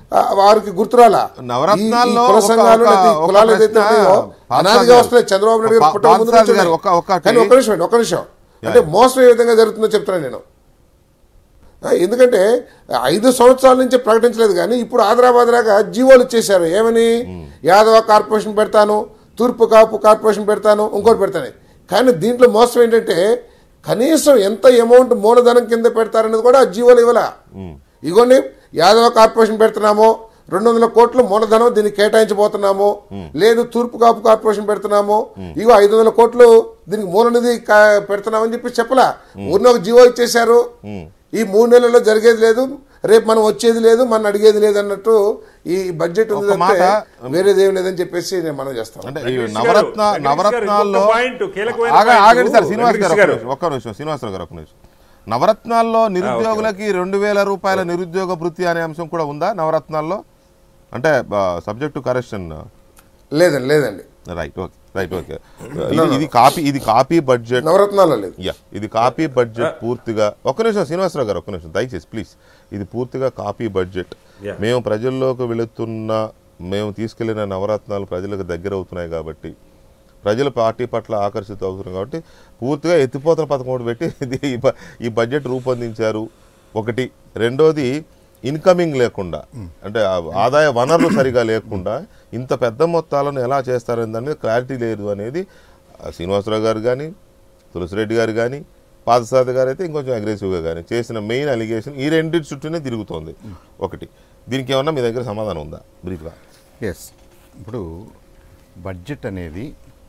[SPEAKER 4] వారికి గుర్తురాలా
[SPEAKER 1] నవరత్నాల్లో
[SPEAKER 4] కుల సంఘాలు
[SPEAKER 1] ఒక-
[SPEAKER 4] లేదా ఈ
[SPEAKER 1] ఒక
[SPEAKER 4] కులాలు ఏదైతే
[SPEAKER 1] ప్రశ్న
[SPEAKER 4] ఉన్నాయో అనాదిగా వస్తున్నాయి. చంద్రబాబు నాయుడు గారు పుట్టక ముందు నుంచి ఉన్నాయి.
[SPEAKER 1] ఒక- ఒక-
[SPEAKER 4] కానీ ఒక నిమిషం అండి, ఒక నిమిషం అంటే మోసం ఏ విధంగా జరుగుతుందో చెప్తున్నాను నేను. ఆ, ఎందుకంటే ఐదు సంవత్సరాల నుంచి ప్రకటించలేదు కానీ ఇప్పుడు ఆదరాబాదరాగా జీవోలు ఇచ్చేశారు. ఏమని యాదవ కార్పొరేషన్ పెడతాను, తూర్పు కాపు కార్పొరేషన్ పెడతాను, ఇంకోటి పెడతాను. కానీ దీంట్లో మోసం ఏంటంటే కనీసం ఎంత అమౌంట్ మూలధనం కింద పెడతారనేది కూడా ఆ జీవోలు ఇవ్వాల. ఇగోండి యాదవ కార్పొరేషన్ పెడుతున్నాము, రెండు వందల కోట్లు మూలధనం దీనికి కేటాయించబోతున్నాము, లేదు తూర్పు కాపు కార్పొరేషన్ పెడుతున్నాము, ఇగో ఐదు వందల కోట్లు దీనికి మూలనిధి పెడుతున్నామని చెప్పి చెప్పలా. ఊరిని ఒక జీవో ఇచ్చేశారు. ఈ మూడు నెలల్లో జరిగేది లేదు, రేపు మనం వచ్చేది లేదు, మనం అడిగేది లేదు అన్నట్టు ఈ బడ్జెట్ ఉంది
[SPEAKER 1] ఒక మాట
[SPEAKER 4] వేరేది ఏం లేదని చెప్పేసి నేను మనం చేస్తాం.
[SPEAKER 1] అంటే ఈ నవరత్న నవరత్నాల్లో ఆగ- ఆగండి సార్ శ్రీనివాస్ గారు ఒక్క నిమిషం, ఒక్క నిమిషం శ్రీనివాసరావు గారు ఒక్క నిమిషం. నవరత్నాల్లో నిరుద్యోగులకి రెండు వేల రూపాయల నిరుద్యోగ భృతి అనే అంశం కూడా ఉందా నవరత్నాల్లో? అంటే సబ్జెక్ట్ టు కరెక్షన్
[SPEAKER 4] లేదండి లేదండి
[SPEAKER 1] రైట్ ఓకే రైట్ ఓకే ఇది కాపీ ఇది కాపీ బడ్జెట్
[SPEAKER 4] నవరత్నాల్లో లేదు.
[SPEAKER 1] యా ఇది కాపీ బడ్జెట్ పూర్తిగా. ఒక్క నిమిషం శ్రీనివాసరావు గారు ఒక్క నిమిషం దయచేసి ప్లీజ్. ఇది పూర్తిగా కాపీ బడ్జెట్. మేము ప్రజల్లోకి వెళుతున్న మేము తీసుకెళ్లిన నవరత్నాలు ప్రజలకు దగ్గర అవుతున్నాయి కాబట్టి, ప్రజల పార్టీ పట్ల ఆకర్షిత అవుతున్నారు కాబట్టి పూర్తిగా ఎత్తిపోతల పథకం ఒకటి పెట్టి ఇది ఈ బడ్జెట్ రూపొందించారు. ఒకటి. రెండోది ఇన్కమింగ్ లేకుండా అంటే ఆదాయ వనరులు సరిగా లేకుండా ఇంత పెద్ద మొత్తాలను ఎలా చేస్తారనే దాని మీద క్లారిటీ లేదు అనేది శ్రీనివాసరావు గారు కానీ తులసిరెడ్డి గారు కానీ పాదసారథి గారు అయితే ఇంకొంచెం అగ్రెసివ్గా కానీ చేసిన మెయిన్ అలిగేషన్ ఈ రెండింటి చుట్టూనే తిరుగుతోంది. ఒకటి. దీనికి ఏమన్నా మీ దగ్గర సమాధానం ఉందా బ్రీఫ్గా?
[SPEAKER 5] ఎస్. ఇప్పుడు బడ్జెట్ అనేది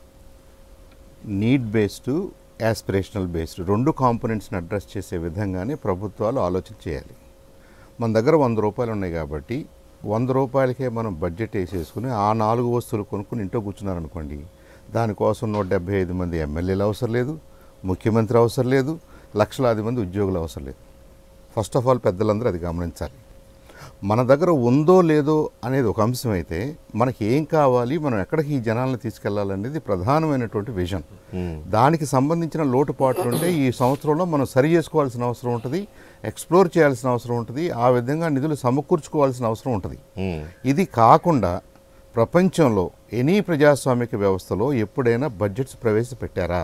[SPEAKER 5] నీడ్ బేస్డ్ యాస్పిరేషనల్ బేస్డ్ రెండు కాంపోనెంట్స్ని అడ్రస్ చేసే విధంగానే ప్రభుత్వాలు ఆలోచన చేయాలి. మన దగ్గర వంద రూపాయలు ఉన్నాయి కాబట్టి వంద రూపాయలకే మనం బడ్జెట్ వేసేసుకుని ఆ నాలుగు వస్తువులు కొనుక్కుని ఇంట్లో కూర్చున్నారనుకోండి, దానికోసం నూట డెబ్బై ఐదు మంది ఎమ్మెల్యేలు అవసరం లేదు, ముఖ్యమంత్రి అవసరం లేదు, లక్షలాది మంది ఉద్యోగులు అవసరం లేదు. ఫస్ట్ ఆఫ్ ఆల్ పెద్దలందరూ అది గమనించాలి. మన దగ్గర ఉందో లేదో అనేది ఒక అంశం అయితే, మనకి ఏం కావాలి, మనం ఎక్కడికి ఈ జనాలను తీసుకెళ్లాలనేది ప్రధానమైనటువంటి విజన్. దానికి సంబంధించిన లోటుపాట్లు ఉంటే ఈ సంవత్సరంలో మనం సరి చేసుకోవాల్సిన అవసరం ఉంటుంది, ఎక్స్ప్లోర్ చేయాల్సిన అవసరం ఉంటుంది, ఆ విధంగా నిధులు సమకూర్చుకోవాల్సిన అవసరం ఉంటుంది. ఇది కాకుండా ప్రపంచంలో ఎనీ ప్రజాస్వామిక వ్యవస్థలో ఎప్పుడైనా బడ్జెట్స్ ప్రవేశపెట్టారా?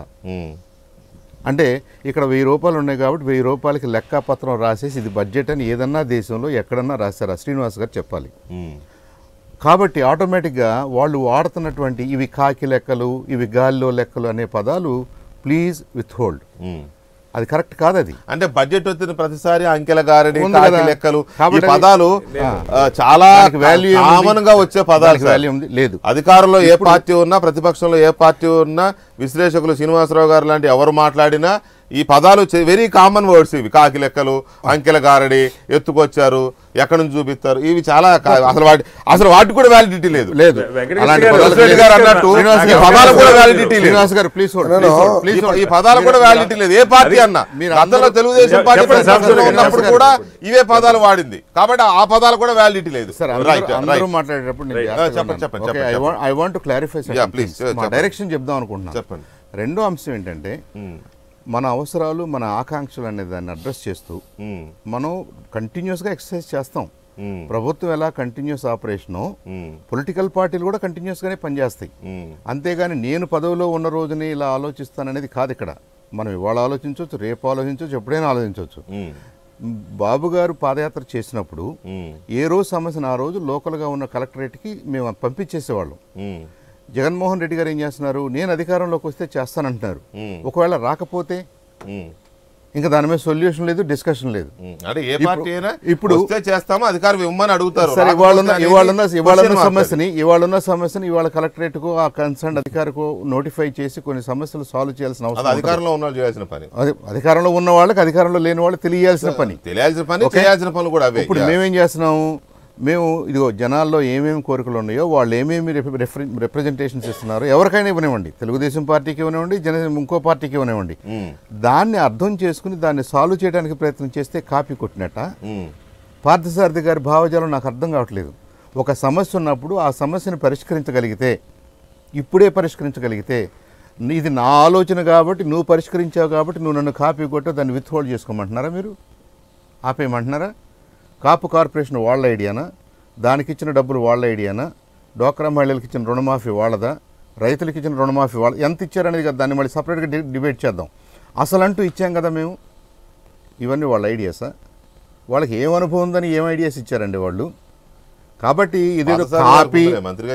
[SPEAKER 5] అంటే ఇక్కడ వెయ్యి రూపాయలు ఉన్నాయి కాబట్టి వెయ్యి రూపాయలకి లెక్కపత్రం రాసేసి ఇది బడ్జెట్ అని ఏదన్నా దేశంలో ఎక్కడన్నా రాశారా? శ్రీనివాస్ గారు చెప్పాలి. కాబట్టి ఆటోమేటిక్గా వాళ్ళు వాడుతున్నటువంటి ఇవి కాకి లెక్కలు, ఇవి గాలిలో లెక్కలు అనే పదాలు ప్లీజ్ విత్ హోల్డ్. అది కరెక్ట్ కాదు. అది
[SPEAKER 1] అంటే బడ్జెట్ వచ్చిన ప్రతిసారి అంకెల గారడి కాకి లెక్కలు ఈ పదాలు చాలా వాల్యూ కామన్ గా వచ్చే పదాలు
[SPEAKER 5] వాల్యూ ఉంది లేదు.
[SPEAKER 1] అధికారంలో ఏ పార్టీ ఉన్నా ప్రతిపక్షంలో ఏ పార్టీ ఉన్నా విశ్లేషకులు శ్రీనివాసరావు గారు లాంటి ఎవరు మాట్లాడినా ఈ పదాలు వెరీ కామన్ వర్డ్స్. ఇవి కాకి లెక్కలు, అంకెల గారడి, ఎత్తుకొచ్చారు, ఎక్కడి నుంచి చూపిస్తారు, ఇవి చాలా అసలు వాటి అసలు వాటికి కూడా వ్యాలిడిటీ లేదు లేదు అన్నట్టు ఈ పదాలు కూడా వ్యాలిడిటీ లేదు. ఈ పదాలు కూడా వ్యాలిడిటీ లేదు ఏ పార్టీ అన్నా. గతంలో తెలుగుదేశం పార్టీ ఉన్నప్పుడు కూడా ఇవే పదాలు వాడింది కాబట్టి ఆ పదాలు కూడా వ్యాలిడిటీ లేదు.
[SPEAKER 5] మాట్లాడేటప్పుడు I want to clarify direction చెప్దాం అనుకుంటున్నాను.
[SPEAKER 1] చెప్పండి.
[SPEAKER 5] రెండో అంశం ఏంటంటే మన అవసరాలు, మన ఆకాంక్షలు అనే దాన్ని అడ్రస్ చేస్తూ మనం కంటిన్యూస్గా ఎక్సర్సైజ్ చేస్తాం. ప్రభుత్వం ఎలా కంటిన్యూస్ ఆపరేషనో పొలిటికల్ పార్టీలు కూడా కంటిన్యూస్గానే పనిచేస్తాయి. అంతేగాని నేను పదవిలో ఉన్న రోజునే ఇలా ఆలోచిస్తాననేది కాదు. ఇక్కడ మనం ఇవాళ ఆలోచించవచ్చు, రేపు ఆలోచించవచ్చు, ఎప్పుడైనా ఆలోచించవచ్చు. బాబు గారు పాదయాత్ర చేసినప్పుడు ఏ రోజు సమస్యను ఆ రోజు లోకల్గా ఉన్న కలెక్టరేట్కి మేము పంపించేసేవాళ్ళం. జగన్మోహన్ రెడ్డి గారు ఏం చేస్తున్నారు, నేను అధికారంలోకి వస్తే చేస్తానంటున్నారు. ఒకవేళ రాకపోతే ఇంకా దాని మీద సొల్యూషన్ లేదు, డిస్కషన్ లేదు. ఇప్పుడు
[SPEAKER 1] చేస్తామో అధికారం ఇవ్వమని అడుగుతారు.
[SPEAKER 5] సరే, ఇవాళ ఇవాళ ఇవాళ సమస్యని ఇవాళ కలెక్టరేట్ ఇవాళ కలెక్టరేట్కు ఆ కన్సర్న్ అధికారికి నోటిఫై చేసి కొన్ని సమస్యలు సాల్వ్ చేయాల్సిన అవసరం.
[SPEAKER 1] అధికారంలో ఉన్న చేయాల్సిన పని,
[SPEAKER 5] అధికారంలో ఉన్న వాళ్ళకి అధికారంలో లేని వాళ్ళు తెలియాల్సిన పని,
[SPEAKER 1] తెలియాల్సిన పని చేయాల్సిన పనులు కూడా.
[SPEAKER 5] ఇప్పుడు మేమేం చేస్తున్నాము, మేము ఇదిగో జనాల్లో ఏమేమి కోరికలు ఉన్నాయో వాళ్ళు ఏమేమి రిప్రజెంటేషన్స్ ఇస్తున్నారో ఎవరికైనా ఇవ్వనివ్వండి, తెలుగుదేశం పార్టీకి ఇవ్వనివ్వండి, జన ఇంకో పార్టీకి ఇవ్వనివ్వండి, దాన్ని అర్థం చేసుకుని దాన్ని సాల్వ్ చేయడానికి ప్రయత్నం చేస్తే కాపీ కొట్టినట్ట. పార్థసారథి గారి భావజాలం నాకు అర్థం కావట్లేదు. ఒక సమస్య ఉన్నప్పుడు ఆ సమస్యను పరిష్కరించగలిగితే, ఇప్పుడే పరిష్కరించగలిగితే, ఇది నా ఆలోచన కాబట్టి నువ్వు పరిష్కరించావు కాబట్టి నువ్వు నన్ను కాపీ కొట్టో దాన్ని విత్ హోల్డ్ చేసుకోమంటున్నారా? మీరు ఆపేయమంటున్నారా? కాపు కార్పొరేషన్ వాళ్ళ ఐడియానా, దానికి ఇచ్చిన డబ్బులు వాళ్ళ ఐడియానా, డ్వాక్రా మహిళలకు ఇచ్చిన రుణమాఫీ వాళ్ళదా, రైతులకు ఇచ్చిన రుణమాఫీ వాళ్ళ ఎంత ఇచ్చారనేది కదా, దాన్ని మళ్ళీ సపరేట్గా డి డిబేట్ చేద్దాం. అసలు అంటూ ఇచ్చాం కదా మేము, ఇవన్నీ వాళ్ళ ఐడియాసా? వాళ్ళకి ఏం అనుభవం ఉందని ఏం ఐడియాస్ ఇచ్చారండి వాళ్ళు? కాబట్టి ఇదేదో కాపీ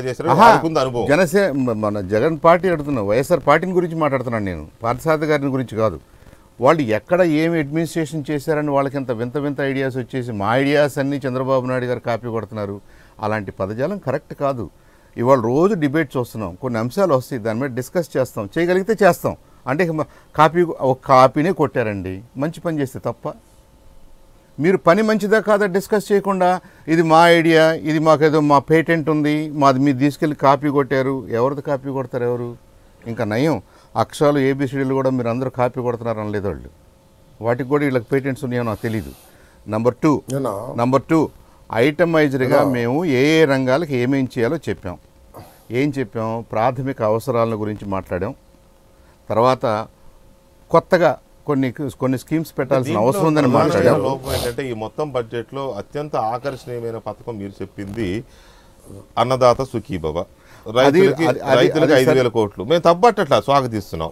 [SPEAKER 5] జనసే మన జగన్ పార్టీ అడుగుతున్నా, వైఎస్ఆర్ పార్టీని గురించి మాట్లాడుతున్నాను నేను, పార్థసారథి గారిని గురించి కాదు. వాళ్ళు ఎక్కడ ఏమి అడ్మినిస్ట్రేషన్ చేశారని వాళ్ళకి ఎంత వింత వింత ఐడియాస్ వచ్చేసి మా ఐడియాస్ అన్నీ చంద్రబాబు నాయుడు గారు కాపీ కొడుతున్నారు. అలాంటి పదజాలం కరెక్ట్ కాదు. ఇవాళ రోజు డిబేట్ చూస్తున్నాం, కొన్ని అంశాలు వస్తాయి, దాని మీద డిస్కస్ చేస్తాం, చేయగలిగితే చేస్తాం. అంటే కాపీ ఒక కాపీనే కొట్టారండి, మంచి పని చేస్తే తప్ప? మీరు పని మంచిదా కాదా డిస్కస్ చేయకుండా ఇది మా ఐడియా, ఇది మాకేదో మా పేటెంట్ ఉంది, మాది మీరు తీసుకెళ్ళి కాపీ కొట్టారు. ఎవరిది కాపీ కొడతారు ఎవరు? ఇంకా నయం అక్షరాలు ఏబిసిడీలు కూడా మీరు అందరూ కాపీ కొడుతున్నారు అనలేదు వాళ్ళు. వాటికి కూడా వీళ్ళకి పేటెంట్స్ ఉన్నాయో నాకు తెలీదు. నంబర్ టూ నంబర్ టూ ఐటమైజ్డ్గా మేము ఏ ఏ రంగాలకు ఏమేం చేయాలో చెప్పాం. ఏం చెప్పాం? ప్రాథమిక అవసరాల గురించి మాట్లాడాం. తర్వాత కొత్తగా కొన్ని కొన్ని స్కీమ్స్ పెట్టాల్సిన అవసరం ఉందని మాట్లాడాం.
[SPEAKER 1] లోపం ఏంటంటే ఈ మొత్తం బడ్జెట్లో అత్యంత ఆకర్షణీయమైన పథకం మీరు చెప్పింది అన్నదాత సుఖీభవ, రైతులకి రైతులకి ఐదు వేల కోట్లు. మేము తప్పట్లా స్వాగతిస్తున్నాం,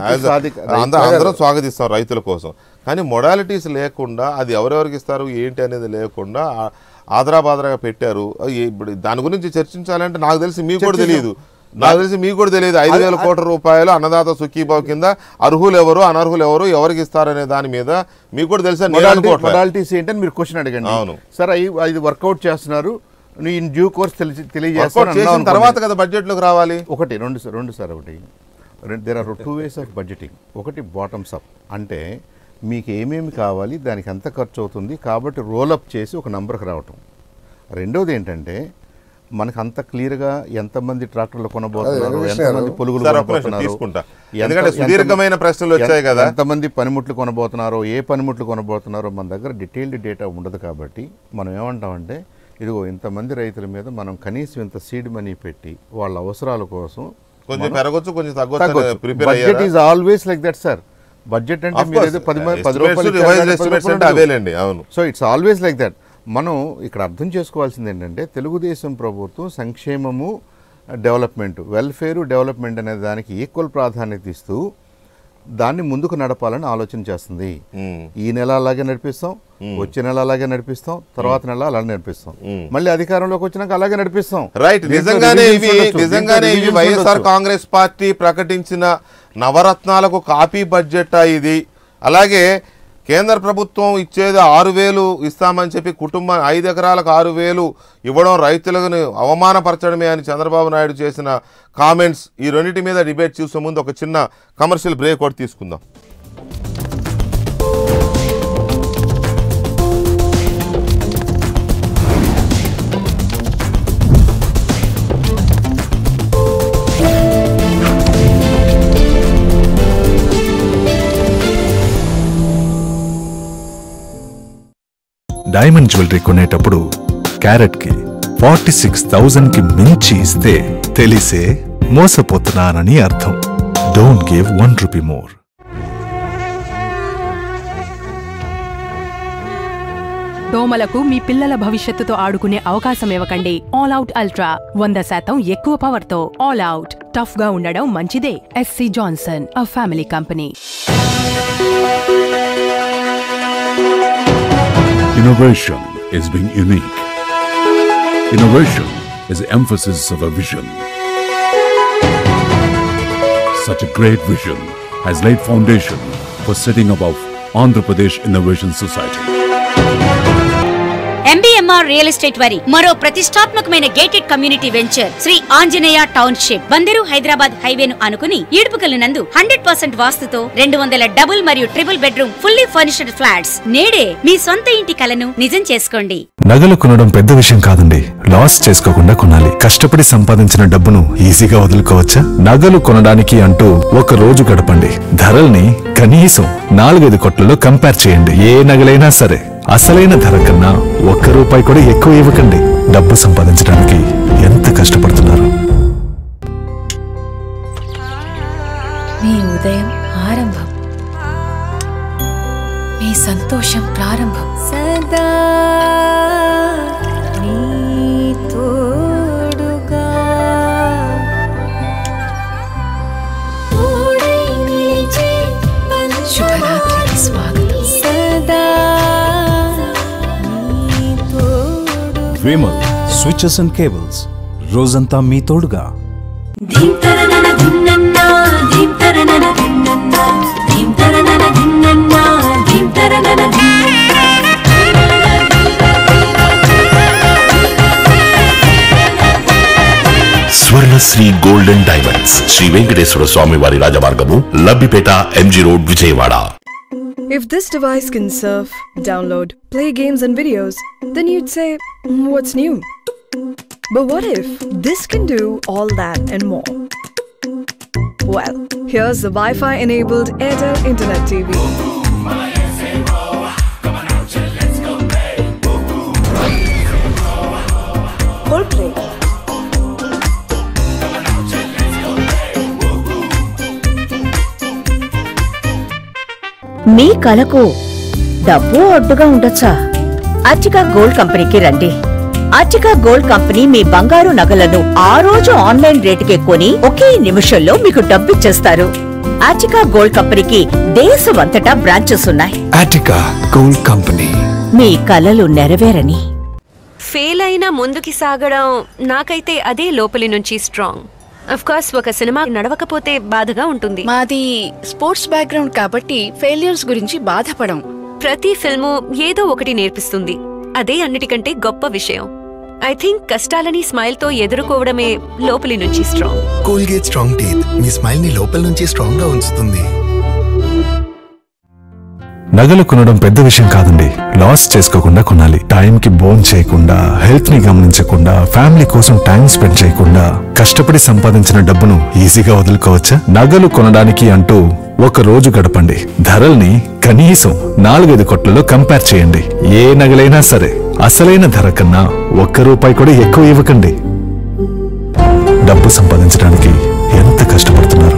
[SPEAKER 1] అందరం స్వాగతిస్తాం రైతుల కోసం. కానీ మొడాలిటీస్ లేకుండా అది ఎవరెవరికి ఇస్తారు ఏంటి అనేది లేకుండా ఆదరాబాదరాగా పెట్టారు. ఇప్పుడు దాని గురించి చర్చించాలంటే నాకు తెలిసి మీకు కూడా తెలియదు, నాకు తెలిసి మీకు కూడా తెలియదు ఐదు వేల కోట్ల రూపాయలు అన్నదాత సుఖీభావ కింద అర్హులు ఎవరు అనర్హులు ఎవరు ఎవరికి ఇస్తారనే దాని మీద మీకు కూడా తెలుసా
[SPEAKER 5] మొడాలిటీస్ ఏంటని మీరు క్వశ్చన్ అడగండి. అవును సార్, ఇది వర్కౌట్ చేస్తున్నారు, ఇన్ డ్యూ కోర్స్ తెలియజేస్తాను
[SPEAKER 1] తర్వాత కదా బడ్జెట్ లోకి రావాలి.
[SPEAKER 5] ఒకటి రెండు రెండు సార్ ఒకటి there are two ways of budgeting. ఒకటి బాటమ్స్ అప్, అంటే మీకు ఏమేమి కావాలి, దానికి ఎంత ఖర్చు అవుతుంది కాబట్టి రోలప్ చేసి ఒక నంబర్కి రావటం. రెండోది ఏంటంటే మనకు అంత క్లియర్గా ఎంతమంది ట్రాక్టర్లు కొనబోతున్నారు, ఎంతమంది పొలుగులు
[SPEAKER 1] సుదీర్ఘమైన ప్రశ్నలు వచ్చాయి కదా,
[SPEAKER 5] ఎంతమంది పనిముట్లు కొనబోతున్నారో, ఏ పనిముట్లు కొనబోతున్నారో మన దగ్గర డీటెయిల్డ్ డేటా ఉండదు. కాబట్టి మనం ఏమంటామంటే ఇదిగో ఇంతమంది రైతుల మీద మనం కనీసం ఇంత సీడ్ మనీ పెట్టి వాళ్ళ అవసరాల కోసం
[SPEAKER 1] కొంచెం పెరగొచ్చు కొంచెం తగ్గొచ్చు.
[SPEAKER 5] Budget is always like that sir. Budget అంటే మీరు పది పది
[SPEAKER 1] రూపాయలు,
[SPEAKER 5] so it's always like that. మనం ఇక్కడ అర్థం చేసుకోవాల్సింది ఏంటంటే తెలుగుదేశం ప్రభుత్వం సంక్షేమము, డెవలప్మెంట్, వెల్ఫేరు, డెవలప్మెంట్ అనే దానికి ఈక్వల్ ప్రాధాన్యత ఇస్తూ దాన్ని ముందుకు నడపాలని ఆలోచన చేస్తుంది. ఈ నెల అలాగే నడిపిస్తాం, వచ్చే నెల అలాగే నడిపిస్తాం, తర్వాత నెల అలాగే నడిపిస్తాం, మళ్ళీ అధికారంలోకి వచ్చినాక అలాగే నడిపిస్తాం.
[SPEAKER 1] రైట్. నిజంగానే ఇవి నిజంగానే ఇవి వైఎస్ఆర్ కాంగ్రెస్ పార్టీ ప్రకటించిన నవరత్నాలకు కాపీ బడ్జెట్ ఇది. అలాగే కేంద్ర ప్రభుత్వం ఇచ్చేది ఆరు వేలు ఇస్తామని చెప్పి కుటుంబం ఐదు ఎకరాలకు ఆరు వేలు ఇవ్వడం రైతులను అవమానపరచడమే అని చంద్రబాబు నాయుడు చేసిన కామెంట్స్, ఈ రెండింటి మీద డిబేట్ చూసే ముందు ఒక చిన్న కమర్షియల్ బ్రేక్ ఒకటి తీసుకుందాం.
[SPEAKER 8] డైమండ్ జ్యువెలరీ కొనేటప్పుడు క్యారెట్ కి ఫార్టీ సిక్స్ థౌజండ్ కి మించి ఇస్తే తెలిసే మోసపోతున్నానని అర్థం. Don't give one rupee more.
[SPEAKER 9] దోమలకు మీ పిల్లల భవిష్యత్తుతో ఆడుకునే అవకాశం ఇవ్వకండి. ఆల్ అవుట్ అల్ట్రా వంద శాతం ఎక్కువ పవర్ తో. ఆల్ అవుట్ టఫ్ గా ఉండడం మంచిదే. SC Johnson, a family company.
[SPEAKER 10] Innovation is being unique. Innovation is the emphasis of a vision. Such a great vision has laid foundation for setting above Andhra Pradesh Innovation Society.
[SPEAKER 11] MBMR real estate వారి మరో ప్రతిష్టాత్మకమైన gated community venture Sri Anjaneya township Bandar Hyderabad హైవేను అనుకుని ఈడుపుకల్లు నందు hundred percent వాస్తుతో రెండు వందల double మరియు triple bedroom fully furnished flats. నేడే మీ సొంత ఇంటి కలను నిజం చేసుకోండి.
[SPEAKER 8] నగలు కొనడం పెద్ద విషయం కాదండి. లాస్ చేసుకోకుండా కొనాలి. కష్టపడి సంపాదించిన డబ్బును ఈజీగా వదులుకోవచ్చా? నగలు కొనడానికి అంటూ ఒక రోజు గడపండి. ధరల్ని కనీసం నాలుగైదు కొట్లలో కంపేర్ చేయండి. ఏ నగలైనా సరే అసలైన ధర కన్నా ఒక్క రూపాయి కూడా ఎక్కువ ఇవ్వకండి. డబ్బు సంపాదించడానికి ఎంత కష్టపడుతున్నారు.
[SPEAKER 12] మీ ఉదయం ఆరంభం, మీ సంతోషం ప్రారంభం. సదా నీ
[SPEAKER 13] విమల్ స్విచెస్ అండ్ కేబుల్స్ రోజంతా మీ తోడుగా.
[SPEAKER 14] స్వర్ణశ్రీ గోల్డెన్ డైమండ్స్, శ్రీ వెంకటేశ్వర స్వామి వారి రాజమార్గము, Labbipet, MG road, Vijayawada.
[SPEAKER 15] If this device can surf, download, play games and videos, then you'd say, what's new? But what if this can do all that and more? Well, here's the Wi-Fi enabled Airtel Internet T V. Whole play.
[SPEAKER 11] మీ కలకు డబ్బు అడ్డుగా ఉండొచ్చా? Archika gold కంపెనీకి రండి. Archika gold company మీ బంగారు నగలను ఆ రోజు ఆన్లైన్ రేటుకే కొని ఒకే నిమిషంలో మీకు డబ్బిచ్చేస్తారు. అర్చికా గోల్డ్ కంపెనీకి దేశమంతటా బ్రాంచెస్ ఉన్నాయి.
[SPEAKER 8] అర్చికా గోల్డ్ కంపెనీ,
[SPEAKER 11] మీ కలలు నెరవేరని.
[SPEAKER 16] ఫెయిల్ అయినా ముందుకి సాగడం నాకైతే అదే లోపలి నుంచి స్ట్రాంగ్. అఫ్ కోర్స్ ఒక సినిమా నడవకపోతే బాధగా ఉంటుంది.
[SPEAKER 17] మాది స్పోర్ట్స్ బ్యాక్గ్రౌండ్ కాబట్టి ఫెయిల్యూర్స్ గురించి బాధపడం.
[SPEAKER 16] ప్రతి ఫిల్ము ఏదో ఒకటి నేర్పిస్తుంది. అదే అన్నిటికంటే గొప్ప విషయం. ఐ థింక్ కష్టాలని స్మైల్ తో ఎదుర్కోవడమే లోపలి నుంచి స్ట్రాంగ్.
[SPEAKER 18] కోల్గేట్ స్ట్రాంగ్ టీత్ మీ స్మైల్ ని లోపల నుంచి స్ట్రాంగ్ గా ఉంచుతుంది.
[SPEAKER 8] నగలు కొనడం పెద్ద విషయం కాదండి. లాస్ చేసుకోకుండా కొనాలి. టైంకి బోన్ చేయకుండా, హెల్త్ ని గమనించకుండా, ఫ్యామిలీ కోసం టైం స్పెండ్ చేయకుండా కష్టపడి సంపాదించిన డబ్బును ఈజీగా వదులుకోవచ్చా? నగలు కొనడానికి అంటూ ఒక రోజు గడపండి. ధరల్ని కనీసం నాలుగైదు కొట్లలో కంపేర్ చేయండి. ఏ నగలైనా సరే అసలైన ధర కన్నా ఒక్క రూపాయి కూడా ఎక్కువ ఇవ్వకండి. డబ్బు సంపాదించడానికి ఎంత కష్టపడుతున్నారు?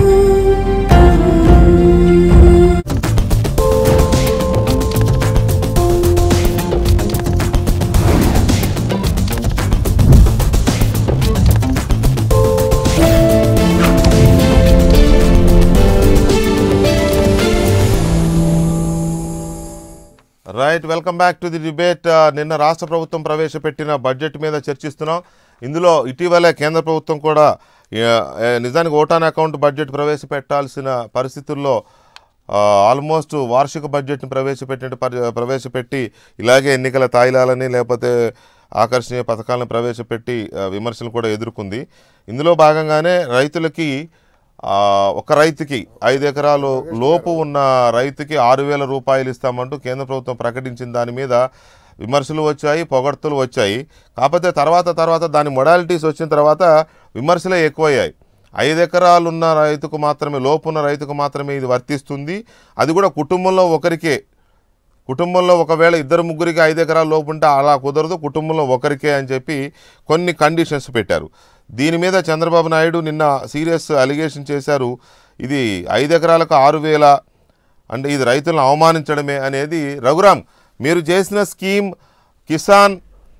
[SPEAKER 1] Right, welcome back to the debate. నిన్న రాష్ట్ర ప్రభుత్వం ప్రవేశపెట్టిన బడ్జెట్ మీద చర్చిస్తున్నాం. ఇందులో ఇటీవలే కేంద్ర ప్రభుత్వం కూడా నిజానికి ఓటాన్ అకౌంట్ బడ్జెట్ ప్రవేశపెట్టాల్సిన పరిస్థితుల్లో ఆల్మోస్ట్ వార్షిక బడ్జెట్ని ప్రవేశపెట్టినట్టు ప్రవేశపెట్టి ఇలాగే ఎన్నికల తాయిలాలని లేకపోతే ఆకర్షణీయ పథకాలను ప్రవేశపెట్టి విమర్శలు కూడా ఎదుర్కొంది. ఇందులో భాగంగానే రైతులకి ఒక రైతుకి ఐదు ఎకరాలు లోపు ఉన్న రైతుకి ఆరు వేల రూపాయలు ఇస్తామంటూ కేంద్ర ప్రభుత్వం ప్రకటించిన దాని మీద విమర్శలు వచ్చాయి, పొగడ్తలు వచ్చాయి. కాకపోతే తర్వాత తర్వాత దాని మొడాలిటీస్ వచ్చిన తర్వాత విమర్శలే ఎక్కువయ్యాయి. ఐదు ఎకరాలు ఉన్న రైతుకు మాత్రమే, లోపు ఉన్న రైతుకు మాత్రమే ఇది వర్తిస్తుంది. అది కూడా కుటుంబంలో ఒకరికే. కుటుంబంలో ఒకవేళ ఇద్దరు ముగ్గురికి ఐదు ఎకరాల లోపు ఉంటే అలా కుదరదు, కుటుంబంలో ఒకరికే అని చెప్పి కొన్ని కండిషన్స్ పెట్టారు. దీని మీద చంద్రబాబు నాయుడు నిన్న సీరియస్ అలిగేషన్ చేశారు. ఇది ఐదు ఎకరాలకు ఆరు వేల అంటే ఇది రైతులను అవమానించడమే అనేది. రఘురామ్, మీరు చేసిన స్కీమ్ కిసాన్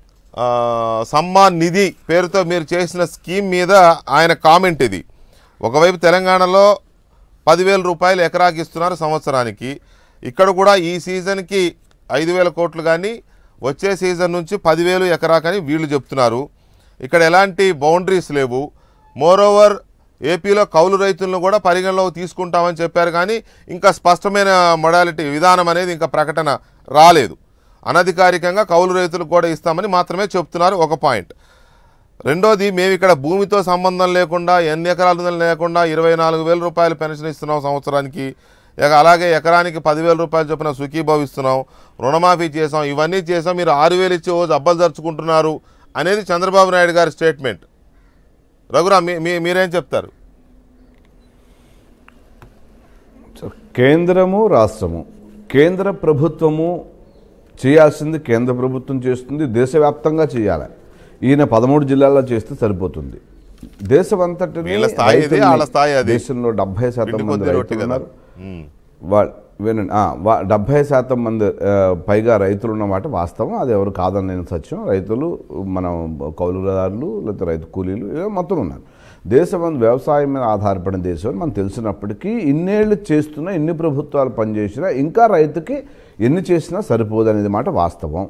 [SPEAKER 1] సమ్మాన్ నిధి పేరుతో మీరు చేసిన స్కీమ్ మీద ఆయన కామెంట్ ఇది. ఒకవైపు తెలంగాణలో పదివేల రూపాయలు ఎకరాకి ఇస్తున్నారు సంవత్సరానికి. ఇక్కడ కూడా ఈ సీజన్కి ఐదు వేల కోట్లు కానీ వచ్చే సీజన్ నుంచి పదివేలు ఎకరాకని వీళ్ళు చెప్తున్నారు. ఇక్కడ ఎలాంటి బౌండరీస్ లేవు. మోరోవర్ ఏపీలో కౌలు రైతులను కూడా పరిగణలోకి తీసుకుంటామని చెప్పారు, కానీ ఇంకా స్పష్టమైన మొడాలిటీ విధానం అనేది ఇంకా ప్రకటన రాలేదు. అనధికారికంగా కౌలు రైతులకు కూడా ఇస్తామని మాత్రమే చెప్తున్నారు, ఒక పాయింట్. రెండోది, మేము ఇక్కడ భూమితో సంబంధం లేకుండా ఎన్ని ఎకరాలు లేకుండా ఇరవై నాలుగు వేల రూపాయలు పెన్షన్ ఇస్తున్నాం సంవత్సరానికి. అలాగే ఎకరానికి పదివేల రూపాయలు చొప్పున సుఖీభావ్ ఇస్తున్నాం, రుణమాఫీ చేసాం, ఇవన్నీ చేసాం. మీరు ఆరు వేలు ఇచ్చి రోజు అబ్బలు జరుచుకుంటున్నారు అనేది చంద్రబాబు నాయుడు గారి స్టేట్మెంట్. రఘురామ్, మీ మీరేం చెప్తారు?
[SPEAKER 6] కేంద్రము రాష్ట్రము, కేంద్ర ప్రభుత్వము చేయాల్సింది కేంద్ర ప్రభుత్వం చేస్తుంది, దేశవ్యాప్తంగా చేయాలి. ఈయన పదమూడు జిల్లాల్లో చేస్తే సరిపోతుంది. దేశమంతటిని దేశంలో డెబ్బై శాతం మంది రైతులు ఉన్నారు. వాళ్ళు వినండి, డెబ్బై శాతం మంది పైగా రైతులు ఉన్నమాట వాస్తవం, అది ఎవరు కాదని సత్యం. రైతులు మనం కౌలుదారులు లేకపోతే రైతు కూలీలు మొత్తం ఉన్నారు. దేశం వ్యవసాయం మీద ఆధారపడిన దేశం అని మనం తెలిసినప్పటికీ ఇన్నేళ్ళు చేస్తున్నా, ఇన్ని ప్రభుత్వాలు పనిచేసినా ఇంకా రైతుకి ఎన్ని చేసినా సరిపోదు అనేది మాట వాస్తవం.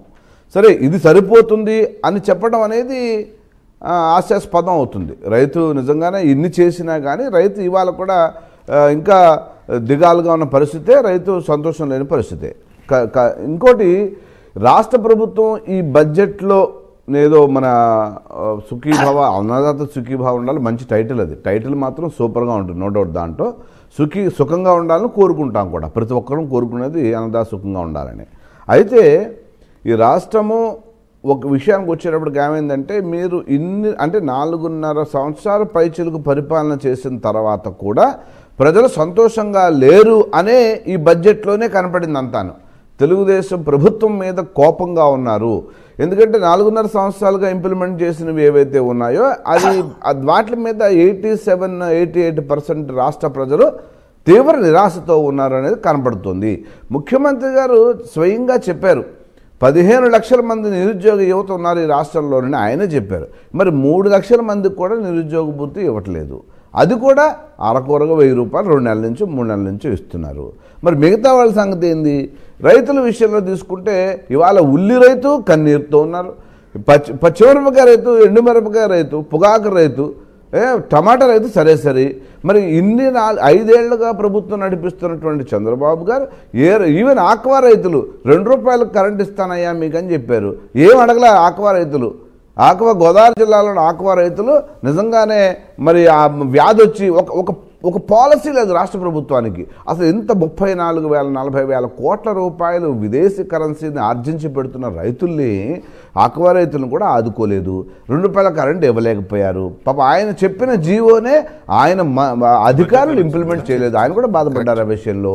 [SPEAKER 6] సరే ఇది సరిపోతుంది అని చెప్పడం అనేది ఆశాస్పదం అవుతుంది. రైతు నిజంగానే ఇన్ని చేసినా కానీ రైతు ఇవాళ కూడా ఇంకా దిగాలుగా ఉన్న పరిస్థితే, రైతు సంతోషం లేని పరిస్థితే. ఇంకోటి, రాష్ట్ర ప్రభుత్వం ఈ బడ్జెట్లో ఏదో మన సుఖీభావ, అన్నదాత సుఖీభావ ఉండాలి, మంచి టైటిల్ అది. టైటిల్ మాత్రం సూపర్గా ఉంటుంది, నో డౌట్. దాంట్లో సుఖీ సుఖంగా ఉండాలని కోరుకుంటాం కూడా, ప్రతి ఒక్కరూ కోరుకునేది అన్నదాత సుఖంగా ఉండాలని. అయితే ఈ రాష్ట్రము ఒక విషయానికి వచ్చేటప్పటికి ఏమైందంటే, మీరు ఇన్ని అంటే నాలుగున్నర సంవత్సరాల పైచిలకు పరిపాలన చేసిన తర్వాత కూడా ప్రజలు సంతోషంగా లేరు అనే ఈ బడ్జెట్లోనే కనపడింది అంతాను. తెలుగుదేశం ప్రభుత్వం మీద కోపంగా ఉన్నారు. ఎందుకంటే నాలుగున్నర సంవత్సరాలుగా ఇంప్లిమెంట్ చేసినవి ఏవైతే ఉన్నాయో అది వాటి మీద eighty seven eighty eight percent రాష్ట్ర ప్రజలు తీవ్ర నిరాశతో ఉన్నారు అనేది కనపడుతుంది. ముఖ్యమంత్రి గారు స్వయంగా చెప్పారు, పదిహేను లక్షల మంది నిరుద్యోగ యువత ఉన్నారు ఈ రాష్ట్రంలోనని ఆయనే చెప్పారు. మరి మూడు లక్షల మందికి కూడా నిరుద్యోగ భృతి ఇవ్వట్లేదు. అది కూడా అరకొరగా వెయ్యి రూపాయలు రెండు నెలల నుంచి మూడు నెలల నుంచి ఇస్తున్నారు. మరి మిగతా వాళ్ళ సంగతి ఏంది? రైతుల విషయంలో తీసుకుంటే ఇవాళ ఉల్లి రైతు కన్నీరుతో ఉన్నారు, పచ్చి పచ్చిమిరపకాయ రైతు, ఎండుమిరపకాయ రైతు, పొగాకు రైతు, టమాటా రైతు సరే సరే. మరి ఇన్ని నా ఐదేళ్లుగా ప్రభుత్వం నడిపిస్తున్నటువంటి చంద్రబాబు గారు ఏ ఈవెన్ ఆక్వా రైతులు రెండు రూపాయలకు కరెంట్ ఇస్తానయ్యా మీకు అని చెప్పారు. ఏం అడగలే ఆక్వా రైతులు. ఆక్వా గోదావరి జిల్లాలోని ఆక్వా రైతులు నిజంగానే మరి ఆ వ్యాధి వచ్చి ఒక ఒక ఒక పాలసీ లేదు రాష్ట్ర ప్రభుత్వానికి. అసలు ఇంత ముప్పై నాలుగు వేల నలభై వేల కోట్ల రూపాయలు విదేశీ కరెన్సీని ఆర్జించి పెడుతున్న రైతుల్ని, ఆక్వా రైతులను కూడా ఆదుకోలేదు. రెండు రూపాయల కరెంట్ ఇవ్వలేకపోయారు. పాప ఆయన చెప్పిన జీవోనే ఆయన అధికారులు ఇంప్లిమెంట్ చేయలేదు. ఆయన కూడా బాధపడ్డారు ఆ విషయంలో.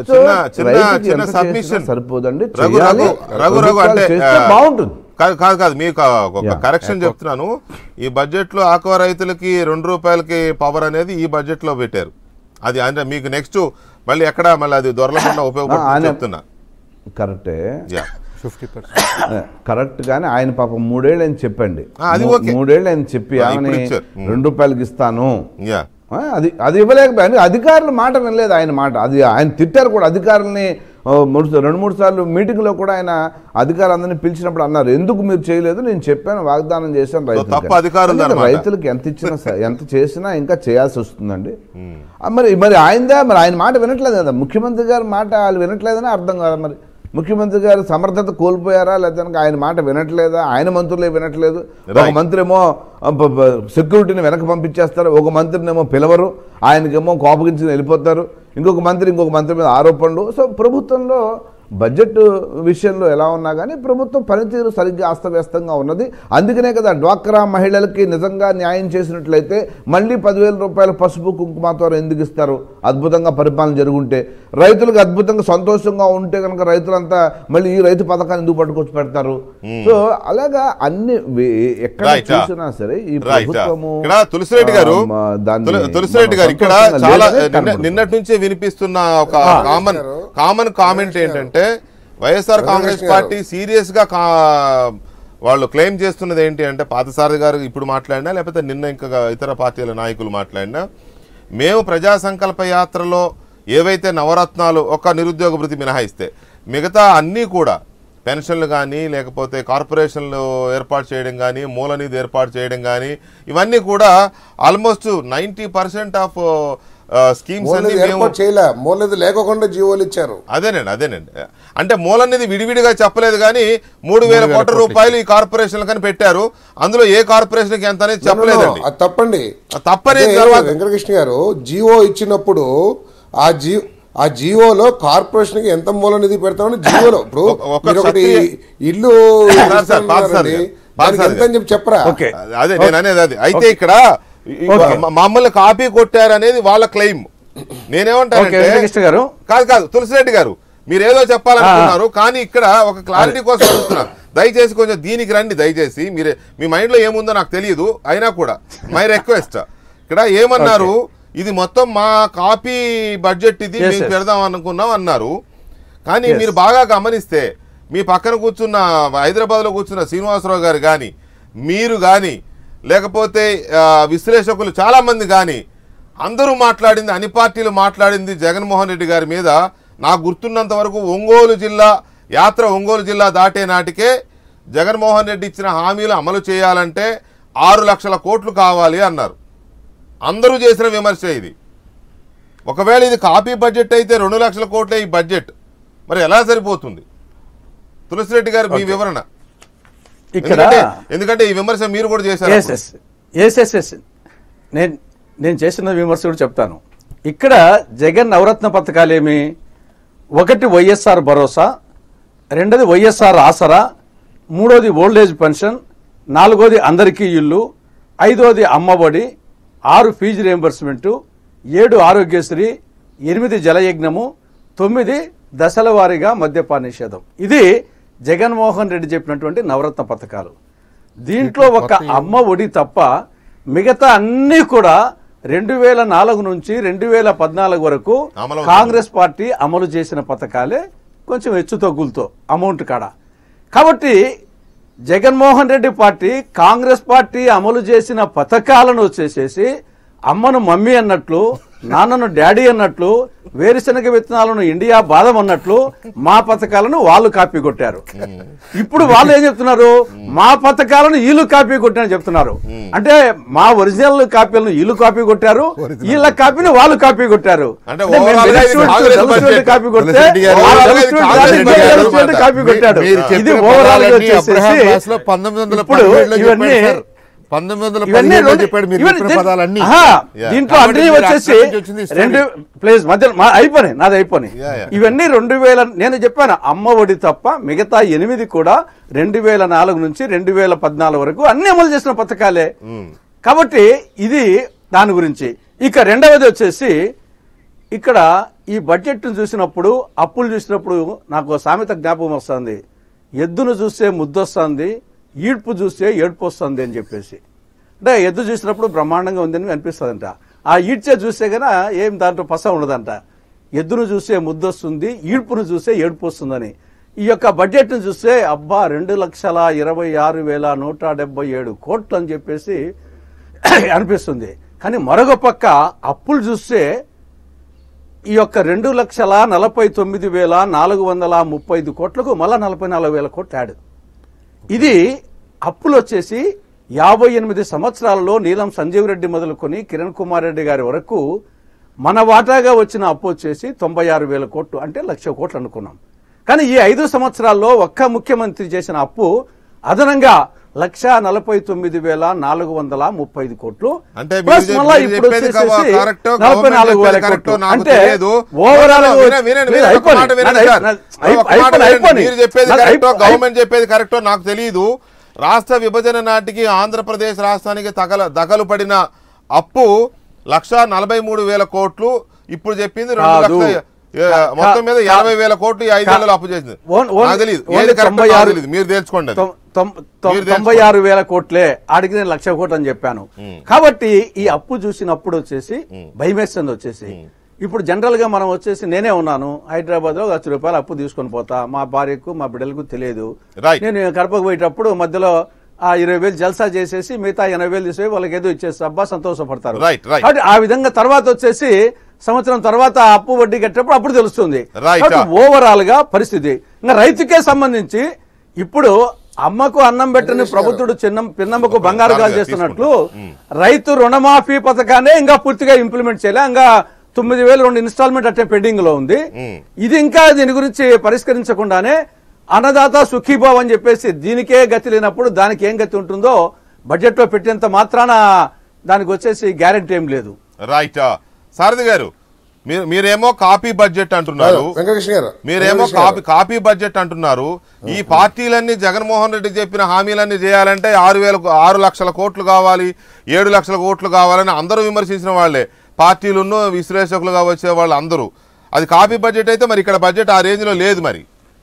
[SPEAKER 6] సరిపోదండి, బాగుంటుంది.
[SPEAKER 1] కాదు కాదు కాదు మీకు ఒక కరెక్షన్ చెప్తున్నాను. ఈ బడ్జెట్ లో ఆక్వా రైతులకి రెండు రూపాయలకి పవర్ అనేది ఈ బడ్జెట్ లో పెట్టారు. అది అంటే మీకు నెక్స్ట్ మళ్ళీ ఎక్కడ మళ్ళీ అది దొరలకుండా ఉపయోగపడుతుంది చెప్తున్నా.
[SPEAKER 6] కరెక్టే, ఫిఫ్టీ పర్సెంట్ కరెక్ట్. కానీ ఆయన పాపం మూడేళ్ళు అని చెప్పండి, మూడేళ్ళు అని చెప్పి ఆమె రెండు రూపాయలకి ఇస్తాను, అది అది ఇవ్వలేకపోయాను. అధికారుల మాట వినలేదు ఆయన మాట. అది ఆయన తిట్టారు కూడా అధికారులని. మూడు రెండు మూడు సార్లు మీటింగ్లో కూడా ఆయన అధికారులందరినీ పిలిచినప్పుడు అన్నారు, ఎందుకు మీరు చేయలేదు? నేను చెప్పాను, వాగ్దానం చేశాను రైతులు. రైతులకు ఎంత ఇచ్చినా ఎంత చేసినా ఇంకా చేయాల్సి వస్తుందండి. మరి మరి ఆయనదా మరి ఆయన మాట వినట్లేదు కదా, ముఖ్యమంత్రి గారి మాట వాళ్ళు వినట్లేదని అర్థం కాదు. మరి ముఖ్యమంత్రి గారు సమర్థత కోల్పోయారా, లేదంటే ఆయన మాట వినట్లేదా? ఆయన మంత్రులే వినట్లేదు. ఒక మంత్రి ఏమో సెక్యూరిటీని వెనక పంపించేస్తారు, ఒక మంత్రినేమో పిలవరు, ఆయనకేమో కోపగించి వెళ్ళిపోతారు, ఇంకొక మంత్రి ఇంకొక మంత్రి మీద ఆరోపణలు. సో ప్రభుత్వంలో బడ్జెట్ విషయంలో ఎలా ఉన్నా కానీ ప్రభుత్వం పనితీరు సరిగ్గా అస్తవ్యస్తంగా ఉన్నది. అందుకనే కదా డ్వాక్రా మహిళలకి నిజంగా న్యాయం చేసినట్లయితే మళ్ళీ పదివేల రూపాయల పసుపు కుంకుమతో ఎందుకు ఇస్తారు? అద్భుతంగా పరిపాలన జరుగుంటే, రైతులకు అద్భుతంగా సంతోషంగా ఉంటే కనుక రైతులంతా మళ్ళీ ఈ రైతు పథకాన్ని ఎందుకు పట్టుకొచ్చి పెడతారు? సో అలాగా అన్ని ఎక్కడ చూసినా సరే ఈ ప్రభుత్వము
[SPEAKER 1] తులసిరెడ్డి గారు తులసిరెడ్డి గారు ఇక్కడ చాలా నిన్నటి నుంచే వినిపిస్తున్న ఒక కామన్ కామన్ కామెంట్ ఏంటంటే, వైఎస్ఆర్ కాంగ్రెస్ పార్టీ సీరియస్ గా వాళ్ళు క్లెయిమ్ చేస్తున్నది ఏంటి అంటే, పార్థసారథి గారు ఇప్పుడు మాట్లాడినా లేకపోతే నిన్న ఇంకా ఇతర పార్టీల నాయకులు మాట్లాడినా, మేము ప్రజా సంకల్ప యాత్రలో ఏవైతే నవరత్నాలు ఒక నిరుద్యోగ భృతి మినహాయిస్తే మిగతా అన్నీ కూడా పెన్షన్లు కానీ లేకపోతే కార్పొరేషన్లు ఏర్పాటు చేయడం కానీ మూలనిధి ఏర్పాటు చేయడం కానీ ఇవన్నీ కూడా almost ninety percent of schemes
[SPEAKER 4] మూలనిధి లేకుండా జీవోలు ఇచ్చారు.
[SPEAKER 1] అదేనండి అదేనండి అంటే మూలనిధి విడివిడిగా చెప్పలేదు కానీ మూడు వేల కోట్ల రూపాయలు ఈ కార్పొరేషన్లు కానీ పెట్టారు. అందులో ఏ కార్పొరేషన్ కి ఎంత అనేది చెప్పలేదండి.
[SPEAKER 4] తప్పండి
[SPEAKER 1] తప్పని
[SPEAKER 4] వెంకటకృష్ణ గారు జీవో ఇచ్చినప్పుడు ఆ జీ ఆ జీవోలో కార్పొరేషన్ కి ఎంత మూల నిధి పెడతామని జీవోలో ఇప్పుడు ఒకటి ఇల్లు చెప్పరా?
[SPEAKER 1] అదే నేను అనేది అది. అయితే ఇక్కడ మమ్మల్ని కాపీ కొట్టారు అనేది వాళ్ళ క్లెయిమ్. నేనేమంటానంటే కాదు కాదు తులసిరెడ్డి గారు మీరు ఏదో చెప్పాలనుకున్నారు కానీ ఇక్కడ ఒక క్లారిటీ కోసం అడుగుతున్నా, దయచేసి కొంచెం దీనికి రండి దయచేసి. మీరే మీ మైండ్ లో ఏముందో నాకు తెలియదు, అయినా కూడా మై రిక్వెస్ట్. ఇక్కడ ఏమన్నారు, ఇది మొత్తం మా కాపీ బడ్జెట్ ఇది మేము పెడదాం అనుకున్నాం అన్నారు. కానీ మీరు బాగా గమనిస్తే మీ పక్కన కూర్చున్న హైదరాబాద్లో కూర్చున్న శ్రీనివాసరావు గారు కానీ మీరు కానీ లేకపోతే విశ్లేషకులు చాలామంది కానీ అందరూ మాట్లాడింది, అన్ని పార్టీలు మాట్లాడింది జగన్మోహన్ రెడ్డి గారి మీద. నాకు గుర్తున్నంత వరకు ఒంగోలు జిల్లా యాత్ర ఒంగోలు జిల్లా దాటే నాటికే జగన్మోహన్ రెడ్డి ఇచ్చిన హామీలు అమలు చేయాలంటే ఆరు లక్షల కోట్లు కావాలి అన్నారు. అందరూ చేసిన విమర్శ ఇది. ఒకవేళ ఇది కాపీ బడ్జెట్ అయితే రెండు లక్షల కోట్లే ఈ బడ్జెట్, మరి ఎలా సరిపోతుంది? తులసిరెడ్డి గారు మీ వివరణ.
[SPEAKER 7] ఇక్కడ
[SPEAKER 1] ఎందుకంటే ఈ విమర్శ మీరు కూడా చేశారు.
[SPEAKER 7] నేను నేను చేసిన విమర్శ కూడా చెప్తాను. ఇక్కడ జగన్ నవరత్న పథకాలేమి, ఒకటి వైఎస్ఆర్ భరోసా, రెండోది వైఎస్ఆర్ ఆసరా, మూడోది ఓల్డ్ ఏజ్ పెన్షన్, నాలుగోది అందరికీ ఇల్లు, ఐదోది అమ్మఒడి, ఆరు ఫీజు రియంబర్స్మెంటు, ఏడు ఆరోగ్యశ్రీ, ఎనిమిది జలయజ్ఞము, తొమ్మిది దశల వారీగా మద్యపాన నిషేధం. ఇది జగన్మోహన్ రెడ్డి చెప్పినటువంటి నవరత్న పథకాలు. దీంట్లో ఒక అమ్మ ఒడి తప్ప మిగతా అన్నీ కూడా రెండు వేల నాలుగు నుంచి రెండు వేల పద్నాలుగు వరకు కాంగ్రెస్ పార్టీ అమలు చేసిన పథకాలే, కొంచెం హెచ్చు తగ్గులతో అమౌంట్ కాడ. కాబట్టి Jaganmohan Reddy party Congress party అమలు చేసిన పథకాలను వచ్చేసేసి అమ్మను మమ్మీ అన్నట్లు, నాన్నను డాడీ అన్నట్లు, వేరుశనగ విత్తనాలను ఇండియా బాదం అన్నట్లు మా పథకాలను వాళ్ళు కాపీ కొట్టారు. ఇప్పుడు వాళ్ళు ఏం చెప్తున్నారు, మా పథకాలను వీళ్ళు కాపీ కొట్టారని చెప్తున్నారు. అంటే మా ఒరిజినల్ కాపీలను వీళ్ళు కాపీ కొట్టారు, వీళ్ళ కాపీని వాళ్ళు కాపీ కొట్టారు. కాపీ కొట్టే కాపీ కొట్టాడు. ఇది ఓవరాల్ గా వచ్చేసేసి ఇప్పుడు ఇవన్నీ దీంట్లో అన్ని వచ్చేసి రెండు ప్లేస్ మధ్య అయిపోయినాయి, నాది అయిపోయినాయి. ఇవన్నీ రెండు వేల నేను చెప్పాను అమ్మ ఒడి తప్ప మిగతా ఎనిమిది కూడా రెండు వేల నాలుగు నుంచి రెండు వేల పద్నాలుగు వరకు అన్ని అమలు చేసిన పథకాలే. కాబట్టి ఇది దాని గురించి. ఇక రెండవది వచ్చేసి ఇక్కడ ఈ బడ్జెట్ చూసినప్పుడు, అప్పులు చూసినప్పుడు నాకు సామెత జ్ఞాపకం వస్తుంది, ఎద్దును చూస్తే ముద్దొస్తుంది, ఈడ్పు చూస్తే ఏడుపు వస్తుంది అని చెప్పేసి. అంటే ఎద్దు చూసినప్పుడు బ్రహ్మాండంగా ఉందని అనిపిస్తుందంట, ఆ ఈడ్చే చూస్తే కన్నా ఏం దాంట్లో పస ఉండదంట. ఎద్దును చూస్తే ముద్దొస్తుంది, ఈడ్పును చూస్తే ఏడుపు వస్తుందని. ఈ యొక్క బడ్జెట్ను చూస్తే అబ్బా రెండు లక్షల ఇరవై ఆరు వేల నూట డెబ్బై ఏడు కోట్లు అని చెప్పేసి అనిపిస్తుంది. కానీ మరొక పక్క అప్పులు చూస్తే ఈ యొక్క రెండు లక్షల నలభై తొమ్మిది వేల నాలుగు వందల ముప్పై ఐదు కోట్లకు మళ్ళా నలభై నాలుగు వేల కోట్లు యాడ్. ఇది అప్పులు వచ్చేసి యాభై ఎనిమిది సంవత్సరాలలో నీలం సంజీవ్ రెడ్డి మొదలుకొని కిరణ్ కుమార్ రెడ్డి గారి వరకు మన వాటాగా వచ్చిన అప్పు వచ్చేసి తొంభై ఆరు వేల కోట్లు, అంటే లక్ష కోట్లు అనుకున్నాం. కానీ ఈ ఐదు సంవత్సరాల్లో ఒక్క ముఖ్యమంత్రి చేసిన అప్పు అదనంగా లక్ష నలభై తొమ్మిది వేల నాలుగు వందల ముప్పై ఐదు కోట్లు, ప్లస్ మళ్ళా ఇప్పుడు నలభై నాలుగు వేల కోట్లు. అంటే ఓవరాల్
[SPEAKER 1] గవర్నమెంట్ చెప్పేది కరెక్టో నాకు తెలియదు. రాష్ట్ర విభజన నాటికి ఆంధ్రప్రదేశ్ రాష్ట్రానికి తగల దగలు పడిన అప్పు లక్ష నలభై మూడు వేల కోట్లు, ఇప్పుడు చెప్పింది రెండు లక్షల మొత్తం మీద యాభై వేల కోట్లు ఈ ఐదేళ్లలో అప్పు చేసింది. మీరు తెలుసుకోండి.
[SPEAKER 7] తొంభై ఆరు వేల కోట్లే ఆడికి నేను లక్ష కోట్లు అని చెప్పాను. కాబట్టి ఈ అప్పు చూసినప్పుడు వచ్చేసి భయమేస్తుంది. వచ్చేసి ఇప్పుడు జనరల్ గా మనం వచ్చేసి నేనే ఉన్నాను హైదరాబాద్ లో లక్ష రూపాయలు అప్పు తీసుకొని పోతా, మా భార్యకు మా బిడ్డలకు తెలియదు. నేను కడపకు పోయేటప్పుడు మధ్యలో ఆ ఇరవై వేలు జల్సా చేసేసి మిగతా ఎనభై వేలు తీసిపోయి వాళ్ళకి ఏదో ఇచ్చేసి అబ్బా సంతోషపడతారు. కాబట్టి ఆ విధంగా తర్వాత వచ్చేసి సంవత్సరం తర్వాత అప్పు వడ్డీ కట్టేటప్పుడు అప్పుడు తెలుస్తుంది. ఓవరాల్ గా పరిస్థితి ఇంకా రైతుకే సంబంధించి ఇప్పుడు అమ్మకు అన్నం పెట్టని ప్రభుత్వుడు చిన్న పిన్నమ్మకు బంగారు గాలు చేస్తున్నట్లు రైతు రుణమాఫీ పథకాన్ని ఇంకా పూర్తిగా ఇంప్లిమెంట్ చేయలే. ఇంకా తొమ్మిది వేలు రెండు ఇన్స్టాల్మెంట్ అట్టే పెండింగ్ లో ఉంది. ఇది ఇంకా దీని గురించి పరిష్కరించకుండానే అన్నదాత సుఖీభావ అని చెప్పేసి దీనికే గతి లేనప్పుడు దానికి ఏం గతి ఉంటుందో బడ్జెట్ లో పెట్టేంత మాత్రాన దానికి వచ్చేసి గ్యారెంటీ ఏం లేదు.
[SPEAKER 1] రైట్ సారథి గారు, మీరేమో కాపీ బడ్జెట్ అంటున్నారు, మీరేమో కాపీ కాపీ బడ్జెట్ అంటున్నారు. ఈ పార్టీలన్నీ జగన్మోహన్ రెడ్డి చెప్పిన హామీలన్నీ చేయాలంటే ఆరు వేల ఆరు లక్షల కోట్లు కావాలి, ఏడు లక్షల కోట్లు కావాలని అందరూ విమర్శించిన వాళ్లే, పార్టీలున్నో విశ్లేషకులుగా వచ్చే వాళ్ళు అందరూ. అది కాపీ బడ్జెట్ అయితే మరి ఇక్కడ బడ్జెట్ ఆ రేంజ్ లో లేదు. మరి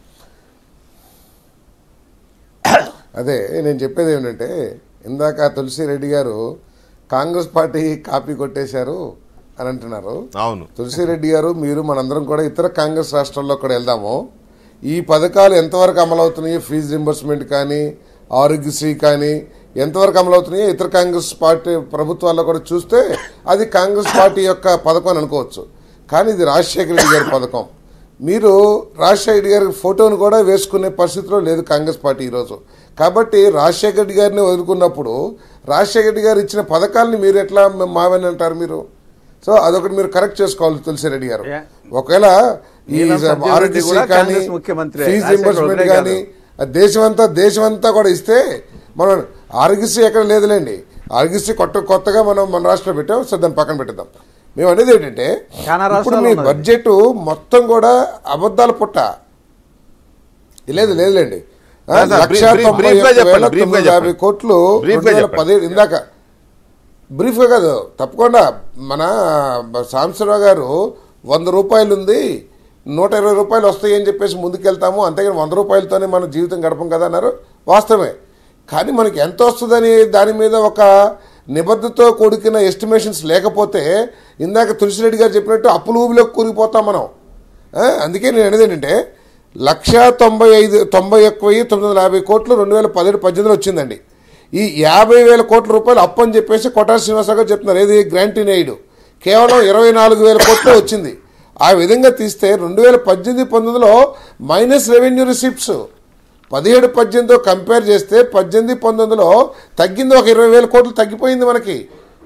[SPEAKER 4] అదే నేను చెప్పేది ఏమిటంటే, ఇందాక తులసిరెడ్డి గారు కాంగ్రెస్ పార్టీ కాపీ కొట్టేశారు అని అంటున్నారు.
[SPEAKER 1] అవును,
[SPEAKER 4] తులసిరెడ్డి గారు మీరు మనందరం కూడా ఇతర కాంగ్రెస్ రాష్ట్రాల్లో కూడా వెళ్దాము. ఈ పథకాలు ఎంతవరకు అమలవుతున్నాయి, ఫీజు రింబర్స్మెంట్ కానీ ఆరోగ్యశ్రీ కానీ ఎంతవరకు అమలవుతున్నాయో ఇతర కాంగ్రెస్ పార్టీ ప్రభుత్వాల్లో కూడా చూస్తే అది కాంగ్రెస్ పార్టీ యొక్క పథకం అని అనుకోవచ్చు. కానీ ఇది రాజశేఖర రెడ్డి గారి పథకం. మీరు రాజశేఖర రెడ్డి గారి ఫోటోను కూడా వేసుకునే పరిస్థితిలో లేదు కాంగ్రెస్ పార్టీ ఈరోజు. కాబట్టి రాజశేఖర రెడ్డి గారిని వదులుకున్నప్పుడు రాజశేఖర రెడ్డి గారు ఇచ్చిన పథకాలని మీరు ఎట్లా మావని అంటారు మీరు? సో అదొకటి మీరు కరెక్ట్ చేసుకోవాలి తులసిరెడ్డి గారు. ఒకవేళ ఈ ఆరోగ్యశ్రీ కానీ ఫీజు రింబర్స్మెంట్ కానీ దేశమంతా దేశమంతా కూడా ఇస్తే మనం ఆరోగ్యశ్రీ ఎక్కడ లేదులేండి, ఆరోగ్యశ్రీ కొత్త కొత్తగా మనం మన రాష్ట్రంలో పెట్టాం. సో దాన్ని పక్కన పెట్టేద్దాం. మేము అనేది ఏంటంటే ఇప్పుడు మీ బడ్జెట్ మొత్తం కూడా అబద్ధాల పుట్ట లేదు లేదులేండి. లక్ష తొంభై వేల తొమ్మిది యాభై కోట్లు రెండు వేల పదిహేడు ఇందాక బ్రీఫ్గా కాదు తప్పకుండా మన సాంబశివరావు గారు వంద రూపాయలు ఉంది నూట ఇరవై రూపాయలు వస్తాయి అని చెప్పేసి ముందుకెళ్తాము, అంతేగాని వంద రూపాయలతోనే మన జీవితం గడపం కదా అన్నారు. వాస్తవమే. కానీ మనకి ఎంత వస్తుందని దాని మీద ఒక నిబద్ధతతో కూడుకున్న ఎస్టిమేషన్స్ లేకపోతే ఇందాక తులసిరెడ్డి గారు చెప్పినట్టు అప్పుల ఊబిలోకి కూరిపోతాం మనం. అందుకే నేను అనేది ఏంటంటే లక్ష తొంభై ఐదు తొంభై ఒక్క వెయ్యి తొమ్మిది వందల యాభై కోట్లు రెండు వేల పదిహేడు పద్దెనిమిదిలో వచ్చిందండి. ఈ యాభై వేల కోట్ల రూపాయలు అప్పు అని చెప్పేసి కొట్టారి శ్రీనివాసరావు గారు చెప్తున్నారు. ఏది గ్రాంటీ నేయుడు కేవలం ఇరవై నాలుగు వేల కోట్లు వచ్చింది. ఆ విధంగా తీస్తే రెండు వేల పద్దెనిమిది పంతొమ్మిదిలో మైనస్ రెవెన్యూ రిసిప్ట్స్ పదిహేడు పద్దెనిమిదితో కంపేర్ చేస్తే పద్దెనిమిది పంతొమ్మిదిలో తగ్గింది ఒక ఇరవై వేల కోట్లు తగ్గిపోయింది మనకి.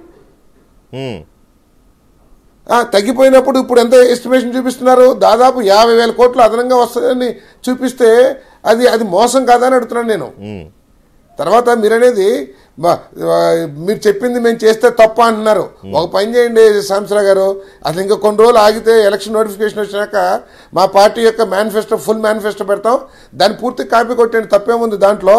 [SPEAKER 4] తగ్గిపోయినప్పుడు ఇప్పుడు ఎంత ఎస్టిమేషన్ చూపిస్తున్నారు? దాదాపు యాభై వేల కోట్లు అదనంగా వస్తుందని చూపిస్తే అది అది మోసం కాదని అడుగుతున్నాను నేను. తర్వాత మీరనేది మీరు చెప్పింది మేము చేస్తే తప్ప అంటున్నారు. ఒక పని చేయండి సాంబశివరావు గారు, అసలు ఇంకా కొన్ని రోజులు ఆగితే ఎలక్షన్ నోటిఫికేషన్ వచ్చినాక మా పార్టీ యొక్క మేనిఫెస్టో ఫుల్ మేనిఫెస్టో పెడతాం, దాన్ని పూర్తి కాపీ కొట్టండి, తప్పేముంది దాంట్లో.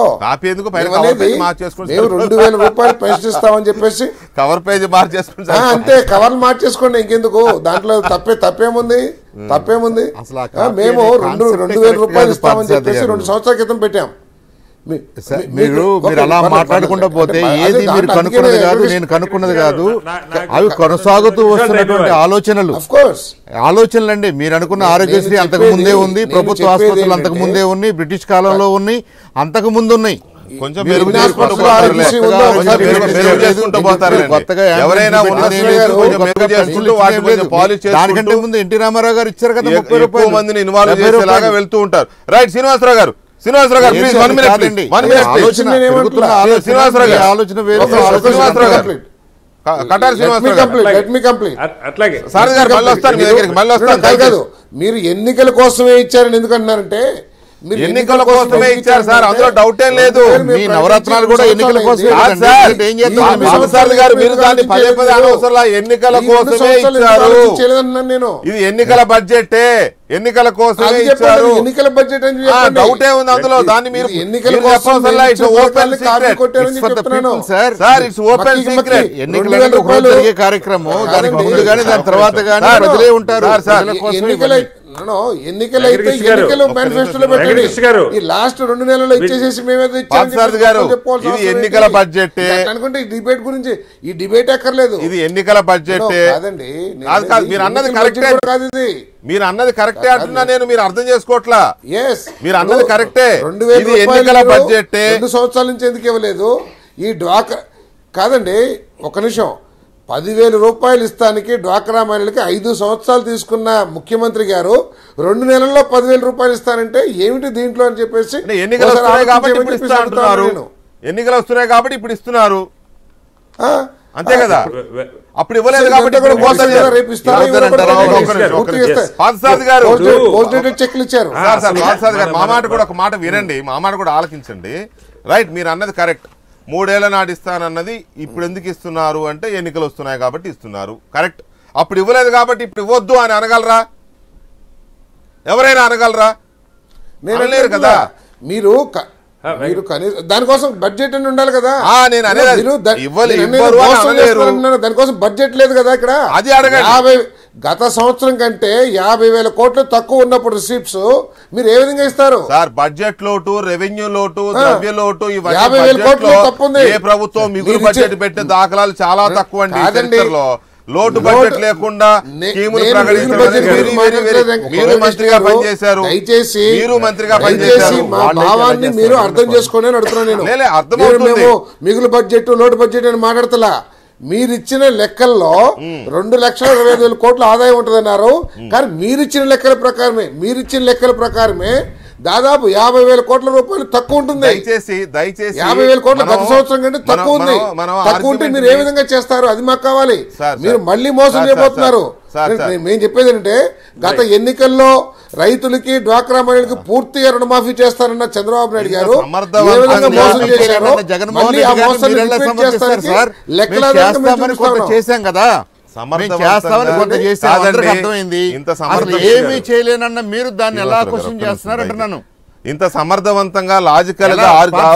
[SPEAKER 4] మేము రెండు వేల రూపాయలు పెన్షన్ ఇస్తామని చెప్పేసి
[SPEAKER 1] కవర్ పేజ్ మార్చేసుకోండి,
[SPEAKER 4] అంతే కవర్లు మార్చేసుకోండి, ఇంకెందుకు దాంట్లో తప్పే తప్పేముంది తప్పేముంది మేము రెండు రెండు వేల రూపాయలు ఇస్తామని చెప్పేసి రెండు సంవత్సరాల క్రితం పెట్టాం.
[SPEAKER 5] మీరు మీరు అలా మాట్లాడకుండా పోతే ఏది మీరు కనుక్కున్నది కాదు, నేను కనుక్కున్నది కాదు, అవి కొనసాగుతూ వస్తున్నటువంటి ఆలోచనలు ఆలోచనలు అండి. మీరు అనుకున్న ఆరోగ్యశ్రీ అంతకు ముందే ఉంది, ప్రభుత్వ ఆసుపత్రులు అంతకు ముందే ఉన్నాయి, బ్రిటిష్ కాలంలో ఉన్నాయి, అంతకు ముందు ఉన్నాయి. దానికంటే ముందు ఎన్టీ రామారావు గారు ఇచ్చారు కదా ముప్పై రూపాయలు మందిని ఇన్వాల్వ్ చేసేలాగా వెళ్తూ ఉంటారు. రైట్ శ్రీనివాసరావు గారు శ్రీనివాసరావు గారు please one minute please one minute Srinivasarao గారు ఆలోచన వేరు. శ్రీనివాసరావు గారు కటారి శ్రీనివాసరావు గారు
[SPEAKER 4] లెట్ మీ కంప్లీట్.
[SPEAKER 1] అట్లాగే సార్ గారు మళ్ళీ వస్తాను మీ దగ్గరికి, మళ్ళీ వస్తాను.
[SPEAKER 4] కాదు మీరు ఎన్నికల కోసమే ఇచ్చారని ఎందుకంటున్నారంటే
[SPEAKER 1] ఎన్నికల కోసమే ఇచ్చారు సార్, అందులో డౌట్ ఏం లేదు.
[SPEAKER 5] మీ నవరత్నాలు కూడా ఎన్నికల కోసమే
[SPEAKER 1] గారు మీరు దాన్ని పదే పదే అనవసరం, ఎన్నికల కోసమే ఇచ్చారు. ఇది ఎన్నికల బడ్జెట్, ఎన్నికల కోసమే ఇచ్చారు.
[SPEAKER 4] ఎన్నికల బడ్జెట్
[SPEAKER 1] డౌట్ ఏ ఉంది అందులో, దాన్ని మీరు
[SPEAKER 4] ఎన్నికల కోసం
[SPEAKER 1] open sir, it's open secret.
[SPEAKER 5] జరిగే కార్యక్రమం దానికి ముందు గానీ దాని తర్వాత గానీ ప్రజలే ఉంటారు.
[SPEAKER 4] ఎన్నికలైతే ఎన్నికలు మేనిఫెస్టోలో పెట్టండి, ఈ లాస్ట్ రెండు నెలల్లో ఇచ్చేసేసి మేమేదో
[SPEAKER 1] ఇది ఎన్నికల బడ్జెట్
[SPEAKER 4] అనుకుంటే ఈ డిబేట్ గురించి ఈ డిబేట్ ఎక్కర్లేదు.
[SPEAKER 1] ఇది ఎన్నికల బడ్జెట్
[SPEAKER 4] కాదండి,
[SPEAKER 1] మీరు అన్నది కరెక్టే కాదు, ఇది మీరు అన్నది కరెక్టే అంటున్నా నేను, మీరు అర్థం చేసుకోవట్లా. మీరు అన్నది కరెక్టే,
[SPEAKER 4] రెండు వేల
[SPEAKER 1] ఎన్నికల బడ్జెట్
[SPEAKER 4] రెండు సంవత్సరాల నుంచి ఎందుకు ఇవ్వలేదు? ఈ డ్వాక్రా కాదండి, ఒక నిమిషం, పదివేల రూపాయలు ఇస్తానికి డ్వాక్రా మహిళలకి ఐదు సంవత్సరాలు తీసుకున్న ముఖ్యమంత్రి గారు రెండు నెలల్లో పదివేల రూపాయలు ఇస్తానంటే ఏమిటి దీంట్లో అని చెప్పేసి
[SPEAKER 1] ఎన్నికలు వస్తున్నాయి కాబట్టి ఇప్పుడు ఇస్తున్నారు, ఎన్నికలు వస్తున్నాయి కాబట్టి ఇప్పుడు ఇస్తున్నారు, అంతే కదా. అప్పుడు ఇవ్వలేదు కాబట్టి
[SPEAKER 4] రేపు ఇస్తారు. చెక్లు ఇచ్చారు.
[SPEAKER 1] మా మాట కూడా ఒక మాట వినండి, మా మాట కూడా ఆలకించండి. రైట్, మీరు అన్నది కరెక్ట్. మూడేళ్ల నాటి ఇస్తానన్నది ఇప్పుడు ఎందుకు ఇస్తున్నారు అంటే ఎన్నికలు వస్తున్నాయి కాబట్టి ఇస్తున్నారు, కరెక్ట్. అప్పుడు ఇవ్వలేదు కాబట్టి ఇప్పుడు ఇవ్వద్దు అని అనగలరా? ఎవరైనా అనగలరా?
[SPEAKER 4] నేను కదా. మీరు మీరు కనీసం దానికోసం బడ్జెట్ అని ఉండాలి కదా.
[SPEAKER 1] నేను
[SPEAKER 4] దానికోసం బడ్జెట్ లేదు కదా ఇక్కడ.
[SPEAKER 1] అది అడగండి.
[SPEAKER 4] యాభై గత సంవత్సరం కంటే యాభై వేల కోట్లు తక్కువ ఉన్నప్పుడు రిసీప్ట్స్ మీరు ఏ విధంగా ఇస్తారు
[SPEAKER 1] సార్? బడ్జెట్ లోటు, రెవెన్యూ లోటు, ద్రవ్య లోటు,
[SPEAKER 4] యాభై వేల కోట్లు తప్పు ఉంది.
[SPEAKER 1] ఏ ప్రభుత్వం మిగులు బడ్జెట్ పెట్టే దాఖలాలు చాలా తక్కువ అండి. లోటు బడ్జెట్ లేకుండా మీరు మంత్రిగా పనిచేశారు,
[SPEAKER 4] దయచేసి
[SPEAKER 1] మీరు మంత్రిగా పనిచేశారు,
[SPEAKER 4] మా భావాన్ని మీరు అర్థం చేసుకోండి అని అడుగుతున్నాను నేను.
[SPEAKER 1] అర్థమవుతుంది.
[SPEAKER 4] మిగులు బడ్జెట్ లోటు బడ్జెట్ అని మాట్లాడతలా. మీరిచ్చిన లెక్కల్లో రెండు లక్షల ఇరవై ఐదు వేల కోట్ల ఆదాయం ఉంటుందన్నారు, కానీ మీరిచ్చిన లెక్కల ప్రకారమే మీరిచ్చిన లెక్కల ప్రకారమే దాదాపు యాభై వేల కోట్ల రూపాయలు తక్కువ ఉంటుంది.
[SPEAKER 1] దయచేసి దయచేసి
[SPEAKER 4] యాభై వేల కోట్ల గత సంవత్సరం కంటే తక్కువ ఉంది. తక్కువ ఉంటే మీరు ఏ విధంగా చేస్తారు? అది మాకు కావాలి. మీరు మళ్ళీ మోసం చేయబోతున్నారు. మేము చెప్పేది ఏంటంటే గత ఎన్నికల్లో రైతులకి డ్వాక్రా మహిళలకు పూర్తిగా రుణమాఫీ చేస్తారన్న చంద్రబాబు నాయుడు గారు ఏ విధంగా మోసం చేశారో మళ్ళీ ఆ మోసాన్ని రిపీట్ చేస్తారని లెక్కలు
[SPEAKER 5] చేశాం కదా. అర్థమైంది. ఏమీ చేయలేనన్న మీరు దాన్ని ఎలా క్వశ్చన్ చేస్తున్నారు అంటున్నాను.
[SPEAKER 1] ఇంత సమర్థవంతంగా లాజికల్ గా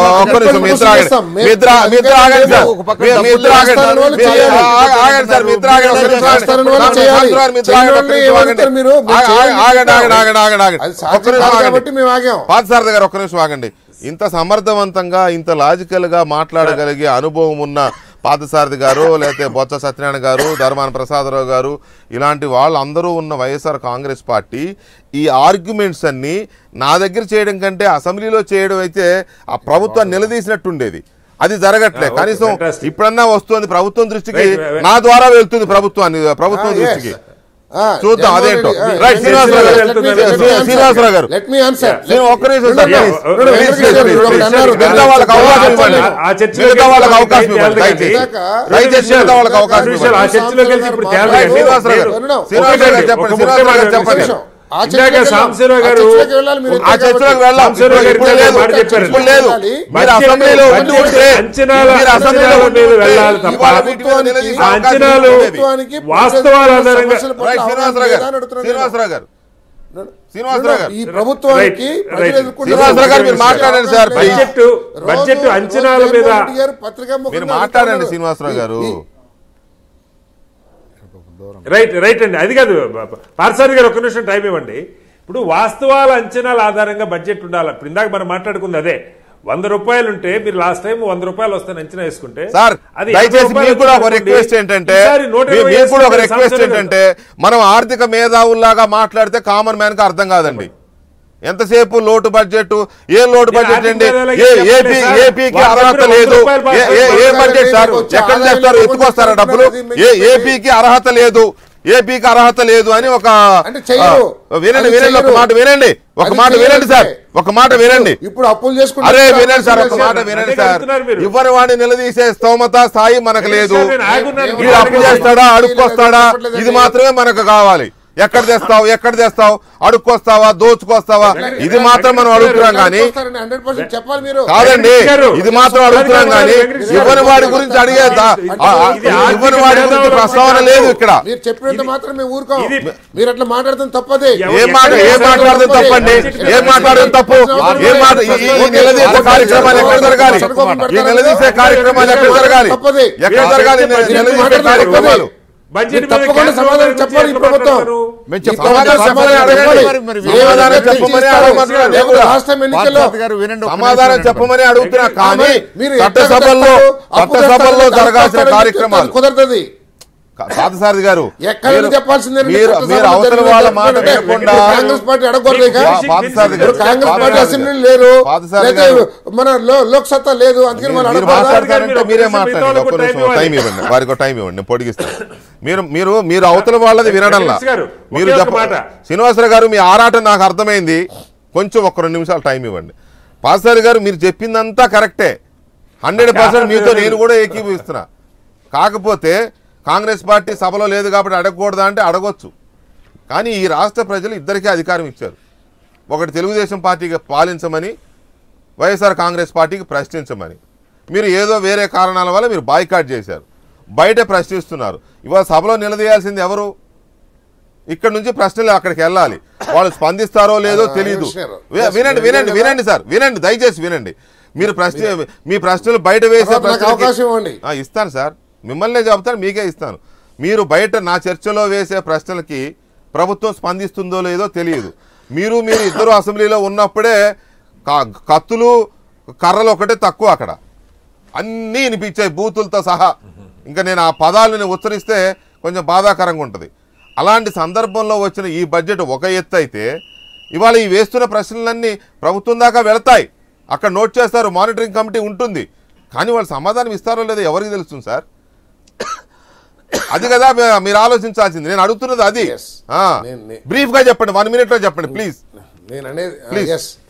[SPEAKER 1] పాదసారథి గారు ఒక్క నిమిషం ఆగండి. ఇంత సమర్థవంతంగా ఇంత లాజికల్ గా మాట్లాడగలిగే అనుభవం ఉన్న పాదసారథి గారు లేకపోతే బొత్స సత్యనారాయణ గారు ధర్మాన ప్రసాదరావు గారు ఇలాంటి వాళ్ళందరూ ఉన్న వైఎస్ఆర్ కాంగ్రెస్ పార్టీ ఈ ఆర్గ్యుమెంట్స్ అన్ని నా దగ్గర చేయడం కంటే అసెంబ్లీలో చేయడం అయితే ఆ ప్రభుత్వాన్ని నిలదీసినట్టుండేది. అది జరగట్లే. కనీసం ఇప్పుడన్నా వస్తుంది ప్రభుత్వం దృష్టికి, నా ద్వారా వెళ్తుంది ప్రభుత్వాన్ని ప్రభుత్వం దృష్టికి. చూద్దాం అదేంటో. రైట్ శ్రీనివాసరావు గారు శ్రీనివాసరావు గారు ఒక్క నిమిషం సార్ మిగతా వాళ్ళకి అవకాశం ఇవ్వండి. మిగతా వాళ్ళకి అవకాశం ఇవ్వండి దయచేసి దయచేసి మిగతా వాళ్ళకి అవకాశం ఇవ్వండి. శ్రీనివాసరావు గారు శ్రీనివాసరావు గారు చెప్పండి శ్రీనివాసరావు గారు చెప్పండి.
[SPEAKER 3] సాంబశివరావు గారు
[SPEAKER 1] ఆ చర్చలకు వెళ్ళాం. ఇప్పుడు లేదు ఇప్పుడు లేదు. మీరు అసెంబ్లీలో ఉండి ఉంటే మీరు అసెంబ్లీలో ఉండి వెళ్ళాలి తప్ప అంచనాలు వాస్తవాల ఆధారంగా. శ్రీనివాసరావు గారు శ్రీనివాసరావు గారు శ్రీనివాసరావు గారు
[SPEAKER 4] ఈ ప్రభుత్వానికి
[SPEAKER 1] శ్రీనివాసరావు గారు మీరు మాట్లాడండి సార్.
[SPEAKER 3] బడ్జెట్ బడ్జెట్ అంచనాల మీద
[SPEAKER 1] మీరు మాట్లాడండి శ్రీనివాసరావు గారు.
[SPEAKER 3] రైట్ రైట్ అండి. అది కాదు పార్సారి గారు ఒక్క నిమిషం టైం ఇవ్వండి. ఇప్పుడు వాస్తవాల అంచనాల ఆధారంగా బడ్జెట్ ఉండాలి. ఇప్పుడు ఇందాక మనం మాట్లాడుకుంది అదే. వంద రూపాయలు ఉంటే మీరు లాస్ట్ టైం వంద రూపాయలు వస్తాను అంచనా వేసుకుంటే
[SPEAKER 1] సార్ దయచేసి మీకు కూడా ఒక రిక్వెస్ట్ ఏంటంటే మీకు కూడా ఒక రిక్వెస్ట్ ఏంటంటే మనం ఆర్థిక మేధావుల్లాగా మాట్లాడితే కామన్ మ్యాన్ కి అర్థం కాదండి. ఎంతసేపు లోటు బడ్జెట్ ఏ లోటు బడ్జెట్ అండి? ఏపీ ఏపీకి అర్హత లేదు. ఏ బడ్జెట్ సార్ ఎక్కడ చేస్తారు? ఎత్తుకొస్తారా డబ్బులు? ఏ ఏపీకి అర్హత లేదు ఏపీకి అర్హత లేదు అని ఒక వినండి వినండి ఒక మాట వినండి ఒక మాట వినండి సార్ ఒక మాట వినండి.
[SPEAKER 4] ఇప్పుడు అప్పులు చేసుకుంటే
[SPEAKER 1] అరే వినండి సార్ ఒక మాట వినండి సార్. ఇవ్వని వాడిని నిలదీసే స్తోమత స్థాయి మనకు లేదు. వీడు అప్పు చేస్తాడా అడుక్కొస్తాడా ఇది మాత్రమే మనకు కావాలి. ఎక్కడ తెస్తావు ఎక్కడ తెస్తావు అడుక్కొస్తావా దోచుకొస్తావా ఇది మాత్రం మనం అడుగుతున్నాం కానీ కాదండి ఇది మాత్రం అడుగుతున్నాం కానీ ఇవ్వని వాడి గురించి అడిగే ఇవ్వని వాడి గురించి ప్రస్తావన లేదు ఇక్కడ.
[SPEAKER 4] మీరు చెప్పినంత మాత్రం మేము ఊరుకోం. మీరు అట్లా మాట్లాడతాం తప్పదే.
[SPEAKER 1] ఏం మాట ఏం మాట్లాడడం తప్పండి? ఏం మాట్లాడడం తప్పు? ఏం మాట ఈ నిలదీసే కార్యక్రమాలు ఎక్కడ జరగాలి? ఈ నిలదీసే కార్యక్రమాలు ఎక్కడ జరగాలి? ఎక్కడ జరగాలి నిలదీసే కార్యక్రమాలు?
[SPEAKER 4] తప్పకుండా సమాధానం చెప్పాలి ఈ ప్రభుత్వం.
[SPEAKER 1] సమాధానం చెప్పమని అడుగుతున్నా కానీ చట్టసభల్లో చట్టసభల్లో జరగాల్సిన కార్యక్రమాలు
[SPEAKER 4] కుదరదు.
[SPEAKER 1] పాదసారథి గారు
[SPEAKER 4] ఎక్కడ చెప్పాల్సిందే
[SPEAKER 1] మీరు అవతల వాళ్ళ మాట వినకుండా
[SPEAKER 4] కాంగ్రెస్ పార్టీ అడగకూడదు. కాంగ్రెస్ పార్టీ అసెంబ్లీ లేరు, మన లోక్సత్తా లేదు, అందుకని
[SPEAKER 1] మీరు మాట్లాడతారంటే మీరే మాట్లాడండి. ఒక్క నిమిషం టైం ఇవ్వండి, వారికి టైం ఇవ్వండి, నేను పొడిగిస్తాను. మీరు మీరు మీరు అవతల వాళ్ళది వినడంలా మీరు చెప్ప శ్రీనివాసరావు గారు మీ ఆరాటం నాకు అర్థమైంది. కొంచెం ఒక్క రెండు నిమిషాలు టైం ఇవ్వండి. పాదసారథి గారు మీరు చెప్పిందంతా కరెక్టే, హండ్రెడ్ పర్సెంట్ మీతో నేను కూడా ఏకీభవిస్తున్నా. కాకపోతే కాంగ్రెస్ పార్టీ సభలో లేదు కాబట్టి అడగకూడదా అంటే అడగొచ్చు. కానీ ఈ రాష్ట్ర ప్రజలు ఇద్దరికీ అధికారం ఇచ్చారు. ఒకటి తెలుగుదేశం పార్టీకి పాలించమని, వైఎస్ఆర్ కాంగ్రెస్ పార్టీకి ప్రశ్నించమని. మీరు ఏదో వేరే కారణాల వల్ల మీరు బాయ్కాట్ చేశారు, బయట ప్రశ్నిస్తున్నారు. ఇవాళ సభలో నిలదీయాల్సింది ఎవరు? ఇక్కడ నుంచి ప్రశ్నలు అక్కడికి వెళ్ళాలి. వాళ్ళు స్పందిస్తారో లేదో తెలియదు. వినండి వినండి వినండి సార్ వినండి, దయచేసి వినండి. మీరు ప్రశ్న మీ ప్రశ్నలు బయట వేసే
[SPEAKER 4] అవకాశం ఇవ్వండి.
[SPEAKER 1] ఇస్తాను సార్, మిమ్మల్నే చెప్తాను, మీకే ఇస్తాను. మీరు బయట నా చర్చలో వేసే ప్రశ్నలకి ప్రభుత్వం స్పందిస్తుందో లేదో తెలియదు. మీరు మీరు ఇద్దరు అసెంబ్లీలో ఉన్నప్పుడే కత్తులు కర్రలు ఒకటే తక్కువ, అక్కడ అన్నీ వినిపించాయి బూతులతో సహా. ఇంకా నేను ఆ పదాలను ఉచ్చరిస్తే కొంచెం బాధాకరంగా ఉంటుంది. అలాంటి సందర్భంలో వచ్చిన ఈ బడ్జెట్ ఒక ఎత్తు అయితే, ఇవాళ ఈ వేస్తున్న ప్రశ్నలన్నీ ప్రభుత్వం దాకా వెళతాయి, అక్కడ నోట్ చేస్తారు, మానిటరింగ్ కమిటీ ఉంటుంది. కానీ వాళ్ళు సమాధానం ఇస్తారో లేదో ఎవరికి తెలుస్తుంది సార్? అది కదా మీరు ఆలోచించాల్సింది. నేను అడుగుతున్నది అది. బ్రీఫ్ గా చెప్పండి, వన్ మినిట్ లో చెప్పండి ప్లీజ్.
[SPEAKER 4] నేను అనేది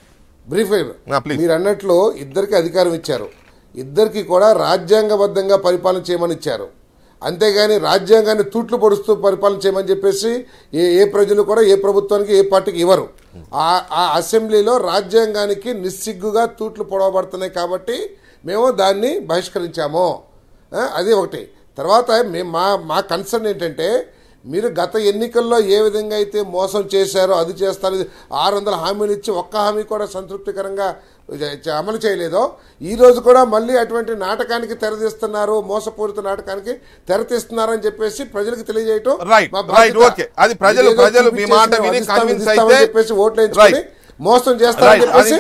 [SPEAKER 4] బ్రీఫ్ మీరు అన్నట్లు ఇద్దరికి అధికారం ఇచ్చారు, ఇద్దరికి కూడా రాజ్యాంగబద్ధంగా పరిపాలన చేయమని ఇచ్చారు. అంతేగాని రాజ్యాంగాన్ని తూట్లు పొడుస్తూ పరిపాలన చేయమని చెప్పేసి ఏ ఏ ప్రజలు కూడా ఏ ప్రభుత్వానికి ఏ పార్టీకి ఇవ్వరు. ఆ అసెంబ్లీలో రాజ్యాంగానికి నిస్సిగ్గుగా తూట్లు పొడవబడుతున్నాయి కాబట్టి మేము దాన్ని బహిష్కరించాము. అది ఒకటి. తర్వాత మేము మా మా కన్సర్న్ ఏంటంటే మీరు గత ఎన్నికల్లో ఏ విధంగా అయితే మోసం చేశారో అది చేస్తారు, ఆరు వందల హామీలు ఇచ్చి ఒక్క హామీ కూడా సంతృప్తికరంగా అమలు చేయలేదో ఈ రోజు కూడా మళ్ళీ అటువంటి నాటకానికి తెరతీస్తున్నారు, మోసపూరిత నాటకానికి తెరతీస్తున్నారని చెప్పేసి ప్రజలకు తెలియజేయటం
[SPEAKER 1] అది ప్రజలు ప్రజలు మీ మాట విని కన్విన్స్ అయితే
[SPEAKER 4] చెప్పేసి ఓట్లు వేయించుకొని మోసం చేస్తారని చెప్పేసి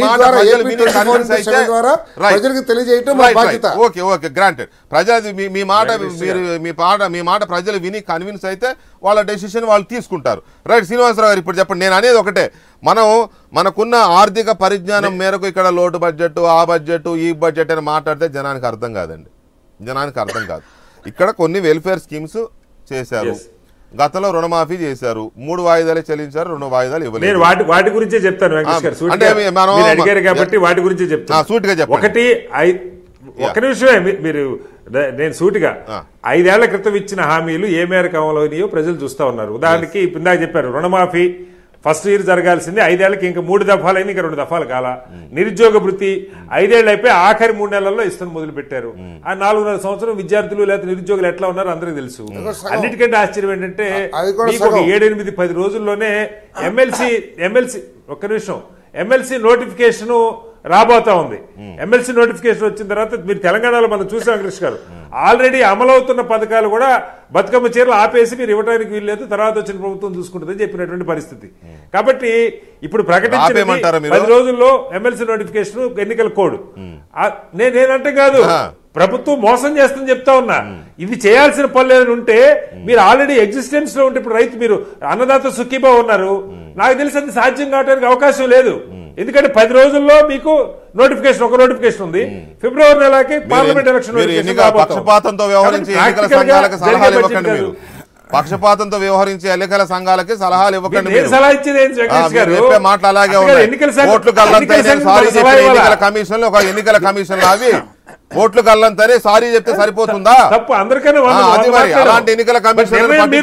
[SPEAKER 4] ప్రజలకు తెలియజేయటం మా బాధ్యత.
[SPEAKER 1] Okay okay granted. ప్రజలు మీ మాట మీరు మీ పాట మీ మాట ప్రజలు విని కన్విన్స్ అయితే వాళ్ళ డెసిషన్ వాళ్ళు తీసుకుంటారు. రైట్ శ్రీనివాసరావు గారు ఇప్పుడు చెప్పండి. నేను అనేది ఒకటే, మనం మనకున్న ఆర్థిక పరిజ్ఞానం మేరకు ఇక్కడ లోటు బడ్జెట్ ఆ బడ్జెట్ ఈ బడ్జెట్ అని మాట్లాడితే జనానికి అర్థం కాదండి, జనానికి అర్థం కాదు. ఇక్కడ కొన్ని వెల్ఫేర్ స్కీమ్స్ చేశారు, గతంలో రుణమాఫీ చేశారు, మూడు వాయిదాలు చెల్లించారు, రెండు వాయిదాలు ఇవ్వలేదు.
[SPEAKER 3] వాటి వాటి గురించే చెప్తాను కాబట్టి వాటి గురించే చెప్తాను
[SPEAKER 1] సూటిగా చెప్పండి.
[SPEAKER 3] ఒకటి ఒక నిమిషమే మీరు నేను సూటిగా ఐదేళ్ల క్రితం ఇచ్చిన హామీలు ఏ మేరకు అమలవునాయో ప్రజలు చూస్తా ఉన్నారు. ఉదాహరణకి ఇందాక చెప్పారు రుణమాఫీ ఫస్ట్ ఇయర్ జరగాల్సింది ఐదేళ్లకి ఇంకా మూడు దఫాలు అయింది, ఇంకా రెండు దఫాలు కాల. నిరుద్యోగ వృత్తి ఐదేళ్లు అయిపోయి ఆఖరి మూడు నెలల్లో ఇస్తాను మొదలు పెట్టారు. ఆ నాలుగున్నర సంవత్సరం విద్యార్థులు లేదా నిరుద్యోగులు ఎట్లా ఉన్నారో అందరికీ తెలుసు. అన్నిటికంటే ఆశ్చర్యం ఏంటంటే ఒక ఏడెనిమిది పది రోజుల్లోనే ఎమ్మెల్సీ ఎమ్మెల్సీ ఒక్క నిమిషం ఎమ్మెల్సీ నోటిఫికేషన్ రాబోతా ఉంది. ఎమ్మెల్సీ నోటిఫికేషన్ వచ్చిన తర్వాత మీరు తెలంగాణలో మనం చూసాం కృష్ణ గారు, ఆల్రెడీ అమలవుతున్న పథకాలు కూడా బతుకమ్మ చీరలు ఆపేసి మీరు ఇవ్వడానికి వీల్లేదు, తర్వాత వచ్చిన ప్రభుత్వం చూసుకుంటుందని చెప్పినటువంటి పరిస్థితి. కాబట్టి ఇప్పుడు ప్రకటించిన పది రోజుల్లో ఎమ్మెల్సీ నోటిఫికేషన్ ఎన్నికల కోడ్ నేనంటే కాదు, ప్రభుత్వం మోసం చేస్తుందని చెప్తా ఉన్నా. ఇది చేయాల్సిన పనులు ఏదైనా ఉంటే మీరు ఆల్రెడీ ఎగ్జిస్టెన్స్ లో ఉంటే ఇప్పుడు రైతు మీరు అన్నదాత సుఖీభావ ఉన్నారు, నాకు తెలిసి అది సాధ్యం కావడానికి అవకాశం లేదు. ఎందుకంటే పది రోజుల్లో మీకు నోటిఫికేషన్ ఒక నోటిఫికేషన్ ఉంది, ఫిబ్రవరి నెలకి పార్లమెంట్ ఎలక్షన్.
[SPEAKER 1] పక్షపాతంతో వ్యవహరించి ఎన్నికల సంఘాలకు సలహాలు ఇవ్వకండి. మీరు పక్షపాతంతో వ్యవహరించి ఎన్నికల సంఘాలకి సలహాలు ఇవ్వకండి. మాటలు అలాగే ఉన్నాయి. ఓట్లు కల్లంతని సారీ చెప్పిన ఎన్నికల కమిషన్ లో ఒక ఎన్నికల కమిషన్ లావి ఓట్లు కల్లంతని సారీ చెప్తే సరిపోతుందా?
[SPEAKER 3] తప్పు అందరికీ.
[SPEAKER 1] అది మరి అలాంటి ఎన్నికల కమిషన్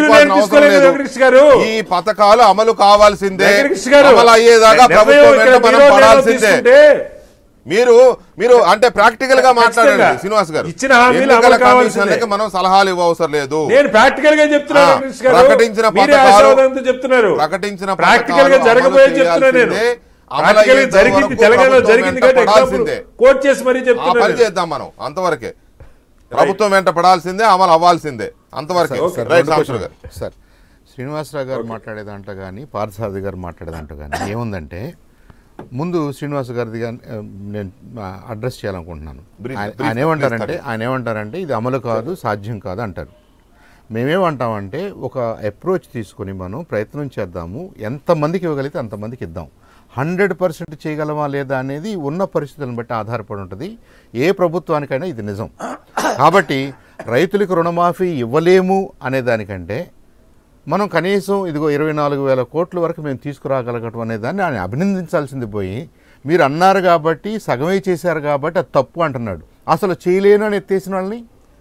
[SPEAKER 1] ఈ పథకాలు అమలు కావాల్సిందే, అమలు అయ్యేదాకా ప్రభుత్వం వెంట మనం పడాల్సిందే. మీరు మీరు అంటే ప్రాక్టికల్ గా మాట్లాడండి శ్రీనివాస్ గారు. ఎన్నికల కమిషన్లకి మనం సలహాలు ఇవ్వవసరం లేదు.
[SPEAKER 3] నేను ప్రాక్టికల్ గా చెప్తున్నాను.
[SPEAKER 1] ప్రకటించిన పథకాలు చెప్తున్నారు, ప్రకటించిన ప్రాక్టికల్ గా జరగబోయే చెప్తున్నాను.
[SPEAKER 3] జరిగింది తెలంగాణలో జరిగింది కోట్ చేసి మరీ చెప్తున్నా.
[SPEAKER 1] పని చేద్దాం మనం అంతవరకే. ప్రభుత్వం వెంట పడాల్సిందే, అమలు అవ్వాల్సిందే అంతవరకే.
[SPEAKER 5] సార్ శ్రీనివాసరావు గారు మాట్లాడేదంట కానీ పార్థసారథి గారు మాట్లాడేదంట కానీ ఏముందంటే, ముందు శ్రీనివాస గారిది నేను అడ్రస్ చేయాలనుకుంటున్నాను. ఆయన ఏమంటారంటే ఆయన ఏమంటారంటే ఇది అమలు కాదు, సాధ్యం కాదు అంటారు. మేమేమంటామంటే ఒక అప్రోచ్ తీసుకొని మనం ప్రయత్నం చేద్దాము, ఎంతమందికి ఇవ్వగలిగితే అంతమందికి ఇద్దాం. హండ్రెడ్ పర్సెంట్ చేయగలమా లేదా అనేది ఉన్న పరిస్థితులను బట్టి ఆధారపడి ఉంటుంది. ఏ ప్రభుత్వానికైనా ఇది నిజం. కాబట్టి రైతులకు రుణమాఫీ ఇవ్వలేము అనే దానికంటే మనం కనీసం ఇదిగో ఇరవై నాలుగు వేల కోట్ల వరకు మేము తీసుకురాగలగటం అనే దాన్ని ఆయన అభినందించాల్సింది పోయి, మీరు అన్నారు కాబట్టి సగమే చేశారు కాబట్టి అది తప్పు అంటున్నాడు. అసలు చేయలేను అని ఎత్తేసిన వాళ్ళని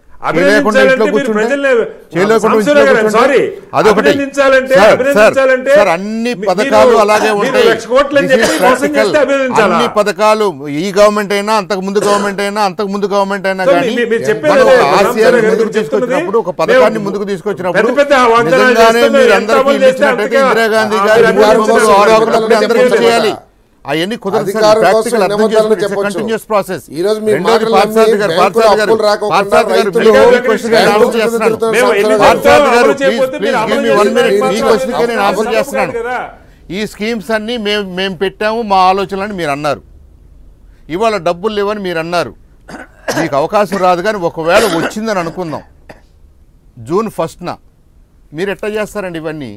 [SPEAKER 5] అన్ని పథకాలు అలాగే ఉంటాయి. అన్ని పథకాలు ఈ గవర్నమెంట్ అయినా అంతకు ముందు గవర్నమెంట్ అయినా అంతకు ముందు గవర్నమెంట్ అయినా కానీ ఆసియాని ముందుకు తీసుకొచ్చినప్పుడు ఒక పథకాన్ని ముందుకు తీసుకొచ్చినప్పుడు నిజంగానే మీరు అందరికీ ఇచ్చినట్టయితే ఇందిరాగాంధీ గారి అందరికీ చేయాలి. అవన్నీ కుదరదు. Continuous process. ఈ స్కీమ్స్ అన్ని మేము మేము పెట్టాము మా ఆలోచనలని మీరు అన్నారు. ఇవాళ డబ్బులు లేవని మీరు అన్నారు. మీకు అవకాశం రాదు, కానీ ఒకవేళ వచ్చిందని అనుకుందాం జూన్ ఫస్ట్న మీరు ఎట్లా చేస్తారండి ఇవన్నీ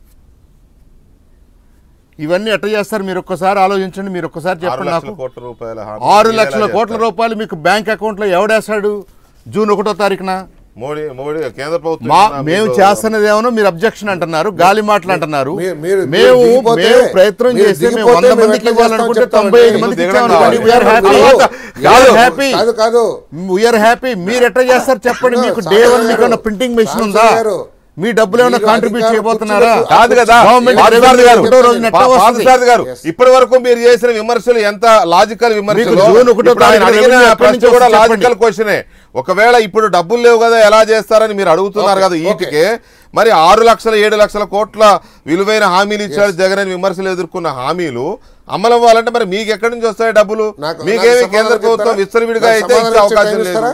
[SPEAKER 5] ఇవన్నీ ఎట్లా చేస్తారు? మీరు ఒక్కసారి ఆలోచించండి. మీరు ఒక్కసారి చెప్పండి నాకు. ఆరు లక్షల కోట్ల రూపాయలు మీకు బ్యాంక్ అకౌంట్లో ఎవడేస్తాడు జూన్ ఒకటో తారీఖున?
[SPEAKER 1] మోడీ మోడీ కేంద్ర ప్రభుత్వం
[SPEAKER 5] మా
[SPEAKER 1] ఏమన్నా
[SPEAKER 5] మేము
[SPEAKER 1] మీకు-
[SPEAKER 5] చేస్తున్నది ఏమో మీరు అబ్జెక్షన్ అంటున్నారు, గాలి మాటలు అంటున్నారు.
[SPEAKER 4] మీరు- మీరు-
[SPEAKER 5] మేము
[SPEAKER 4] మీరు దిగిపోతే-
[SPEAKER 5] మేము ప్రయత్నం
[SPEAKER 4] మీరు
[SPEAKER 5] చేస్తే మేము
[SPEAKER 4] దిగిపోతే
[SPEAKER 5] వంద
[SPEAKER 4] మేము
[SPEAKER 5] మందికి
[SPEAKER 4] ఎట్లా
[SPEAKER 5] ఇవ్వాలనుకుంటే
[SPEAKER 4] చేస్తామో
[SPEAKER 5] తొంభై ఐదు
[SPEAKER 4] చెప్పండి.
[SPEAKER 5] మందికి
[SPEAKER 1] దిగడం
[SPEAKER 5] ఇచ్చామనుకోండి.
[SPEAKER 1] కాదు.
[SPEAKER 5] We are happy.
[SPEAKER 4] కాదు,
[SPEAKER 5] We are happy.
[SPEAKER 4] కాదు కాదు
[SPEAKER 5] వీఆర్ హ్యాపీ. మీరు ఎట్లా చేస్తారు చెప్పండి. మీకు డే వన్ మీకు ప్రింటింగ్ మెషిన్ ఉందా? మీ డబ్బులు ఏమైనా కాంట్రిబ్యూట్ చేయబోతున్నారా?
[SPEAKER 1] కాదు కదా
[SPEAKER 5] గవర్నమెంట్
[SPEAKER 1] పార్థసారథి గారు,
[SPEAKER 5] ఒకటో రోజున ఎట్లా వస్తుంది?
[SPEAKER 1] పార్థసారథి గారు ఇప్పటి వరకు మీరు చేసిన విమర్శలు ఎంత లాజికల్ విమర్శలు.
[SPEAKER 5] మీకు జూన్ ఒకటో
[SPEAKER 1] ఇప్పుడు ఆయన
[SPEAKER 5] తారీఖున
[SPEAKER 1] అడిగిన
[SPEAKER 5] రెవెన్యూ ఎక్కడి
[SPEAKER 1] ప్రశ్న
[SPEAKER 5] నుంచి
[SPEAKER 1] కూడా
[SPEAKER 5] వస్తుంది
[SPEAKER 1] లాజికల్ క్వశ్చనే. ఒకవేళ ఇప్పుడు డబ్బులు లేవు కదా ఎలా చేస్తారని మీరు అడుగుతున్నారు కదా వీటికే. మరి ఆరు లక్షల ఏడు లక్షల కోట్ల విలువైన హామీలు ఇచ్చారు జగన్ అని విమర్శలు ఎదుర్కొన్న హామీలు అమలు అవ్వాలంటే మరి మీకు ఎక్కడి నుంచి వస్తాయి డబ్బులు? మీకేమి కేంద్ర ప్రభుత్వం విస్తరవిడిగా అయితే ఇచ్చే అవకాశం లేదు.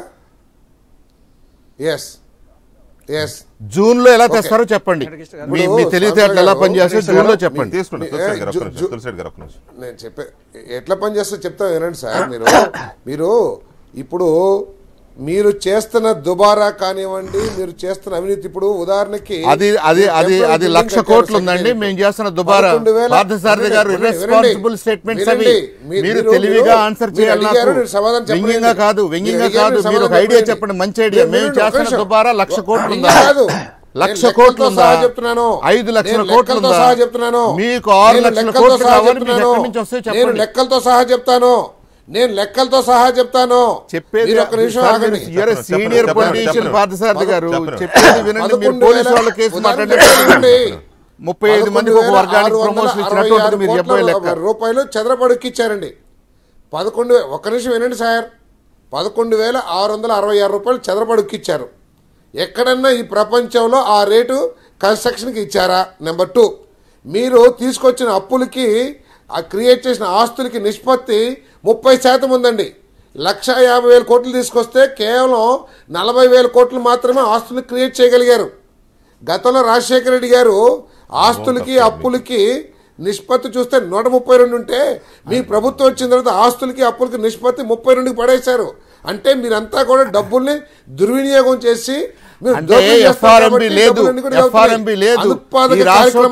[SPEAKER 5] జూన్ లో ఎలా తెస్తారో చెప్పండి. మీ మీ తెలివితేటలు ఎలా పనిచేస్తారో జూన్ లో చెప్పండి.
[SPEAKER 1] తీసుకుంటాం తులసిరెడ్డి గారు ఒక్క నిమిషం, తులసిరెడ్డి గారు ఒక్క నిమిషం.
[SPEAKER 4] నేను చెప్పే ఎట్లా పని చేస్తా చెప్తా వినండి సార్. మీరు మీరు ఇప్పుడు మీరు చేస్తున్న దుబారా కానివ్వండి, మీరు చేస్తున్న అవినీతి ఇప్పుడు ఉదాహరణకి
[SPEAKER 5] అది అది అది అది లక్ష కోట్లు ఉందండి. మేము చేస్తున్న దుబారా. పార్థసారథి గారు ఇర్రెస్పాన్సిబుల్ స్టేట్మెంట్స్ అవి. మీరు తెలివిగా ఆన్సర్ చేయాలి. వ్యంగ్యంగా కాదు, వ్యంగ్యంగా కాదు. మీరు ఒక ఐడియా చెప్పండి, మంచి ఐడియా. మేము చేస్తున్న దుబారా లక్ష కోట్లు ఉందా? లక్ష కోట్లు ఉందా?
[SPEAKER 4] చెప్తున్నాను
[SPEAKER 5] ఐదు లక్షల కోట్లు ఉందా?
[SPEAKER 4] చెప్తున్నాను
[SPEAKER 5] మీకు ఆరు లక్షల కోట్లు కావాలి. మీకు ఎక్కడి నుంచి వస్తాయి చెప్పండి.
[SPEAKER 4] లెక్కలతో సహా చెప్తాను. నేను లెక్కలతో సహా చెప్తాను.
[SPEAKER 5] చెప్పేది
[SPEAKER 4] ఒక నిమిషం ఆగండి.
[SPEAKER 5] సీనియర్ పొలిటీషియన్ పార్థసారథి గారు చెప్పేది వినండి. మీరు పోలీసు వాళ్ళ కేసు మాట్లాడండి. ముప్పై ఐదు మందికి ఒక వర్గానికి ప్రమోషన్ ఇచ్చినట్టు మీరు చెప్పే లెక్క
[SPEAKER 4] రూపాయలు చదరపడికి ఇచ్చారండి. పదకొండు ఒక్క నిమిషం వినండి సార్. పదకొండు వేల ఆరు వందల అరవై ఆరు రూపాయలు చదరపడికి ఇచ్చారు. ఎక్కడన్నా ఈ ప్రపంచంలో ఆ రేటు కన్స్ట్రక్షన్కి ఇచ్చారా? నెంబర్ టూ, మీరు తీసుకొచ్చిన అప్పులకి ఆ క్రియేట్ చేసిన ఆస్తులకి నిష్పత్తి ముప్పై శాతం ఉందండి. లక్ష యాభై వేల కోట్లు తీసుకొస్తే కేవలం నలభై వేల కోట్లు మాత్రమే ఆస్తులు క్రియేట్ చేయగలిగారు. గతంలో రాజశేఖర రెడ్డి గారు ఆస్తులకి అప్పులకి నిష్పత్తి చూస్తే నూట ముప్పై రెండు ఉంటే మీ ప్రభుత్వం వచ్చిన తర్వాత ఆస్తులకి అప్పులకి నిష్పత్తి ముప్పై రెండుకి పడేశారు. అంటే మీరంతా కూడా డబ్బుల్ని దుర్వినియోగం చేసి
[SPEAKER 5] ఎఫ్ఆర్ఎంబి లేదు, ఎఫ్ఆర్ఎంబి లేదు. ఈ రాష్ట్రం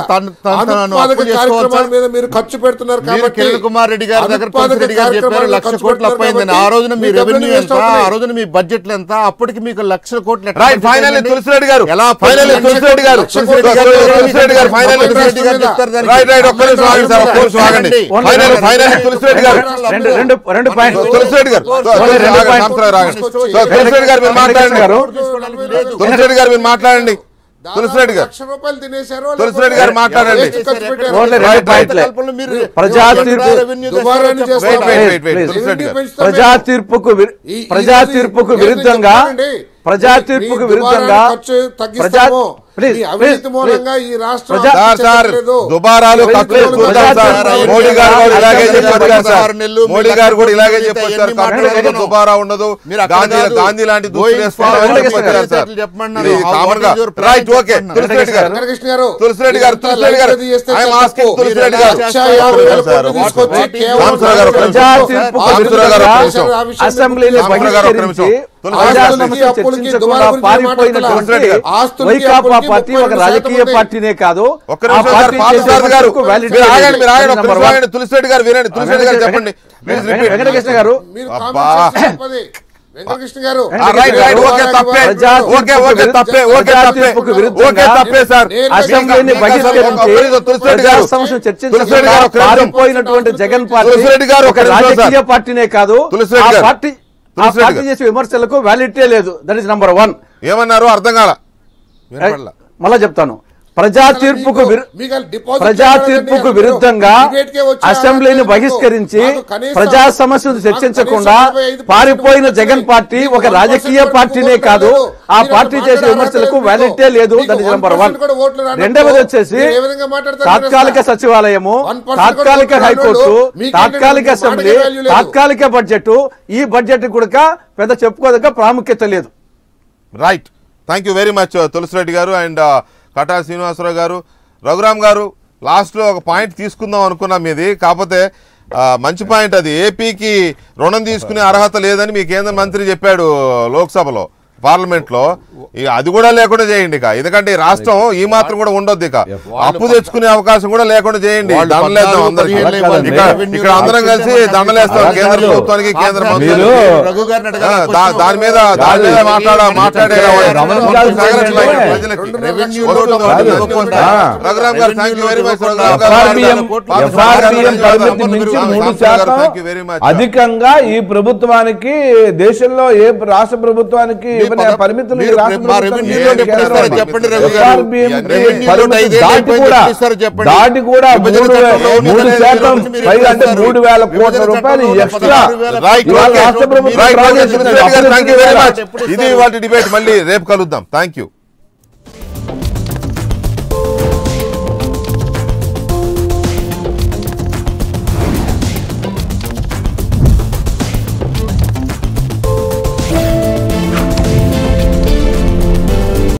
[SPEAKER 4] కార్యక్రమాల మీద మీరు ఖర్చు పెడుతున్నారు కాబట్టి
[SPEAKER 5] కిరణ్ కుమార్ రెడ్డి గారి దగ్గర తులసిరెడ్డి గారు చెప్పారు లక్ష కోట్లు అప్పయిందని. ఆ రోజున మీ రెవెన్యూ ఎంత, ఆ రోజున మీ బడ్జెట్లు ఎంత, అప్పటికి మీకు లక్ష కోట్లు
[SPEAKER 1] ఫైనల్ తులసిరెడ్డి గారు
[SPEAKER 5] ఎలా
[SPEAKER 1] ఫైనల్ తులసిరెడ్డి గారు తులసిరెడ్డి గారు ఫైనల్ తులసిరెడ్డి గారు చెప్తారు. రైట్ రైట్ ఒక్క నిమిషం ఆగండి సార్, ఒక్క నిమిషం ఆగండి. ఫైనల్ ఫైనల్ తులసిరెడ్డి గారు
[SPEAKER 7] రెండు రెండు పాయింట్స్
[SPEAKER 1] తులసిరెడ్డి గారు తులసిరెడ్డి గారు మీరు మాట్లాడండి. తులసిరెడ్డి గారు మీరు మాట్లాడండి. తులసిరెడ్డి గారు
[SPEAKER 4] లక్ష రూపాయలు తినేశారు.
[SPEAKER 1] తులసిరెడ్డి గారు మాట్లాడండి.
[SPEAKER 7] ప్రజా తీర్పు ప్రజా తీర్పుకు ప్రజా తీర్పుకు విరుద్ధంగా ప్రజా తీర్పుకు విరుద్ధంగా ప్రజా
[SPEAKER 4] అవినీతి మూలంగా ఈ రాష్ట్రం
[SPEAKER 1] దుబారాలు మోడీ గారు కూడా ఇలాగే చెప్పారు సార్. మోడీ గారు కూడా ఇలాగే చెప్పారు. దుబారా ఉండదు, గాంధీ లాంటి రైట్. ఓకే తులసిరెడ్డి గారు తులసిరెడ్డి గారు తులసిరెడ్డి గారు తులసిరెడ్డి గారు
[SPEAKER 7] అసెంబ్లీలో బహిష్కరించి చర్చించకుండా పారిపోయినటువంటి వైకాపా పార్టీ ఒక రాజకీయ పార్టీనే కాదు.
[SPEAKER 1] తులసిరెడ్డి గారు వినండి, తులసిరెడ్డి గారు చెప్పండి.
[SPEAKER 7] వెంకటకృష్ణ గారు
[SPEAKER 4] వెంకటకృష్ణ గారు
[SPEAKER 7] అసెంబ్లీని బహిష్కరించి ప్రజా సమస్యను చర్చించకుండా పారిపోయినటువంటి జగన్ పార్టీ ఒక రాజకీయ పార్టీనే కాదు. ఆ పార్టీ ఆ పార్టీ చేసే విమర్శలకు వ్యాలిడిటీ లేదు. That is number one.
[SPEAKER 1] ఏమన్నారు అర్థం కాల,
[SPEAKER 7] మళ్ళా చెప్తాను. ప్రజా తీర్పుకు ప్రజా తీర్పుకు విరుద్ధంగా అసెంబ్లీని బహిష్కరించి ప్రజా సమస్యను చర్చించకుండా పారిపోయిన జగన్ పార్టీ ఒక రాజకీయ పార్టీనే కాదు. ఆ పార్టీ చేసే విమర్శలకు వ్యాలిడిటీ లేదు. That is number one. రెండవది వచ్చేసి తాత్కాలిక సచివాలయము, తాత్కాలిక హైకోర్టు, తాత్కాలిక అసెంబ్లీ, తాత్కాలిక బడ్జెట్. ఈ బడ్జెట్ కూడా పెద్ద చెప్పుకోదగ్గ ప్రాముఖ్యత లేదు.
[SPEAKER 1] Right, thank you very much Tulasireddy గారు అండ్ కటా శ్రీనివాసరావు గారు. రఘురామ్ గారు లాస్ట్లో ఒక పాయింట్ తీసుకుందాం అనుకున్నాం మీది, కాకపోతే మంచి పాయింట్ అది. ఏపీకి రుణం తీసుకునే అర్హత లేదని మీ కేంద్ర మంత్రి చెప్పాడు లోక్సభలో. పార్లమెంట్ లో ఇక అది కూడా లేకుండా చేయండి ఇక. ఎందుకంటే ఈ రాష్ట్రం ఈ మాత్రం కూడా ఉండొద్దు ఇక. అప్పు తెచ్చుకునే అవకాశం కూడా లేకుండా చేయండి. దండలేద్దాం అందరికి. ఇక్కడ అందరం కలిసి దండలేస్తాం కేంద్ర ప్రభుత్వానికి, కేంద్ర మంత్రులు. దాని మీద దాని మీద మాట్లాడ మాట్లాడే రఘురామ్ గారు థ్యాంక్ యూ వెరీ మచ్.
[SPEAKER 6] అధికంగా ఈ ప్రభుత్వానికి, దేశంలో ఏ రాష్ట్ర ప్రభుత్వానికి పరిమితులు దాటి కూడా మూడు శాతం పైగా అంటే మూడు వేల కోట్ల రూపాయలు ఎక్స్ట్రా రాష్ట్ర ప్రభుత్వం.
[SPEAKER 1] ఇది వాటి డిబేట్. మళ్ళీ రేపు కలుద్దాం. Thank you.